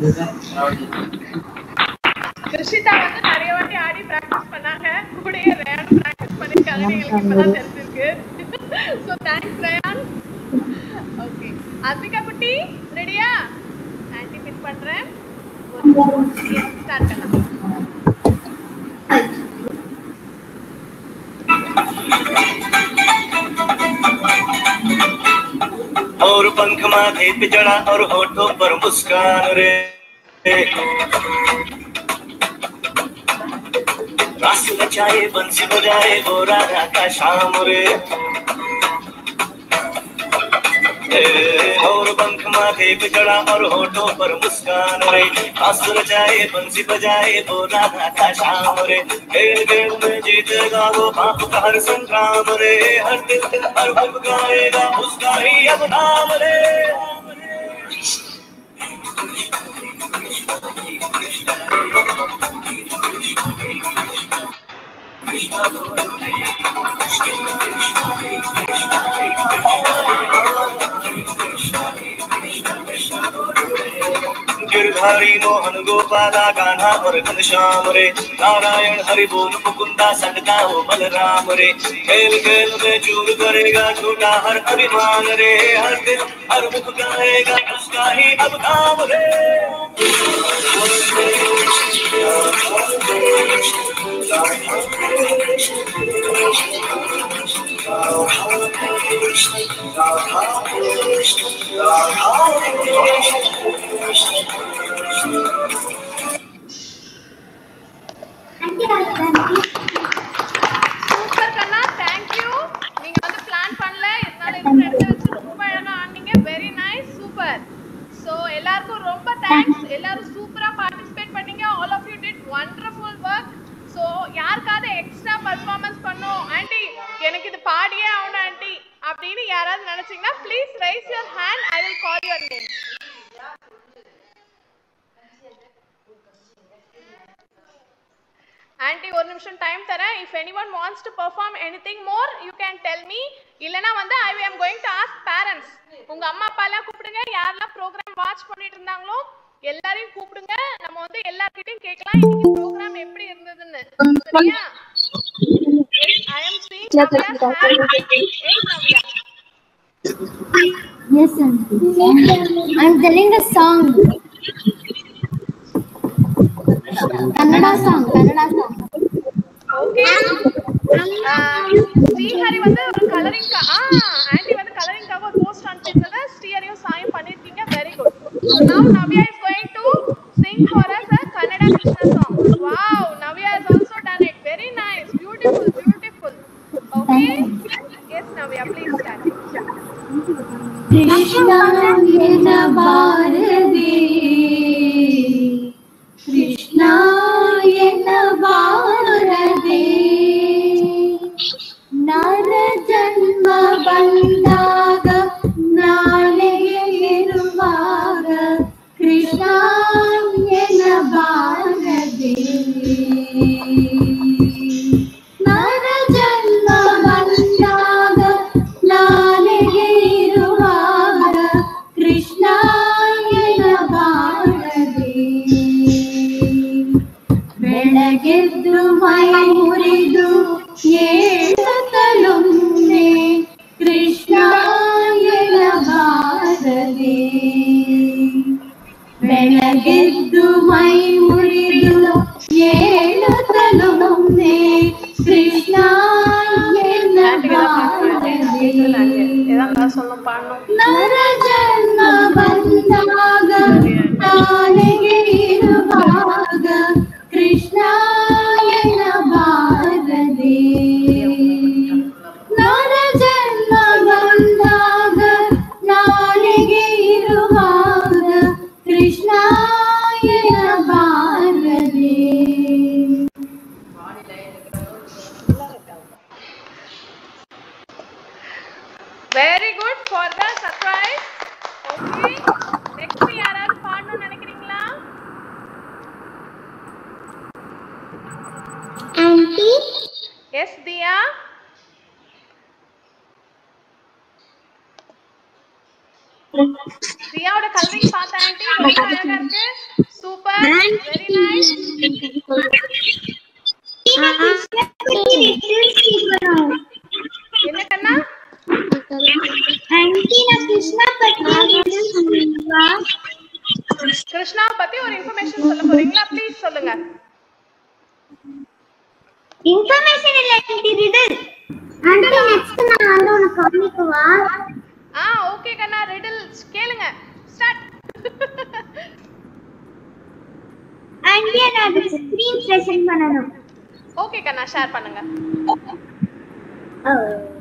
கிருஷிதா வந்து நிறைய வாட்டி ஆடி பிராக்டிஸ் பண்ணாங்க, கூடயே ரேயானும் பிராக்டிஸ் பண்ணிருக்காங்க, எங்களுக்கு இப்பதான் தெரிஞ்சிருக்கு. So thanks Rayan. Okay Ashvika குட்டி ரெடியா? ஆன்டி பின் பண்றேன், ஸ்டார்ட் பண்ணலாம். और पंख माथे पे चढ़ा और होठों पर मुस्कान रे, रास रचाए बंसी बजाए वो राधा का शाम रे, और पंख माथे पे चढ़ा और होठों पर मुस्कान रे, रास रचाए बंसी बजाए वो राधा का शाम रे, खेल खेल में जीतेगा वो पाप का हर संग्राम रे, हर दिल हर पल गाएगा उसका ही अब नाम रे। गिरधारी मोहन गोपाला कान्हा और घनश्याम रे, नारायण हरि बोल मुकुंदा सटका हो बलराम रे, खेल खेल में चूर करेगा झूठा हर अभिमान रे, हर दिन हर मुख गाएगा उसका ही अब नाम रे। சூப்பர் கண்ணா, தேங்க் யூ. நீங்க வந்து பிளான் பண்ணல, இதனால இந்த இடத்துல வச்சு ரொம்ப அழகா ஆனீங்க. Very nice, super. சோ எல்லாருக்கும் ரொம்ப தேங்க்ஸ். எல்லாரும் சூப்பரா பார்ட்டிசிபேட் பண்ணீங்க. All of you did wonderful work. So யாருக்காவது எக்ஸ்ட்ரா பெர்ஃபார்மன்ஸ் பண்ணோம் ஆன்ட்டி, எனக்கு இது பாடியே ஆகணும் ஆன்ட்டி அப்படின்னு யாராவது நினைச்சீங்கன்னா please raise your hand, I will call your name. Aunty ஒரு நிமிஷம் டைம் தரேன். If anyone wants to perform anything more you can tell me. இல்லனா வந்து ஐ am going to ask parents. உங்க அம்மா அப்பா எல்லாம் கூப்பிடுங்க, யாரெல்லாம் ப்ரோகிராம் வாட்ச் பண்ணிட்டு இருந்தாங்களோ எல்லாரையும் கூப்பிடுங்க. நம்ம வந்து எல்லார்கிட்டயும் கேட்கலாம் இன்னைக்கு ப்ரோகிராம் எப்படி இருந்ததுன்னு. சரியா? I am seeing Navya's hand. Yes Navya. Yes, auntie. I'm telling a song. Kannada song. Okay. Srihari வந்து ஒரு கலரிங் ஆன்ட்டி வந்து கலரிங்காக ஒரு போஸ்ட் அனுப்பியிருந்தத ஸ்ரீஹரியும் சாயும் பண்ணிருக்கீங்க. Very good. Now Navya is going to sing for us a Kannada Krishna song. Wow, Navya has also done it. Very nice. Beautiful. Okay. Yes Navya, please start. Krishna yena bharade, Krishna yena bharade, nara janma bandaga nale iruvaga, Krishna yena bharade, nara janma bandaga nale iruvaga, Krishna yena bharade, ಬೆಳಗೆದ್ದು ಮೈ ಮುರಿದು ಏಳುತ್ತಲೊಮ್ಮೆ ಕೃಷ್ಣ ಎಳಬಾರದೆ, ಬೆಳಗೆದ್ದು ಮೈ ಮುರಿದು ಏಳುತ್ತಲೊಮ್ಮೆ ಕೃಷ್ಣ ಎಳಬಾರದೆ, ನರ ಜನ್ಮ ಬಂದಾಗ ನಾಳೆಗೆ ಇರುವಾಗ ಕೃಷ್ಣ ಎಳಬಾರದೆ, ನರ ಜನ್ಮ ಬಂದಾಗ ನಾಳೆಗೆ ಇರುವಾಗ Krishna ಎಳಬಾರದೆ. Very good for the surprise. Okay. Next யாராவது பாடணும்னு நினைக்கிறீங்களா? தியாவோட கலரிங் பார்த்த ஆண்டி ரொம்ப அழகா இருக்கு. Super, very nice. என்ன கண்ணா? ஆண்டி நான் கிருஷ்ணா பத்தி ஒரு இன்ஃபர்மேஷன் சொல்ல போறீங்களா? ப்ளீஸ் சொல்லுங்க. இன்ஃபர்மேஷன் இல்ல ஆண்டி, ரிடில். ஆண்டி நெக்ஸ்ட் நான் வந்து உனக்கு காமிக்கவா? ஓகே கண்ணா, ரிடில் கேளுங்க. ஸ்டார்ட். ஆண்டி நான் ஸ்கிரீன் ஷேர் பண்ணனும். ஓகே கண்ணா, ஷேர் பண்ணுங்க.